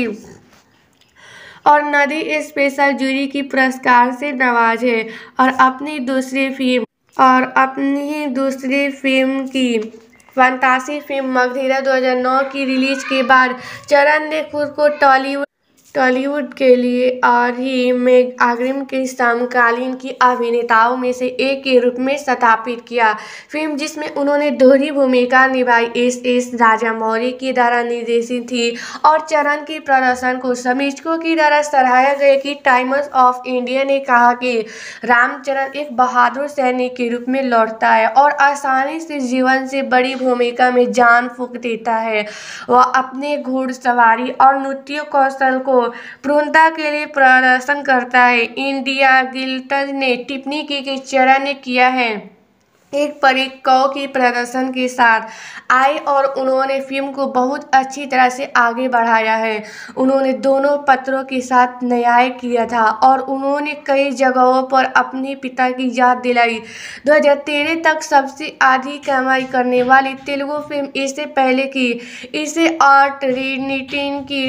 और नदी स्पेशल जूरी की पुरस्कार से नवाजे और अपनी दूसरी फिल्म और अपनी दूसरी फिल्म की फंतासी फिल्म मगधीरा दो हज़ार नौ की रिलीज के बाद चरण ने खुद को टॉलीवुड टॉलीवुड के लिए और ही में अग्रिम के समकालीन की अभिनेताओं में से एक के रूप में स्थापित किया। फिल्म जिसमें उन्होंने दोहरी भूमिका निभाई एस एस राजामौली की द्वारा निर्देशित थी और चरण के प्रदर्शन को समीक्षकों की द्वारा सराहा गया कि टाइम्स ऑफ इंडिया ने कहा कि रामचरण एक बहादुर सैनिक के रूप में लौटता है और आसानी से जीवन से बड़ी भूमिका में जान फूंक देता है। वह अपने घुड़सवारी और नृत्य कौशल को पूर्णता के लिए प्रदर्शन करता है। इंडिया गिल्ट ने टिप्पणी की कि चरण ने किया है एक परिकव के प्रदर्शन के साथ आए और उन्होंने फिल्म को बहुत अच्छी तरह से आगे बढ़ाया है। उन्होंने दोनों पात्रों के साथ न्याय किया था और उन्होंने कई जगहों पर अपने पिता की याद दिलाई। दो हज़ार तेरह तक सबसे अधिक कमाई करने वाली तेलुगु फिल्म इससे पहले की इसे और ट्रिनिटी की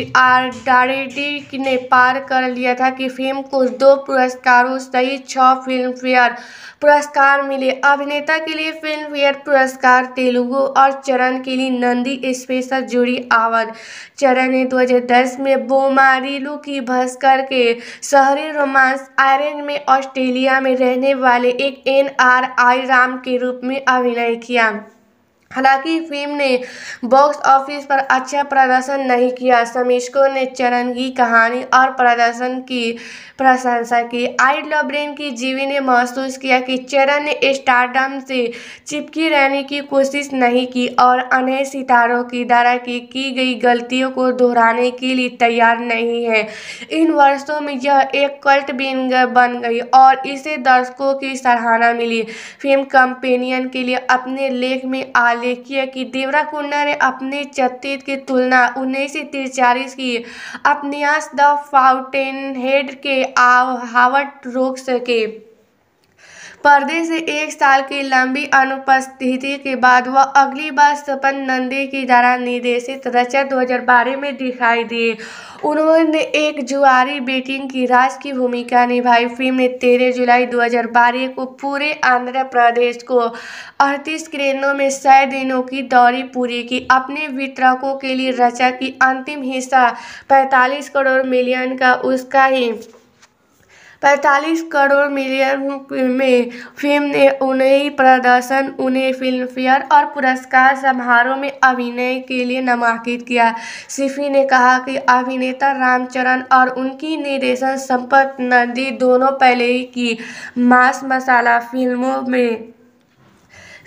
आरडारेडी ने पार कर लिया था कि फिल्म को दो पुरस्कारों सहित छह फिल्म फेयर पुरस्कार मिले। अभिनेता के लिए फिल्म फेयर पुरस्कार तेलुगु और चरण के लिए नंदी स्पेशल जूरी अवार्ड। चरण ने दो हज़ार दस में बोमारिलू की भास्कर के शहरी रोमांस आयरन में ऑस्ट्रेलिया में रहने वाले एक एन आर आई राम के रूप में अभिनय किया। हालांकि फिल्म ने बॉक्स ऑफिस पर अच्छा प्रदर्शन नहीं किया, समीक्षकों ने चरण की कहानी और प्रदर्शन की प्रशंसा की। आई लव ब्रेन की जीवी ने महसूस किया कि चरण ने स्टारडम से चिपकी रहने की कोशिश नहीं की और अन्य सितारों की द्वारा की, की गई गलतियों को दोहराने के लिए तैयार नहीं है। इन वर्षों में यह एक कल्ट बन गई और इसे दर्शकों की सराहना मिली। फिल्म कंपेनियन के लिए अपने लेख में आलेखित कि देवराकुंडा ने अपने चरित्र की तुलना उन्नीस सौ तिरचालीस की उपन्यास द फाउंटेनहेड के हावर्ड रोक्स के पर्दे से एक साल की लंबी अनुपस्थिति के बाद वह अगली बार सपन नंदी की द्वारा निर्देशित रचा दो हज़ार बारह में दिखाई दिए। उन्होंने एक जुआरी बेटी की राज की भूमिका निभाई। फिल्म ने तेरह जुलाई दो हज़ार बारह को पूरे आंध्र प्रदेश को अड़तीस स्क्रीनों में सौ दिनों की दौरी पूरी की। अपने वितरकों के लिए रचा की अंतिम हिस्सा पैंतालीस करोड़ मिलियन का उसका ही पैंतालीस करोड़ मिलियन में फिल्म ने उन्हें प्रदर्शन उन्हें फिल्म फेयर और पुरस्कार समारोह में अभिनय के लिए नामांकित किया। सिफी ने कहा कि अभिनेता रामचरण और उनकी निर्देशन संपत नंदी दोनों पहले ही की मास मसाला फिल्मों में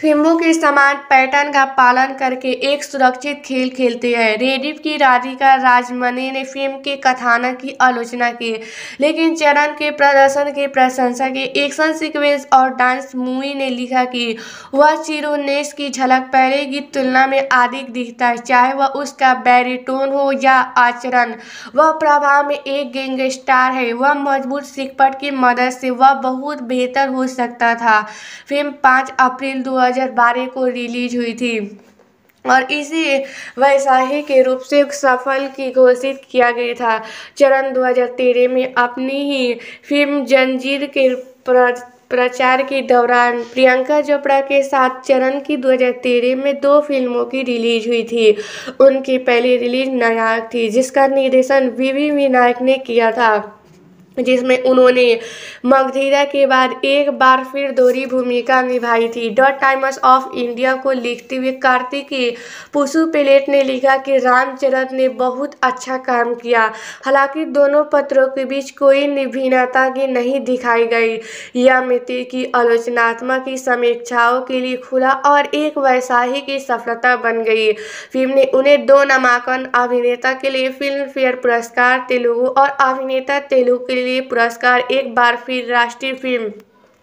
फिल्मों के समान पैटर्न का पालन करके एक सुरक्षित खेल खेलते हैं। रेडिफ की राधिका राजमनी ने फिल्म के कथानक की आलोचना की, लेकिन चरण के प्रदर्शन की प्रशंसा की। एक्शन सीक्वेंस और डांस मूवी ने लिखा कि वह चिरोनेस की झलक पहले की तुलना में अधिक दिखता है, चाहे वह उसका बैरिटोन हो या आचरण। वह प्रभाव में एक गैंगस्टर है, वह मजबूत सिकपट की मदद से वह बहुत बेहतर हो सकता था। फिल्म पाँच अप्रैल दो हजार बारह को रिलीज हुई थी और इसे वैशाही के रूप से सफल की घोषित किया गया था। चरण दो हजार तेरह में अपनी ही फिल्म जंजीर के प्र प्रचार के दौरान प्रियंका चोपड़ा के साथ चरण की दो हजार तेरह में दो फिल्मों की रिलीज हुई थी। उनकी पहली रिलीज नायक थी, जिसका निर्देशन वी वी विनायक ने किया था, जिसमें उन्होंने मगधीरा के बाद एक बार फिर दोहरी भूमिका निभाई थी। द टाइम्स ऑफ इंडिया को लिखते हुए कार्तिकी पुसुपेलेट ने लिखा कि रामचरण ने बहुत अच्छा काम किया। हालांकि दोनों पत्रों के बीच कोई भिन्नता की नहीं दिखाई गई। यह मिति की आलोचनात्मक की समीक्षाओं के लिए खुला और एक वैशाही की सफलता बन गई। फिल्म ने उन्हें दो नामांकन, अभिनेता के लिए फिल्म फेयर पुरस्कार तेलुगु और अभिनेता तेलुगु के लिए पुरस्कार, एक बार फिर राष्ट्रीय फिल्म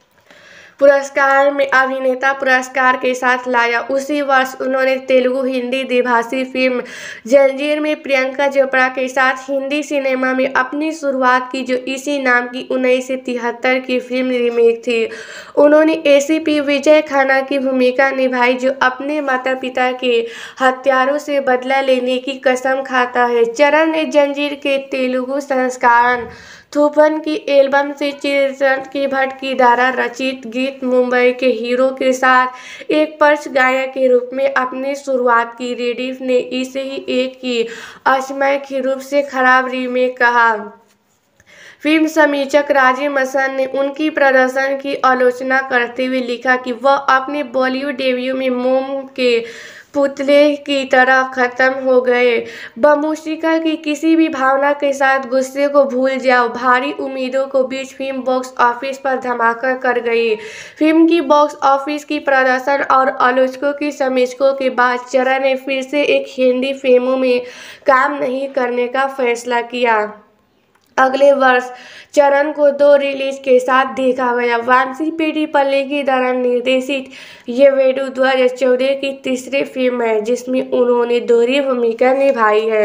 पुरस्कार में अभिनेता पुरस्कार के साथ लाया। उसी वर्ष उन्होंने तेलुगु हिंदी द्विभाषी फिल्म जंजीर में प्रियंका चोपड़ा के साथ हिंदी सिनेमा में अपनी शुरुआत की, जो इसी नाम की उन्नीस सौ तिहत्तर की फिल्म रीमेक थी। उन्होंने ए सी पी विजय खन्ना की भूमिका निभाई, जो अपने माता पिता के हत्यारों से बदला लेने की कसम खाता है। चरण ने जंजीर के तेलुगु संस्करण थूफन की एल्बम से चिरंतन की भट्ट की द्वारा रचित गीत मुंबई के हीरो के साथ एक पर्च गायक के रूप में अपनी शुरुआत की। रेडिफ ने इसे ही एक की अक्षमय के रूप से खराब रीमेक कहा। फिल्म समीक्षक राजीव मसन ने उनकी प्रदर्शन की आलोचना करते हुए लिखा कि वह अपने बॉलीवुड डेब्यू में मोम के पुतले की तरह खत्म हो गए। बमूशिका की किसी भी भावना के साथ गुस्से को भूल जाओ। भारी उम्मीदों को बीच फिल्म बॉक्स ऑफिस पर धमाका कर गई। फिल्म की बॉक्स ऑफिस की प्रदर्शन और आलोचकों की समीक्षकों के बाद चरण ने फिर से एक हिंदी फिल्मों में काम नहीं करने का फैसला किया। अगले वर्ष चरण को दो रिलीज के साथ देखा गया। वांसी पेडी पल्ले की द्वारा निर्देशित ये वेडू दो हजार चौदह की तीसरी फिल्म है, जिसमें उन्होंने दोहरी भूमिका निभाई है,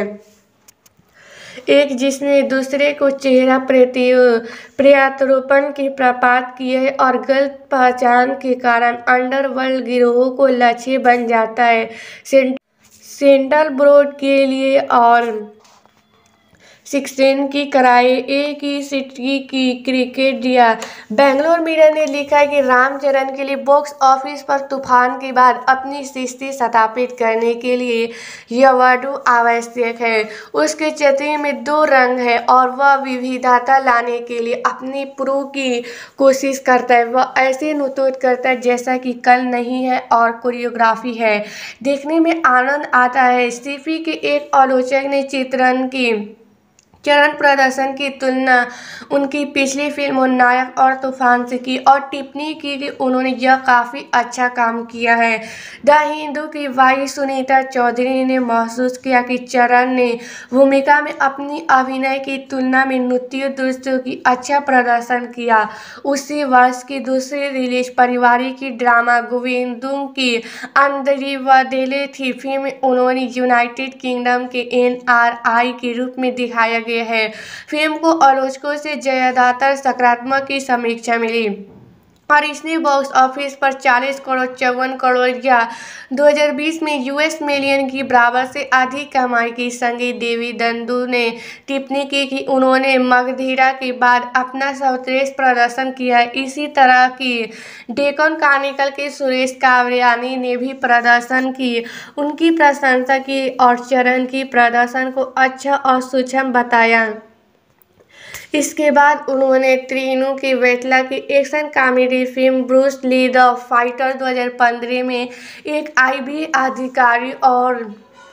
एक जिसने दूसरे को चेहरा प्रत्यारोपण की प्रपात की है और गलत पहचान के कारण अंडरवर्ल्ड गिरोह को लक्ष्य बन जाता है। सेंट्रल बोर्ड के लिए और सिक्सटीन की कराए ए की सिटी की क्रिकेट दिया। बेंगलोर मिरर ने लिखा है कि रामचरण के लिए बॉक्स ऑफिस पर तूफान के बाद अपनी स्थिति स्थापित करने के लिए यह वाडू आवश्यक है। उसके चेहरे में दो रंग है और वह विविधता लाने के लिए अपनी प्रो की कोशिश करता है। वह ऐसे नुतूत करता है जैसा कि कल नहीं है और कोरियोग्राफी है, देखने में आनंद आता है। स्टीफी के एक आलोचक ने चित्रण की चरण प्रदर्शन की तुलना उनकी पिछली फिल्मों नायक और तूफान से की और टिप्पणी की कि उन्होंने यह काफ़ी अच्छा काम किया है। द हिंदू की वाई सुनीता चौधरी ने महसूस किया कि चरण ने भूमिका में अपनी अभिनय की तुलना में नृत्य दृश्यों की अच्छा प्रदर्शन किया। उसी वर्ष की दूसरी रिलीज पारिवारिक ड्रामा गोविंदुम की अंदरिवदेले थी। फिल्म उन्होंने यूनाइटेड किंगडम के एन आर आई के रूप में दिखाया गया है। फिल्म को आलोचकों से ज्यादातर सकारात्मक की समीक्षा मिली और इसने बॉक्स ऑफिस पर चालीस करोड़ चौवन करोड़ या दो हज़ार बीस में यूएस मिलियन की बराबर से अधिक कमाई की। संगीत देवी दंडू ने टिप्पणी की कि उन्होंने मगधीरा के बाद अपना सर्वश्रेष्ठ प्रदर्शन किया है। इसी तरह की डेक्कन क्रॉनिकल के सुरेश कावरियानी ने भी प्रदर्शन की उनकी प्रशंसा की और चरण की प्रदर्शन को अच्छा और सूक्ष्म बताया। इसके बाद उन्होंने त्रिनू की वेटला की action comedy film Bruce Lee the fighter दो हज़ार पंद्रह में एक आई बी अधिकारी और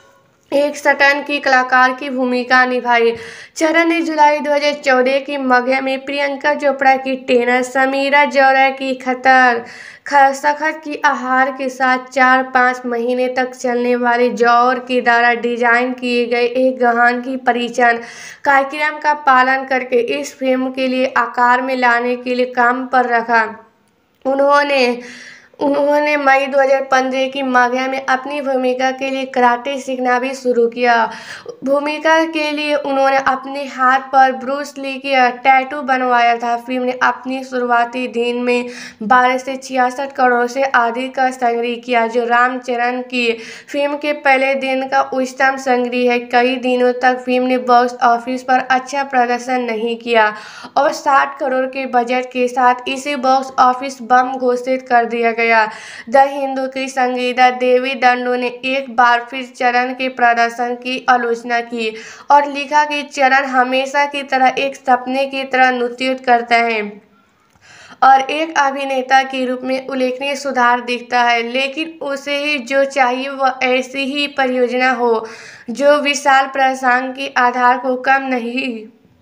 एक सटन की कलाकार की भूमिका निभाई। चरण ने जुलाई दो हज़ार चौदह की मगह में प्रियंका चोपड़ा की टेनर, समीरा जौहर की खतर सखत की आहार के साथ चार पाँच महीने तक चलने वाले जौहर के द्वारा डिजाइन किए गए एक गहन की परिचालन कार्यक्रम का पालन करके इस फिल्म के लिए आकार में लाने के लिए काम पर रखा। उन्होंने उन्होंने मई दो हज़ार पंद्रह की मगह में अपनी भूमिका के लिए कराटे सीखना भी शुरू किया। भूमिका के लिए उन्होंने अपने हाथ पर ब्रूस ली का टैटू बनवाया था। फिल्म ने अपनी शुरुआती दिन में बारह से छियासठ करोड़ से अधिक का संग्रह किया, जो रामचरण की फिल्म के पहले दिन का उच्चतम संग्रह है। कई दिनों तक फिल्म ने बॉक्स ऑफिस पर अच्छा प्रदर्शन नहीं किया और साठ करोड़ के बजट के साथ इसे बॉक्स ऑफिस बम घोषित कर दिया गया। द हिंदू की संगीता देवी दंडो ने एक बार फिर चरण के प्रदर्शन की आलोचना की और लिखा कि चरण हमेशा की तरह एक सपने की तरह नृत्य करता है और एक अभिनेता के रूप में उल्लेखनीय सुधार दिखता है, लेकिन उसे ही जो चाहिए वह ऐसी ही परियोजना हो जो विशाल प्रसंग के आधार को कम नहीं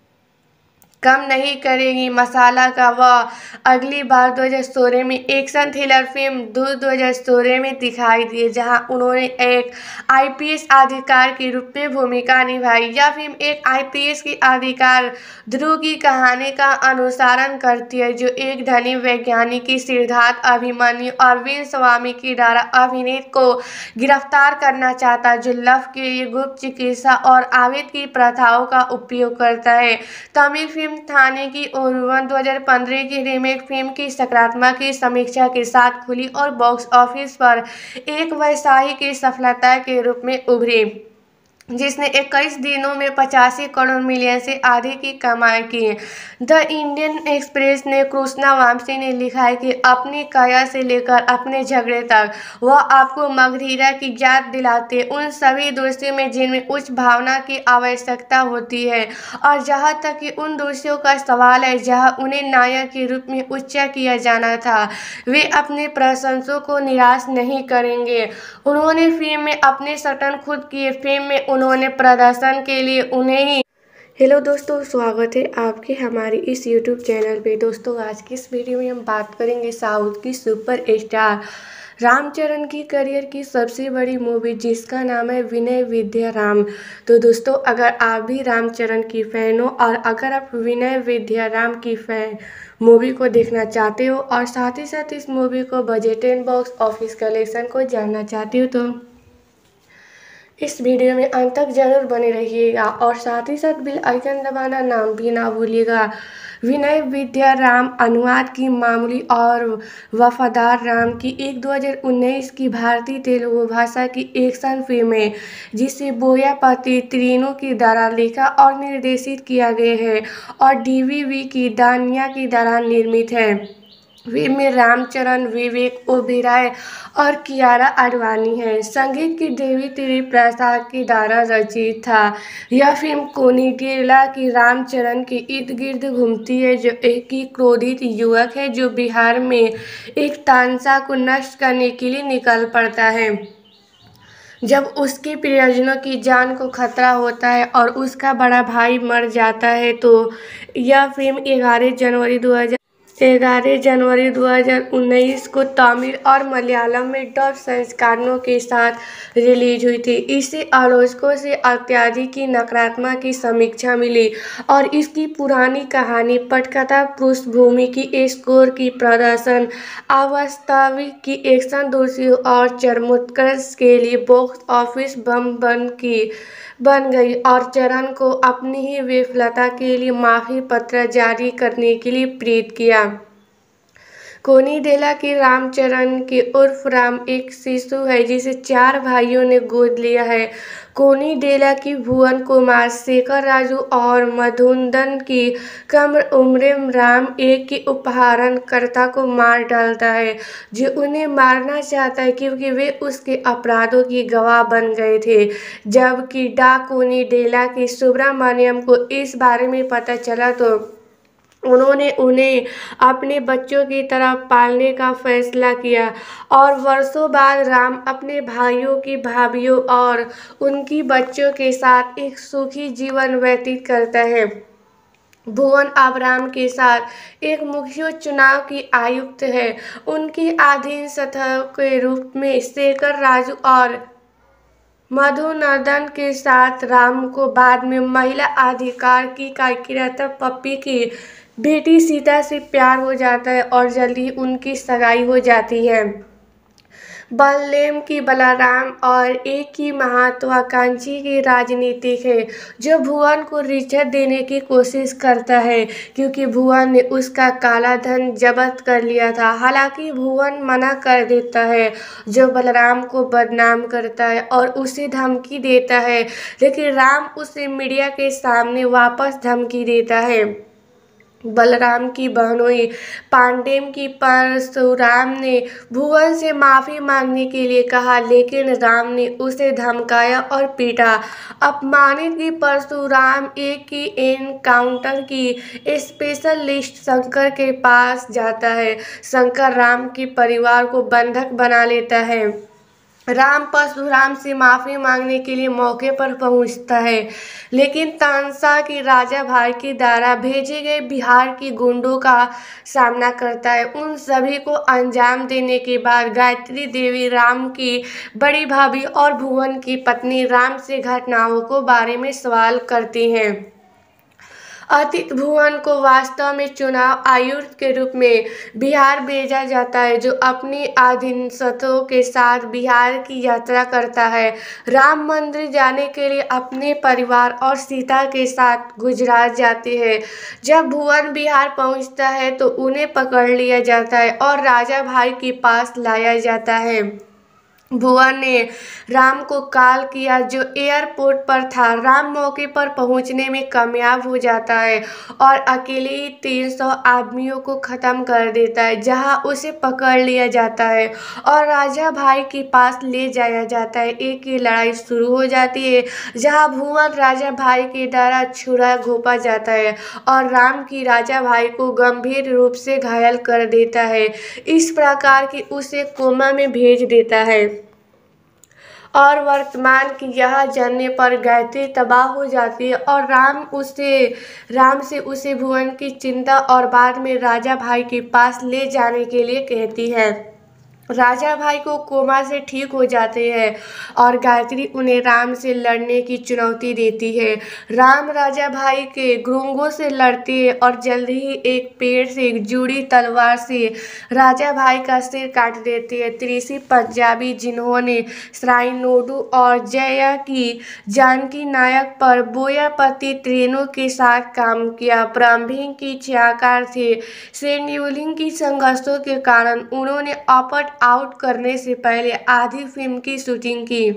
कम नहीं करेगी। मसाला का वह अगली बार दो हज़ार सोलह में एक्शन थ्रिलर फिल्म दूर दो हज़ार सोलह में दिखाई दिए, जहां उन्होंने एक आईपीएस अधिकारी के रूप में भूमिका निभाई। यह फिल्म एक आईपीएस की अधिकारी ध्रुव की कहानी का अनुसरण करती है, जो एक धनी वैज्ञानिक की सिद्धार्थ अभिमन्यु अरविंद स्वामी के द्वारा अभिनेत को गिरफ्तार करना चाहता है, जो लव के लिए गुप्त चिकित्सा और आवेद की प्रथाओं का उपयोग करता है। तमिल फिल्म थाने की ओरुवन दो हज़ार पंद्रह की रीमेक फिल्म की सकारात्मक समीक्षा के साथ खुली और बॉक्स ऑफिस पर एक व्यवसायी की सफलता के रूप में उभरी, जिसने इक्कीस दिनों में पचासी करोड़ मिलियन से अधिक की कमाई की। द इंडियन एक्सप्रेस ने कृष्णा वामसी ने लिखा है कि अपनी काया से लेकर अपने झगड़े तक वह आपको मगधीरा की याद दिलाते उन सभी दोषियों में जिनमें उच्च भावना की आवश्यकता होती है, और जहां तक कि उन दोषियों का सवाल है जहां उन्हें नायक के रूप में उच्च किया जाना था, वे अपने प्रशंसकों को निराश नहीं करेंगे। उन्होंने फिल्म में अपने सटन खुद किए। फिल्म में उन्होंने प्रदर्शन के लिए उन्हें ही हेलो दोस्तों, स्वागत है आपके हमारे इस यूट्यूब चैनल पे। दोस्तों, आज की इस वीडियो में हम बात करेंगे साउथ की सुपर स्टार रामचरण की करियर की सबसे बड़ी मूवी, जिसका नाम है विनय विद्या राम। तो दोस्तों, अगर आप भी रामचरण की फ़ैन हो और अगर आप विनय विद्या राम की फ़ैन मूवी को देखना चाहते हो और साथ ही साथ इस मूवी को budget and box office collection को जानना चाहते हो, तो इस वीडियो में अंत तक जरूर बने रहिएगा और साथ ही साथ बेल आइकन दबाना नाम भी ना भूलिएगा। विनय विद्या राम अनुवाद की मामूली और वफादार राम की एक दो हज़ार उन्नीस की भारतीय तेलुगु भाषा की एक्शन फिल्म है, जिसे बोयापति त्रिनू की द्वारा लिखा और निर्देशित किया गया है और डीवीवी की दानिया की द्वारा निर्मित है। फिल्म में रामचरण, विवेक ओबेरॉय और कियारा आडवाणी है। संगीत की देवी श्री प्रसाद के द्वारा रचित था। यह फिल्म कोनिडेला की रामचरण के इर्द गिर्द घूमती है, जो एक ही क्रोधित युवक है जो बिहार में एक तानसा को नष्ट करने के लिए निकल पड़ता है। जब उसके प्रियजनों की जान को खतरा होता है और उसका बड़ा भाई मर जाता है, तो यह फिल्म ग्यारह जनवरी दो हज़ार ग्यारह जनवरी दो हज़ार उन्नीस को तमिल और मलयालम में डब संस्करणों के साथ रिलीज हुई थी। इसे आलोचकों से अत्यधिक की नकारात्मक की समीक्षा मिली और इसकी पुरानी कहानी, पटकथा, पृष्ठभूमि की स्कोर की प्रदर्शन, अवास्तविक की एक्शन दोषियों और चरमोत्कर्ष के लिए बॉक्स ऑफिस बम बन की बन गई और चरण को अपनी ही विफलता के लिए माफी पत्र जारी करने के लिए प्रेरित किया। कोनिडेला की रामचरण के उर्फ राम एक शिशु है जिसे चार भाइयों ने गोद लिया है। कोनिडेला की भुवन कुमार, शेखर राजू और मधुसूदन की कम उम्र में राम एक के अपहरणकर्ता को मार डालता है, जो उन्हें मारना चाहता है क्योंकि वे उसके अपराधों की गवाह बन गए थे। जबकि डा कोनिडेला की सुब्रमण्यम को इस बारे में पता चला तो उन्होंने उन्हें अपने बच्चों की तरह पालने का फैसला किया और वर्षों बाद राम अपने भाइयों की भाभीियों और उनकी बच्चों के साथ एक सुखी जीवन व्यतीत करता है। भुवन अब राम के साथ एक मुख्य चुनाव की आयुक्त है। उनकी अधीन सतह के रूप में शेखर राजू और मधुनंदन के साथ राम को बाद में महिला अधिकार की कार्यकर्ता पप्पी की बेटी सीता से प्यार हो जाता है और जल्दी उनकी सगाई हो जाती है। बलदेव की बलराम और एक ही महत्वाकांक्षी की राजनीतिक है जो भुवन को रिश्वत देने की कोशिश करता है क्योंकि भुवन ने उसका काला धन जब्त कर लिया था। हालांकि भुवन मना कर देता है जो बलराम को बदनाम करता है और उसे धमकी देता है, लेकिन राम उसे मीडिया के सामने वापस धमकी देता है। बलराम की बहनोई पांडेय की परशुराम ने भुवन से माफी मांगने के लिए कहा, लेकिन राम ने उसे धमकाया और पीटा। अपमानित की परशुराम एक की एनकाउंटर की स्पेशल लिस्ट शंकर के पास जाता है। शंकर राम के परिवार को बंधक बना लेता है। राम परशुराम से माफी मांगने के लिए मौके पर पहुंचता है, लेकिन तानसा की राजा भाई के द्वारा भेजे गए बिहार के गुंडों का सामना करता है। उन सभी को अंजाम देने के बाद गायत्री देवी राम की बड़ी भाभी और भुवन की पत्नी राम से घटनाओं को बारे में सवाल करती हैं। अतीत भुवन को वास्तव में चुनाव आयुक्त के रूप में बिहार भेजा जाता है जो अपनी अधीनस्थों के साथ बिहार की यात्रा करता है। राम मंदिर जाने के लिए अपने परिवार और सीता के साथ गुजरात जाते हैं। जब भुवन बिहार पहुंचता है तो उन्हें पकड़ लिया जाता है और राजा भाई के पास लाया जाता है। भुवन ने राम को कॉल किया जो एयरपोर्ट पर था। राम मौके पर पहुंचने में कामयाब हो जाता है और अकेले ही तीन सौ आदमियों को खत्म कर देता है, जहां उसे पकड़ लिया जाता है और राजा भाई के पास ले जाया जाता है। एक ही लड़ाई शुरू हो जाती है जहां भुवन राजा भाई के द्वारा छुरा घोंपा जाता है और राम की राजा भाई को गंभीर रूप से घायल कर देता है, इस प्रकार कि उसे कोमा में भेज देता है। और वर्तमान की यह जानने पर गायत्री तबाह हो जाती है और राम उसे राम से उसे भुवन की चिंता और बाद में राजा भाई के पास ले जाने के लिए कहती है। राजा भाई को कोमा से ठीक हो जाते हैं और गायत्री उन्हें राम से लड़ने की चुनौती देती है। राम राजा भाई के गुंगों से लड़ते हैं और जल्द ही एक पेड़ से जुड़ी तलवार से राजा भाई का सिर काट देते हैं। त्रिशी पंजाबी जिन्होंने श्राइनोडू और जया की जानकी नायक पर बोयापति तीनों के साथ काम किया, प्रारंभिक की छायाकार थे। शेड्यूलिंग की संघर्षों के कारण उन्होंने ऑप्ट आउट करने से पहले आधी फिल्म की शूटिंग की।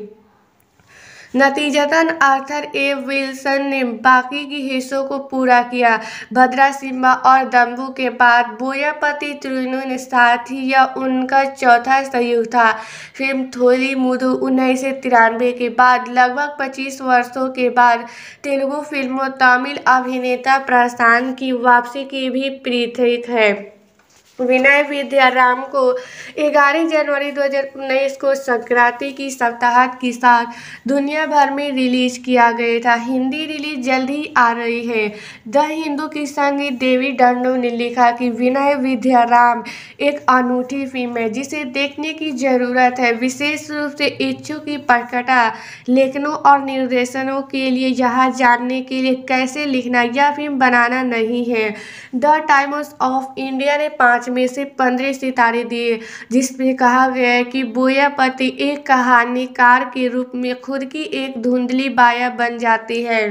नतीजतन आर्थर ए विल्सन ने बाकी के हिस्सों को पूरा किया। भद्रा सिम्हा और दम्बू के बाद बोयापति तीनों ने साथ ही यह उनका चौथा सहयोग था। फिल्म थोली मुदु उन्नीस सौ तिरानवे के बाद लगभग पच्चीस वर्षों के बाद तेलुगु फिल्मों तमिल अभिनेता प्रशांत की वापसी की भी प्रतीक है। विनय विद्याराम को ग्यारह जनवरी दो हज़ार उन्नीस को संक्रांति की सप्ताहांत के साथ दुनिया भर में रिलीज किया गया था। हिंदी रिलीज जल्द ही आ रही है। द हिंदू की संगीत देवी डंडो ने लिखा कि विनय विद्याराम एक अनूठी फिल्म है जिसे देखने की जरूरत है, विशेष रूप से इच्छुक की पटकथा लेखनों और निर्देशनों के लिए। यह जानने के लिए कैसे लिखना यह फिल्म बनाना नहीं है। द टाइम्स ऑफ इंडिया ने पाँच में से पंद्रह सितारे दिए, जिसमें कहा गया है कि बोयापति एक कहानीकार के रूप में खुद की एक धुंधली बाया बन जाती है।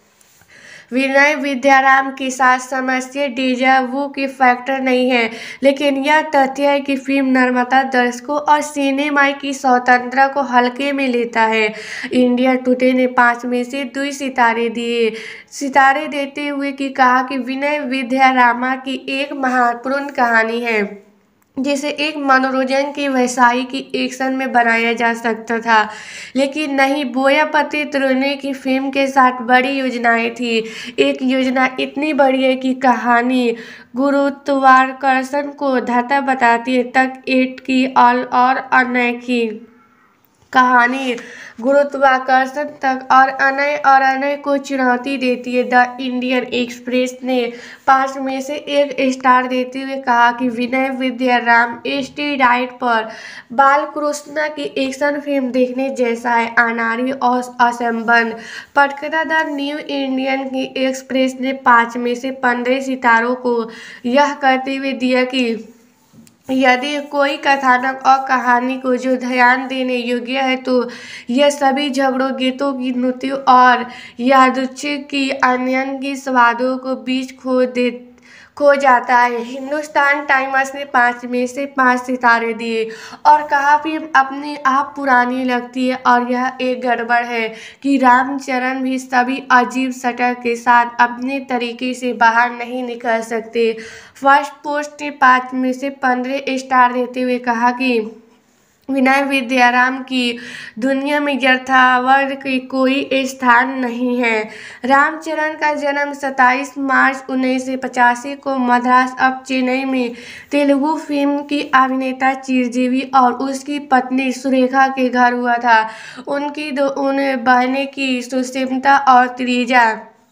विनय विद्याराम के साथ समस्या डेजा वू के फैक्टर नहीं है, लेकिन यह तथ्य है कि फिल्म निर्माता दर्शकों और सिनेमा की स्वतंत्रता को हल्के में लेता है। इंडिया टुडे ने पाँच में से दो सितारे दिए सितारे देते हुए कि कहा कि विनय विद्यारामा की एक महत्वपूर्ण कहानी है। जिसे एक मनोरंजन के व्यवसाय की एक्शन में बनाया जा सकता था, लेकिन नहीं। बोयापति त्रिवेदी की फिल्म के साथ बड़ी योजनाएं थी। एक योजना इतनी बड़ी है कि कहानी गुरुत्वाकर्षण को धता बताती है, तक एट की और और अन्य की कहानी गुरुत्वाकर्षण तक और अनय और अनय को चुनौती देती है। द इंडियन एक्सप्रेस ने पाँच में से एक स्टार देते हुए कहा कि विनय विद्याराम एस टी डाइट पर बालकृष्ण की एक्शन फिल्म देखने जैसा है। अनारी और असंबद्ध पटकथा द न्यू इंडियन की एक्सप्रेस ने पाँच में से पंद्रह सितारों को यह कहते हुए दिया कि यदि कोई कथानक और कहानी को जो ध्यान देने योग्य है तो यह सभी झगड़ों, गीतों की नृत्यों और यादृच्छिक की अनयन की स्वादों को बीच खो दे खो जाता है। हिंदुस्तान टाइम्स ने पाँच में से पाँच सितारे दिए और कहा फिल्म अपने आप पुरानी लगती है और यह एक गड़बड़ है कि रामचरण भी सभी अजीब सटल के साथ अपने तरीके से बाहर नहीं निकल सकते। फर्स्ट पोस्ट ने पाँच में से पंद्रह स्टार देते हुए कहा कि विनय विद्याराम की दुनिया में यथार्थ की कोई स्थान नहीं है। रामचरण का जन्म सत्ताईस मार्च उन्नीस सौ पचासी को मद्रास अब चेन्नई में तेलुगु फिल्म की अभिनेता चिरंजीवी और उसकी पत्नी सुरेखा के घर हुआ था। उनकी दो उन बहनें की सुष्मिता और त्रिजा।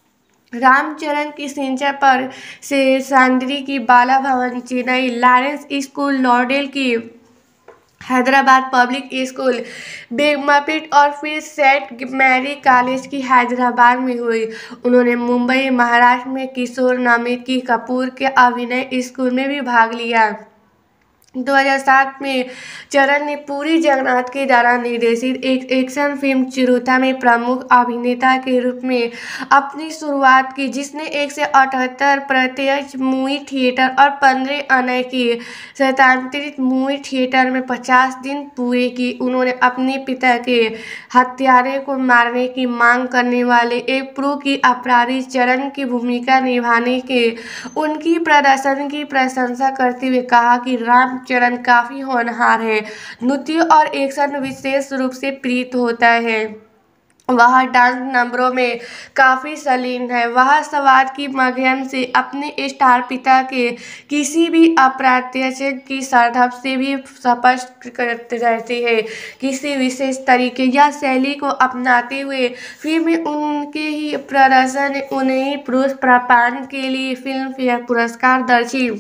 रामचरण की शिक्षा पर से सांद्री की बाला भवन चेन्नई, लॉरेंस स्कूल लॉरेल की हैदराबाद पब्लिक स्कूल, बेगमपीट और फिर सेंट मैरी कॉलेज की हैदराबाद में हुई। उन्होंने मुंबई, महाराष्ट्र में किशोर नमित कपूर के अभिनय स्कूल में भी भाग लिया। दो हज़ार सात में चरण ने पुरी जगन्नाथ के द्वारा निर्देशित एक एक्शन फिल्म चिरुता में प्रमुख अभिनेता के रूप में अपनी शुरुआत की, जिसने एक सौ अठहत्तर प्रत्यक्ष मूवी थिएटर और पंद्रह अन्य की सैद्धांतिक मूवी थिएटर में पचास दिन पूरे की। उन्होंने अपने पिता के हत्यारे को मारने की मांग करने वाले एक प्रो की अपराधी चरण की भूमिका निभाने के उनकी प्रदर्शन की प्रशंसा करते हुए कहा कि राम चरण काफी होनहार है, नृत्य और एक्शन विशेष रूप से प्रीत होता है। वह डांस नंबरों में काफी सलीन है। वह संवाद के माध्यम से अपने स्टार पिता के किसी भी अप्रत्याशित की सरधप से भी स्पष्ट करते रहती है। किसी विशेष तरीके या शैली को अपनाते हुए फिल्म में उनके ही प्रदर्शन ने उन्हें पुरुष प्रापान के लिए फिल्म फेयर पुरस्कार दर्जी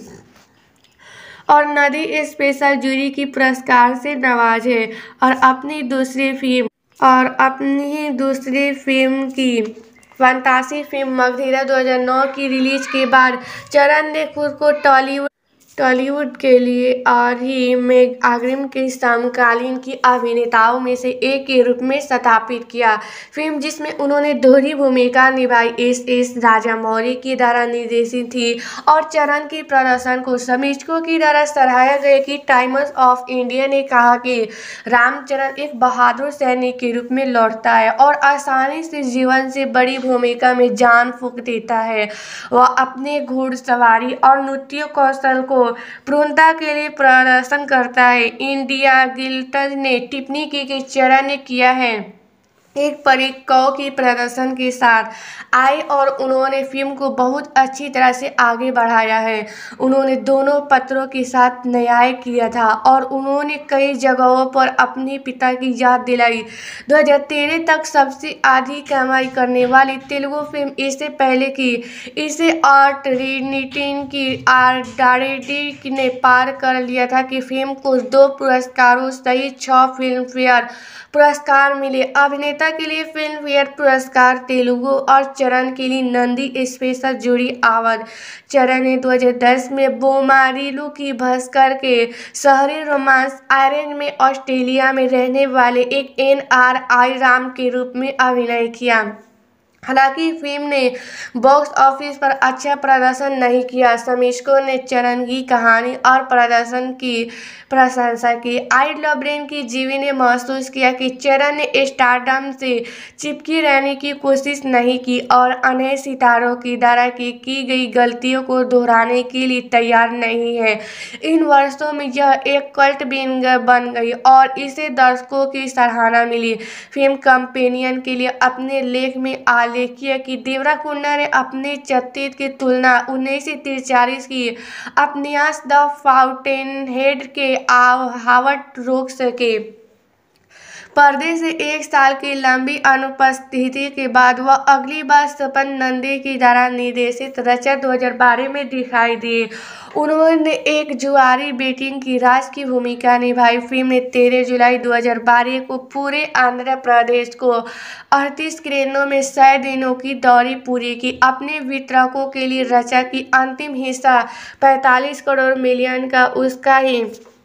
और नदी स्पेशल जूरी की पुरस्कार से नवाजे और अपनी दूसरी फिल्म और अपनी दूसरी फिल्म की फंतासी फिल्म मगधीरा दो हज़ार नौ की रिलीज के बाद चरण ने खुद को टॉलीवुड टॉलीवुड के लिए और ही में अग्रिम के समकालीन की अभिनेताओं में से एक के रूप में स्थापित किया। फिल्म जिसमें उन्होंने दोहरी भूमिका निभाई एस एस राजामौली की द्वारा निर्देशित थी और चरण के प्रदर्शन को समीक्षकों की द्वारा सराहा गया कि टाइम्स ऑफ इंडिया ने कहा कि रामचरण एक बहादुर सैनिक के रूप में लौटता है और आसानी से जीवन से बड़ी भूमिका में जान फूंक देता है। वह अपने घुड़सवारी और नृत्य कौशल को पूर्णता के लिए प्रदर्शन करता है। इंडिया गिल्ट ने टिप्पणी की कि चरण ने किया है एक परिकव की प्रदर्शन के साथ आए और उन्होंने फिल्म को बहुत अच्छी तरह से आगे बढ़ाया है। उन्होंने दोनों पात्रों के साथ न्याय किया था और उन्होंने कई जगहों पर अपने पिता की याद दिलाई। दो हज़ार तेरह तक सबसे अधिक कमाई करने वाली तेलुगु फिल्म इससे पहले की इसे आर्ट रिनिटिन की आरडारेडी ने पार कर लिया था कि फिल्म को दो पुरस्कारों सहित छह फिल्म फेयर पुरस्कार मिले। अभिनेता के लिए फिल्म फेयर पुरस्कार तेलुगु और चरण के लिए नंदी स्पेशल जूरी अवार्ड। चरण ने दो हज़ार दस में बोमारिलू की भास्कर के शहरी रोमांस आयरन में ऑस्ट्रेलिया में रहने वाले एक एन आर आई राम के रूप में अभिनय किया। हालांकि फिल्म ने बॉक्स ऑफिस पर अच्छा प्रदर्शन नहीं किया। समीक्षकों ने चरण की कहानी और प्रदर्शन की प्रशंसा की। आई लव रेन की जीवी ने महसूस किया कि चरण ने स्टारडम से चिपकी रहने की कोशिश नहीं की और अन्य सितारों की द्वारा की, की गई गलतियों को दोहराने के लिए तैयार नहीं है। इन वर्षों में यह एक कल्ट बन गई और इसे दर्शकों की सराहना मिली। फिल्म कंपेनियन के लिए अपने लेख में आलेखित कि देवराकुंडा ने अपने चित्रण की तुलना उन्नीस सौ तिरचालीस की उपन्यास द फाउंटेनहेड के हावर्ड रोक्स के पर्दे से एक साल की लंबी अनुपस्थिति के बाद वह अगली बार सपन नंदी की द्वारा निर्देशित रचा दो हज़ार बारह में दिखाई दिए। उन्होंने एक जुआरी बेटी की राज की भूमिका निभाई। फिल्म ने तेरह जुलाई दो हज़ार बारह को पूरे आंध्र प्रदेश को अड़तीस स्क्रीनों में सौ दिनों की दौरी पूरी की। अपने वितरकों के लिए रचा की अंतिम हिस्सा पैंतालीस करोड़ मिलियन का उसका ही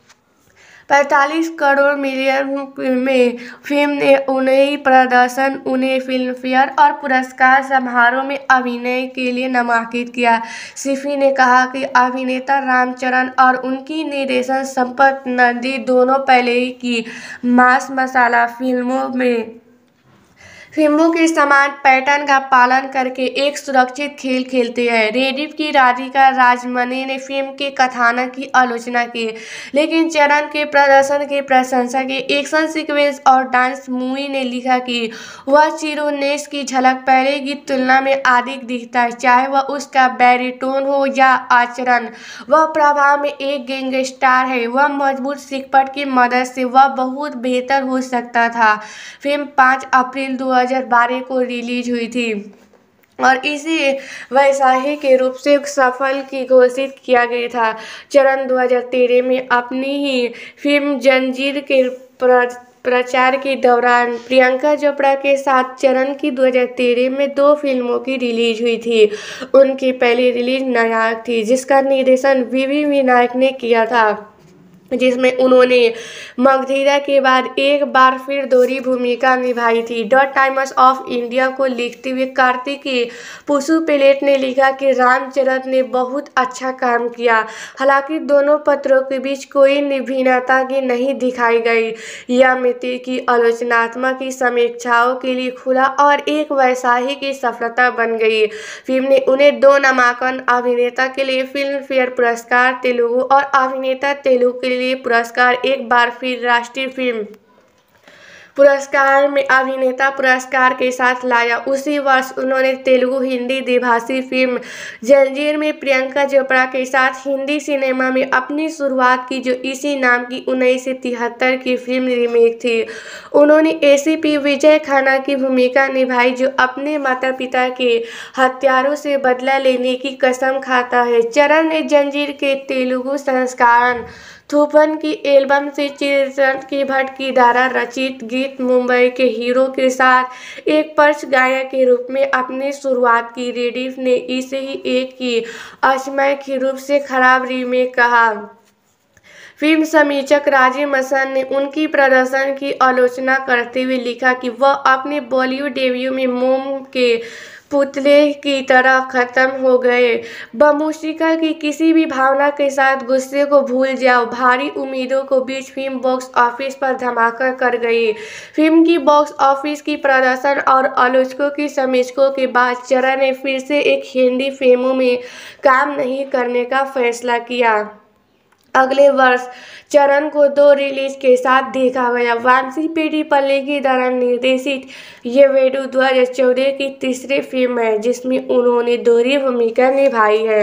पैंतालीस करोड़ मिलियन में फिल्म ने उन्हें प्रदर्शन उन्हें फिल्मफेयर और पुरस्कार समारोह में अभिनय के लिए नामांकित किया। सिफी ने कहा कि अभिनेता रामचरण और उनकी निर्देशक संपत नंदी दोनों पहले ही की मास मसाला फिल्मों में फिल्मों के समान पैटर्न का पालन करके एक सुरक्षित खेल खेलते हैं। रेडिफ की राधिका राजमनी ने फिल्म के कथानक की आलोचना की, लेकिन चरण के प्रदर्शन की प्रशंसा की। एक्शन सीक्वेंस और डांस मूवी ने लिखा कि वह चिरोनेस की झलक पहले की तुलना में अधिक दिखता है, चाहे वह उसका बैरिटोन हो या आचरण। वह प्रभाव में एक गैंगस्टर है, वह मजबूत सिकपट की मदद से वह बहुत बेहतर हो सकता था। फिल्म पाँच अप्रैल दो हज़ार बारह को रिलीज हुई थी और इसे वैशाही के रूप से सफल की घोषित किया गया था। चरण दो हज़ार तेरह में अपनी ही फिल्म जंजीर के प्रचार के दौरान प्रियंका चोपड़ा के साथ चरण की दो हज़ार तेरह में दो फिल्मों की रिलीज हुई थी। उनकी पहली रिलीज नायक थी, जिसका निर्देशन वी वी विनायक ने किया था, जिसमें उन्होंने मगधीरा के बाद एक बार फिर दोहरी भूमिका निभाई थी। द टाइम्स ऑफ इंडिया को लिखते हुए कार्तिकी पुसु पेलेट ने लिखा कि रामचरण ने बहुत अच्छा काम किया। हालांकि दोनों पत्रों के बीच कोई भिन्नता की नहीं दिखाई गई। यह मिति की आलोचनात्मक की समीक्षाओं के लिए खुला और एक वैशाही की सफलता बन गई। फिल्म ने उन्हें दो नामांकन, अभिनेता के लिए फिल्म फेयर पुरस्कार तेलुगु और अभिनेता तेलुगु के लिए पुरस्कार, एक बार फिर राष्ट्रीय फिल्म पुरस्कार में अभिनेता पुरस्कार के साथ लाया। उसी वर्ष उन्होंने तेलुगु हिंदी द्विभाषी फिल्म जंजीर में प्रियंका चोपड़ा के साथ हिंदी सिनेमा में अपनी शुरुआत की, जो इसी नाम की उन्नीस सौ तिहत्तर की फिल्म रीमेक थी। उन्होंने ए सी पी विजय खन्ना की भूमिका निभाई, जो अपने माता पिता के हत्यारों से बदला लेने की कसम खाता है। चरण ने जंजीर के तेलुगु संस्करण थूफन की एल्बम से चिरंजी भट्ट की द्वारा रचित गीत मुंबई के हीरो के साथ एक पर्च गायक के रूप में अपनी शुरुआत की। रेडिफ ने इसे ही एक की असामयिक रूप से खराब रीमेक कहा। फिल्म समीक्षक राजीव मसन ने उनकी प्रदर्शन की आलोचना करते हुए लिखा कि वह अपने बॉलीवुड डेब्यू में मोम के पुतले की तरह खत्म हो गए। बमूशिका की किसी भी भावना के साथ गुस्से को भूल जाओ। भारी उम्मीदों को बीच फिल्म बॉक्स ऑफिस पर धमाका कर गई। फिल्म की बॉक्स ऑफिस की प्रदर्शन और आलोचकों की समीक्षकों के बाद चरण ने फिर से एक हिंदी फिल्मों में काम नहीं करने का फैसला किया। अगले वर्ष चरण को दो रिलीज के साथ देखा गया। वांसी पेडी पल्ले की द्वारा निर्देशित ये वेडू दो हज़ार चौदह की तीसरी फिल्म है, जिसमें उन्होंने दोहरी भूमिका निभाई है,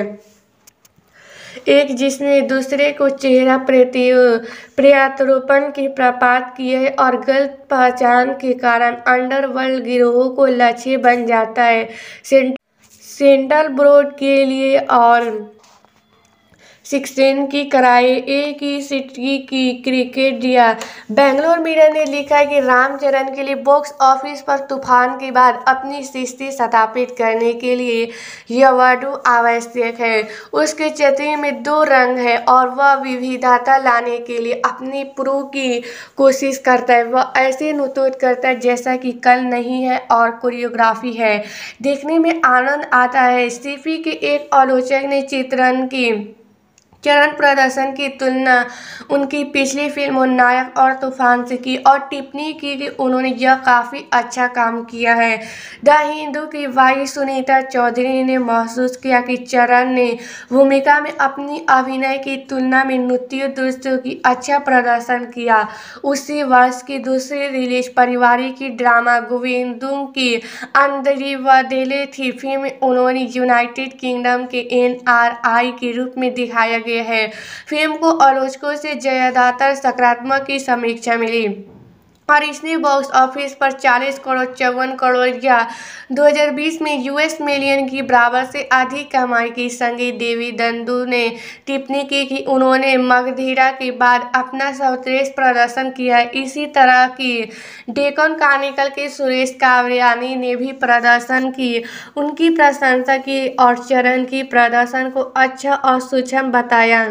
एक जिसने दूसरे को चेहरा प्रत्यारोपण की प्रपात की है और गलत पहचान के कारण अंडरवर्ल्ड गिरोह को लक्ष्य बन जाता है। सेंट्रल बोर्ड के लिए और सिक्सटीन की कराई, एक ही सिटी की क्रिकेट दिया। बेंगलोर मिरर ने लिखा है कि रामचरण के लिए बॉक्स ऑफिस पर तूफान के बाद अपनी स्थिति स्थापित करने के लिए यह वाडू आवश्यक है। उसके चेहरे में दो रंग है और वह विविधता लाने के लिए अपनी प्रो की कोशिश करता है। वह ऐसे नुतूत करता है जैसा कि कल नहीं है और कोरियोग्राफी है, देखने में आनंद आता है। सीफी के एक आलोचक ने चित्रण की चरण प्रदर्शन की तुलना उनकी पिछली फिल्मों नायक और तूफान से की और टिप्पणी की कि उन्होंने यह काफ़ी अच्छा काम किया है। द हिंदू की वाई सुनीता चौधरी ने महसूस किया कि चरण ने भूमिका में अपनी अभिनय की तुलना में नृत्य दृश्यों की अच्छा प्रदर्शन किया। उसी वर्ष की दूसरी रिलीज पारिवारिक ड्रामा गोविंदम की अंदरिवदेले थी। फिल्म उन्होंने यूनाइटेड किंगडम के एन आर आई के रूप में दिखाया गया है। फिल्म को आलोचकों से ज्यादातर सकारात्मक की समीक्षा मिली और इसने बॉक्स ऑफिस पर चालीस करोड़ चौवन करोड़ या दो हज़ार बीस में यूएस मिलियन की बराबर से अधिक कमाई की। संगीत देवी दंडू ने टिप्पणी की कि उन्होंने मगधीरा के बाद अपना सर्वश्रेष्ठ प्रदर्शन किया है। इसी तरह की डेक्कन क्रॉनिकल के सुरेश कावरियानी ने भी प्रदर्शन की उनकी प्रशंसा की और चरण की प्रदर्शन को अच्छा और सूक्ष्म बताया।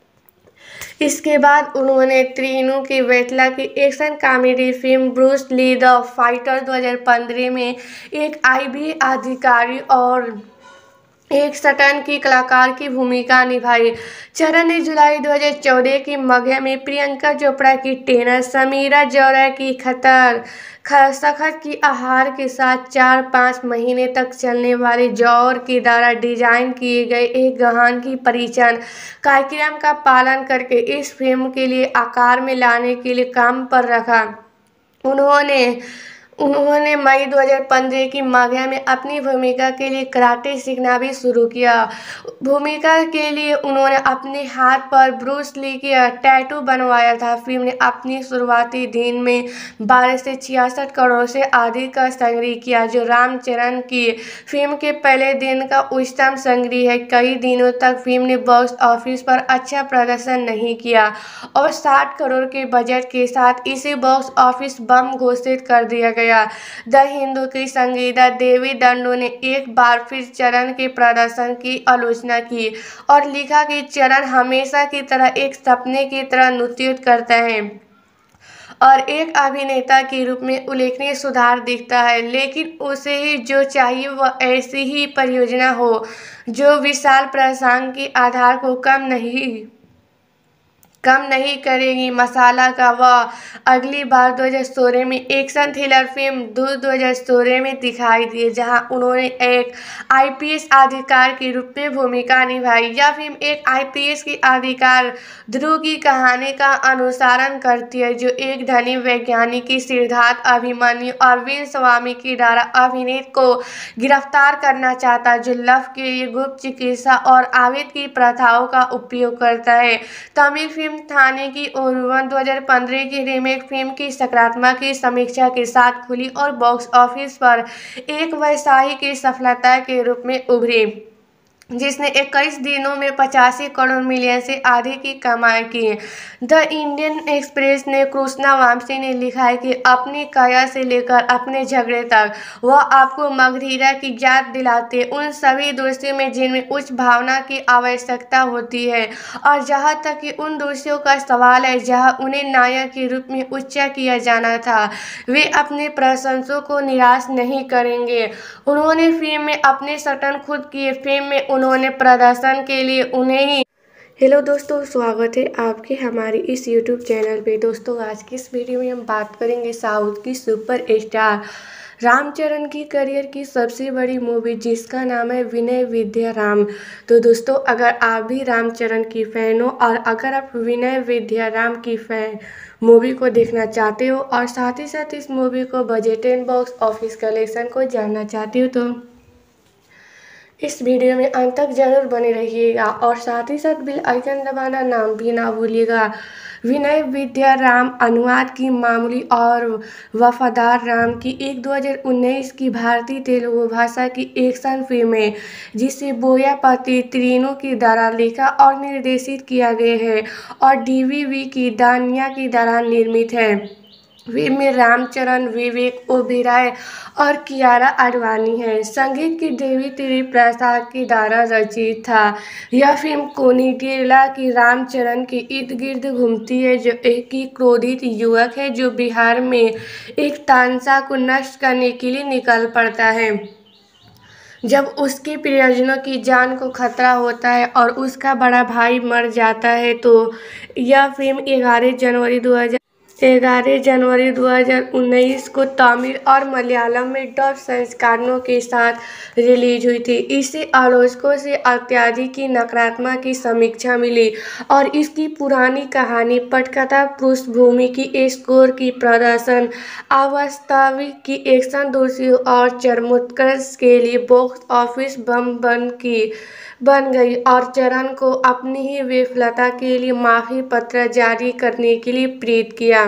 इसके बाद उन्होंने त्रिनू की वेटला की action comedy film Bruce Lee the fighter दो हज़ार पंद्रह में एक आईबी अधिकारी और एक स्टंट की कलाकार की भूमिका निभाई। चरण ने जुलाई दो हज़ार चौदह की मघ में प्रियंका चोपड़ा की टेनर, समीरा जौहरा की खतर सखत की आहार के साथ चार पाँच महीने तक चलने वाले जौहर के द्वारा डिजाइन किए गए एक गहन की परिचालन कार्यक्रम का पालन करके इस फिल्म के लिए आकार में लाने के लिए काम पर रखा। उन्होंने उन्होंने मई दो हज़ार पंद्रह की मघ में अपनी भूमिका के लिए कराटे सीखना भी शुरू किया। भूमिका के लिए उन्होंने अपने हाथ पर ब्रूस ली की टैटू बनवाया था। फिल्म ने अपनी शुरुआती दिन में बारह से छियासठ करोड़ से अधिक का संग्रह किया, जो रामचरण की फिल्म के पहले दिन का उच्चतम संग्रह है। कई दिनों तक फिल्म ने बॉक्स ऑफिस पर अच्छा प्रदर्शन नहीं किया और साठ करोड़ के बजट के साथ इसे बॉक्स ऑफिस बम घोषित कर दिया गया। द हिंदू की संगीता देवी दंडू ने एक बार फिर चरण के प्रदर्शन की आलोचना की और लिखा कि चरण हमेशा की तरह एक सपने की तरह नृत्य करता है और एक अभिनेता के रूप में उल्लेखनीय सुधार दिखता है, लेकिन उसे ही जो चाहिए वह ऐसी ही परियोजना हो जो विशाल प्रसंग के आधार को कम नहीं कम नहीं करेगी। मसाला का वह अगली बार दो हज़ार सोलह में एक्शन थ्रिलर फिल्म दूध दो हज़ार सोलह में दिखाई दिए, जहां उन्होंने एक आईपीएस अधिकारी के रूप में भूमिका निभाई। यह फिल्म एक आईपीएस की अधिकारी ध्रुव की कहानी का अनुसरण करती है, जो एक धनी वैज्ञानिक की सिद्धार्थ अभिमन्यु अरविंद स्वामी के द्वारा अभिनेत को गिरफ्तार करना चाहता है, जो लव के लिए गुप्त चिकित्सा और आवेद की प्रथाओं का उपयोग करता है। तमिल फिल्म थाने की ओरुवन दो हज़ार पंद्रह की रीमेक फिल्म की सकारात्मक की समीक्षा के साथ खुली और बॉक्स ऑफिस पर एक व्यवसायी की सफलता के रूप में उभरी, जिसने इक्कीस दिनों में पचासी करोड़ मिलियन से अधिक की कमाई की। द इंडियन एक्सप्रेस ने कृष्णा वामसी ने लिखा है कि अपनी काया से लेकर अपने झगड़े तक वह आपको मगधीरा की याद दिलाते उन सभी दृश्यों में जिनमें उच्च भावना की आवश्यकता होती है, और जहां तक कि उन दृश्यों का सवाल है जहां उन्हें नायक के रूप में उच्चा किया जाना था, वे अपने प्रशंसकों को निराश नहीं करेंगे। उन्होंने फिल्म में अपने स्टंट खुद किए। फिल्म में उन्होंने प्रदर्शन के लिए उन्हें ही हेलो दोस्तों, स्वागत है आपके हमारे इस यूट्यूब चैनल पे। दोस्तों, आज की इस वीडियो में हम बात करेंगे साउथ की सुपर स्टार रामचरण की करियर की सबसे बड़ी मूवी, जिसका नाम है विनय विद्याराम। तो दोस्तों, अगर आप भी रामचरण की फ़ैन हो और अगर आप विनय विद्याराम की फ़ैन मूवी को देखना चाहते हो और साथ ही साथ इस मूवी को budget and box office collection को जानना चाहते हो, तो इस वीडियो में अंत तक जरूर बने रहिएगा और साथ ही साथ बेल आइकन दबाना नाम भी ना भूलिएगा। विनय विद्या राम अनुवाद की मामूली और वफादार राम की एक दो हज़ार उन्नीस की भारतीय तेलुगु भाषा की एक्शन फिल्म है जिसे बोयापति त्रिनू की द्वारा लिखा और निर्देशित किया गया है और डीवीवी की दानिया की द्वारा निर्मित है। फिल्म में रामचरण, विवेक ओबेरॉय और कियारा आडवाणी है। संगीत की देवी श्री प्रसाद के द्वारा रचित था। यह फिल्म कोनिडेला की रामचरण के इर्द गिर्द घूमती है जो एक ही क्रोधित युवक है जो बिहार में एक तानसा को नष्ट करने के लिए निकल पड़ता है। जब उसके प्रियजनों की जान को खतरा होता है और उसका बड़ा भाई मर जाता है तो यह फिल्म ग्यारह जनवरी दो हज़ार ग्यारह जनवरी दो हज़ार उन्नीस को तमिल और मलयालम में डब संस्करणों के साथ रिलीज हुई थी। इसे आलोचकों से अत्यधिक की नकारात्मक की समीक्षा मिली और इसकी पुरानी कहानी, पटकथा, पृष्ठभूमि की स्कोर की प्रदर्शन, अवास्तविक की एक्शन दोषियों और चरमोत्कर्ष के लिए बॉक्स ऑफिस बम बन की बन गई और चरण को अपनी ही विफलता के लिए माफी पत्र जारी करने के लिए प्रेरित किया।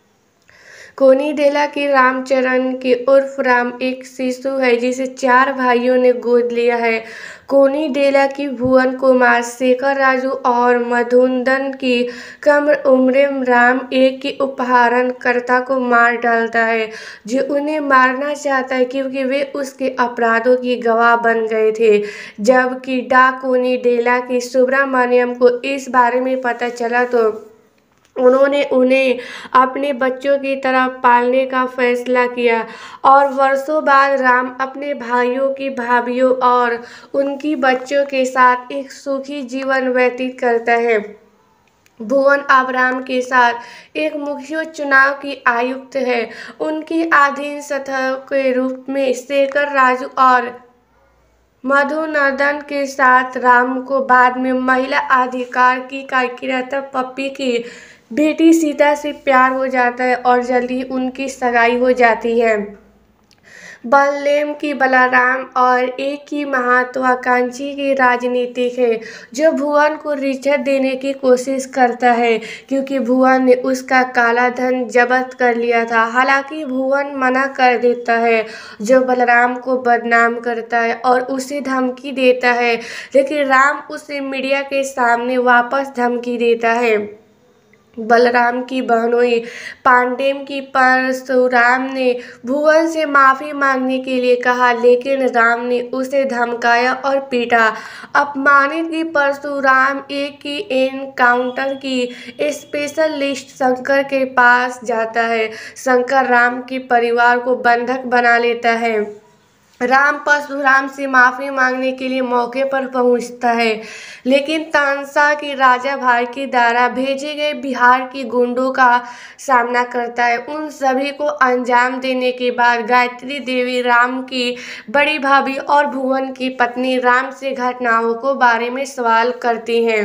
कोनिडेला की रामचरण के उर्फ राम एक शिशु है जिसे चार भाइयों ने गोद लिया है। कोनिडेला की भुवन कुमार, शेखर राजू और मधुसूदन की कम उम्र में राम एक के अपहरणकर्ता को मार डालता है जो उन्हें मारना चाहता है क्योंकि वे उसके अपराधों की गवाह बन गए थे। जबकि डा कोनिडेला की सुब्रमण्यम को इस बारे में पता चला तो उन्होंने उन्हें अपने बच्चों की तरह पालने का फैसला किया और वर्षों बाद राम अपने भाइयों की भाभियों और उनकी बच्चों के साथ एक सुखी जीवन व्यतीत करता है। भुवन अब राम के साथ एक मुख्य चुनाव की आयुक्त है। उनकी अधीन सतह के रूप में शेखर राजू और मधुसूदन के साथ राम को बाद में महिला अधिकार की कार्यकर्ता पप्पी की बेटी सीता से प्यार हो जाता है और जल्दी उनकी सगाई हो जाती है। बलदेव की बलराम और एक की महत्वाकांक्षी की राजनीतिक है जो भुवन को रिश्वत देने की कोशिश करता है क्योंकि भुवन ने उसका काला धन जब्त कर लिया था। हालांकि भुवन मना कर देता है जो बलराम को बदनाम करता है और उसे धमकी देता है, लेकिन राम उसे मीडिया के सामने वापस धमकी देता है। बलराम की बहनोई पांडेय की परशुराम ने भुवन से माफी मांगने के लिए कहा लेकिन राम ने उसे धमकाया और पीटा। अपमानित की परशुराम एक की एनकाउंटर की स्पेशल लिस्ट शंकर के पास जाता है। शंकर राम के परिवार को बंधक बना लेता है। राम परशुराम से माफी मांगने के लिए मौके पर पहुंचता है लेकिन तानसा के राजा भाई के द्वारा भेजे गए बिहार के गुंडों का सामना करता है। उन सभी को अंजाम देने के बाद गायत्री देवी, राम की बड़ी भाभी और भुवन की पत्नी राम से घटनाओं को बारे में सवाल करती हैं।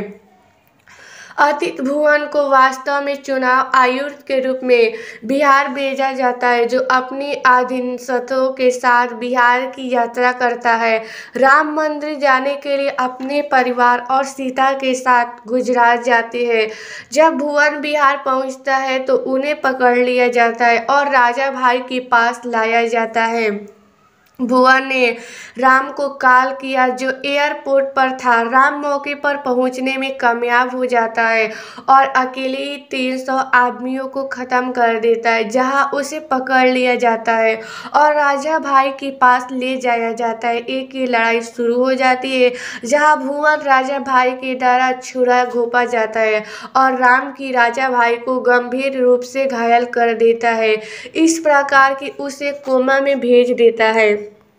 अतीत भुवन को वास्तव में चुनाव आयुक्त के रूप में बिहार भेजा जाता है जो अपनी अधीनस्थों के साथ बिहार की यात्रा करता है। राम मंदिर जाने के लिए अपने परिवार और सीता के साथ गुजरात जाते हैं। जब भुवन बिहार पहुंचता है तो उन्हें पकड़ लिया जाता है और राजा भाई के पास लाया जाता है। भुवन ने राम को कॉल किया जो एयरपोर्ट पर था। राम मौके पर पहुंचने में कामयाब हो जाता है और अकेले ही तीन सौ आदमियों को खत्म कर देता है जहां उसे पकड़ लिया जाता है और राजा भाई के पास ले जाया जाता है। एक की लड़ाई शुरू हो जाती है जहां भुवन राजा भाई के द्वारा छुरा घोंपा जाता है और राम की राजा भाई को गंभीर रूप से घायल कर देता है, इस प्रकार कि उसे कोमा में भेज देता है।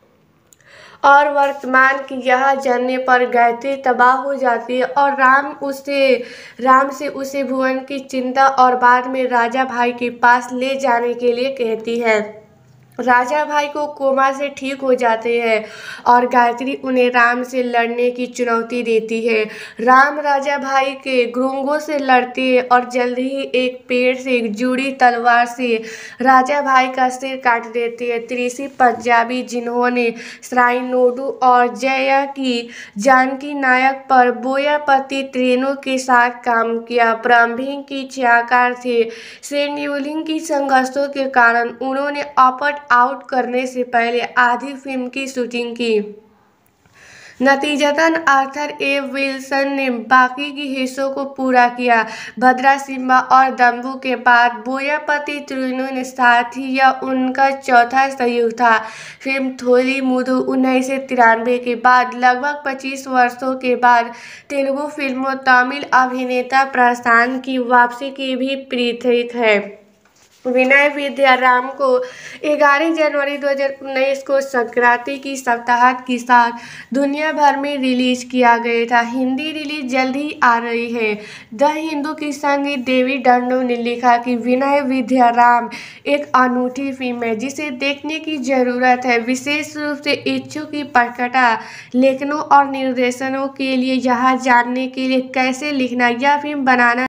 और वर्तमान की यह जानने पर गायत्री तबाह हो जाती है और राम उसे राम से उसे भुवन की चिंता और बाद में राजा भाई के पास ले जाने के लिए कहती है। राजा भाई को कोमा से ठीक हो जाते हैं और गायत्री उन्हें राम से लड़ने की चुनौती देती है। राम राजा भाई के गुंगों से लड़ते हैं और जल्द ही एक पेड़ से जुड़ी तलवार से राजा भाई का सिर काट देते हैं। त्रिशी पंजाबी जिन्होंने श्राइनोडू और जया की जानकी नायक पर बोयापति त्रेनों के साथ काम किया। प्रारंभिक की छायाकार थे। शेड्यूलिंग की संघर्षों के कारण उन्होंने ऑप्ट आउट करने से पहले आधी फिल्म की शूटिंग की। नतीजतन आर्थर ए विल्सन ने बाकी के हिस्सों को पूरा किया। भद्रा सिम्हा और दम्बू के बाद बोयापति त्रिनों ने साथ ही यह उनका चौथा सहयोग था। फिल्म थोली मुदु उन्नीस सौ तिरानवे के बाद लगभग पच्चीस वर्षों के बाद तेलुगु फिल्मों तमिल अभिनेता प्रशांत की वापसी की भी प्रतीक है। विनय विद्याराम को ग्यारह जनवरी दो हज़ार उन्नीस को संक्रांति की सप्ताहांत के साथ दुनिया भर में रिलीज किया गया था। हिंदी रिलीज जल्द ही आ रही है। द हिंदू की संगीत देवी डंडो ने लिखा कि विनय विद्याराम एक अनूठी फिल्म है जिसे देखने की जरूरत है। विशेष रूप से इच्छुक की प्रकटा लेखनों और निर्देशनों के लिए यह जानने के लिए कैसे लिखना यह फिल्म बनाना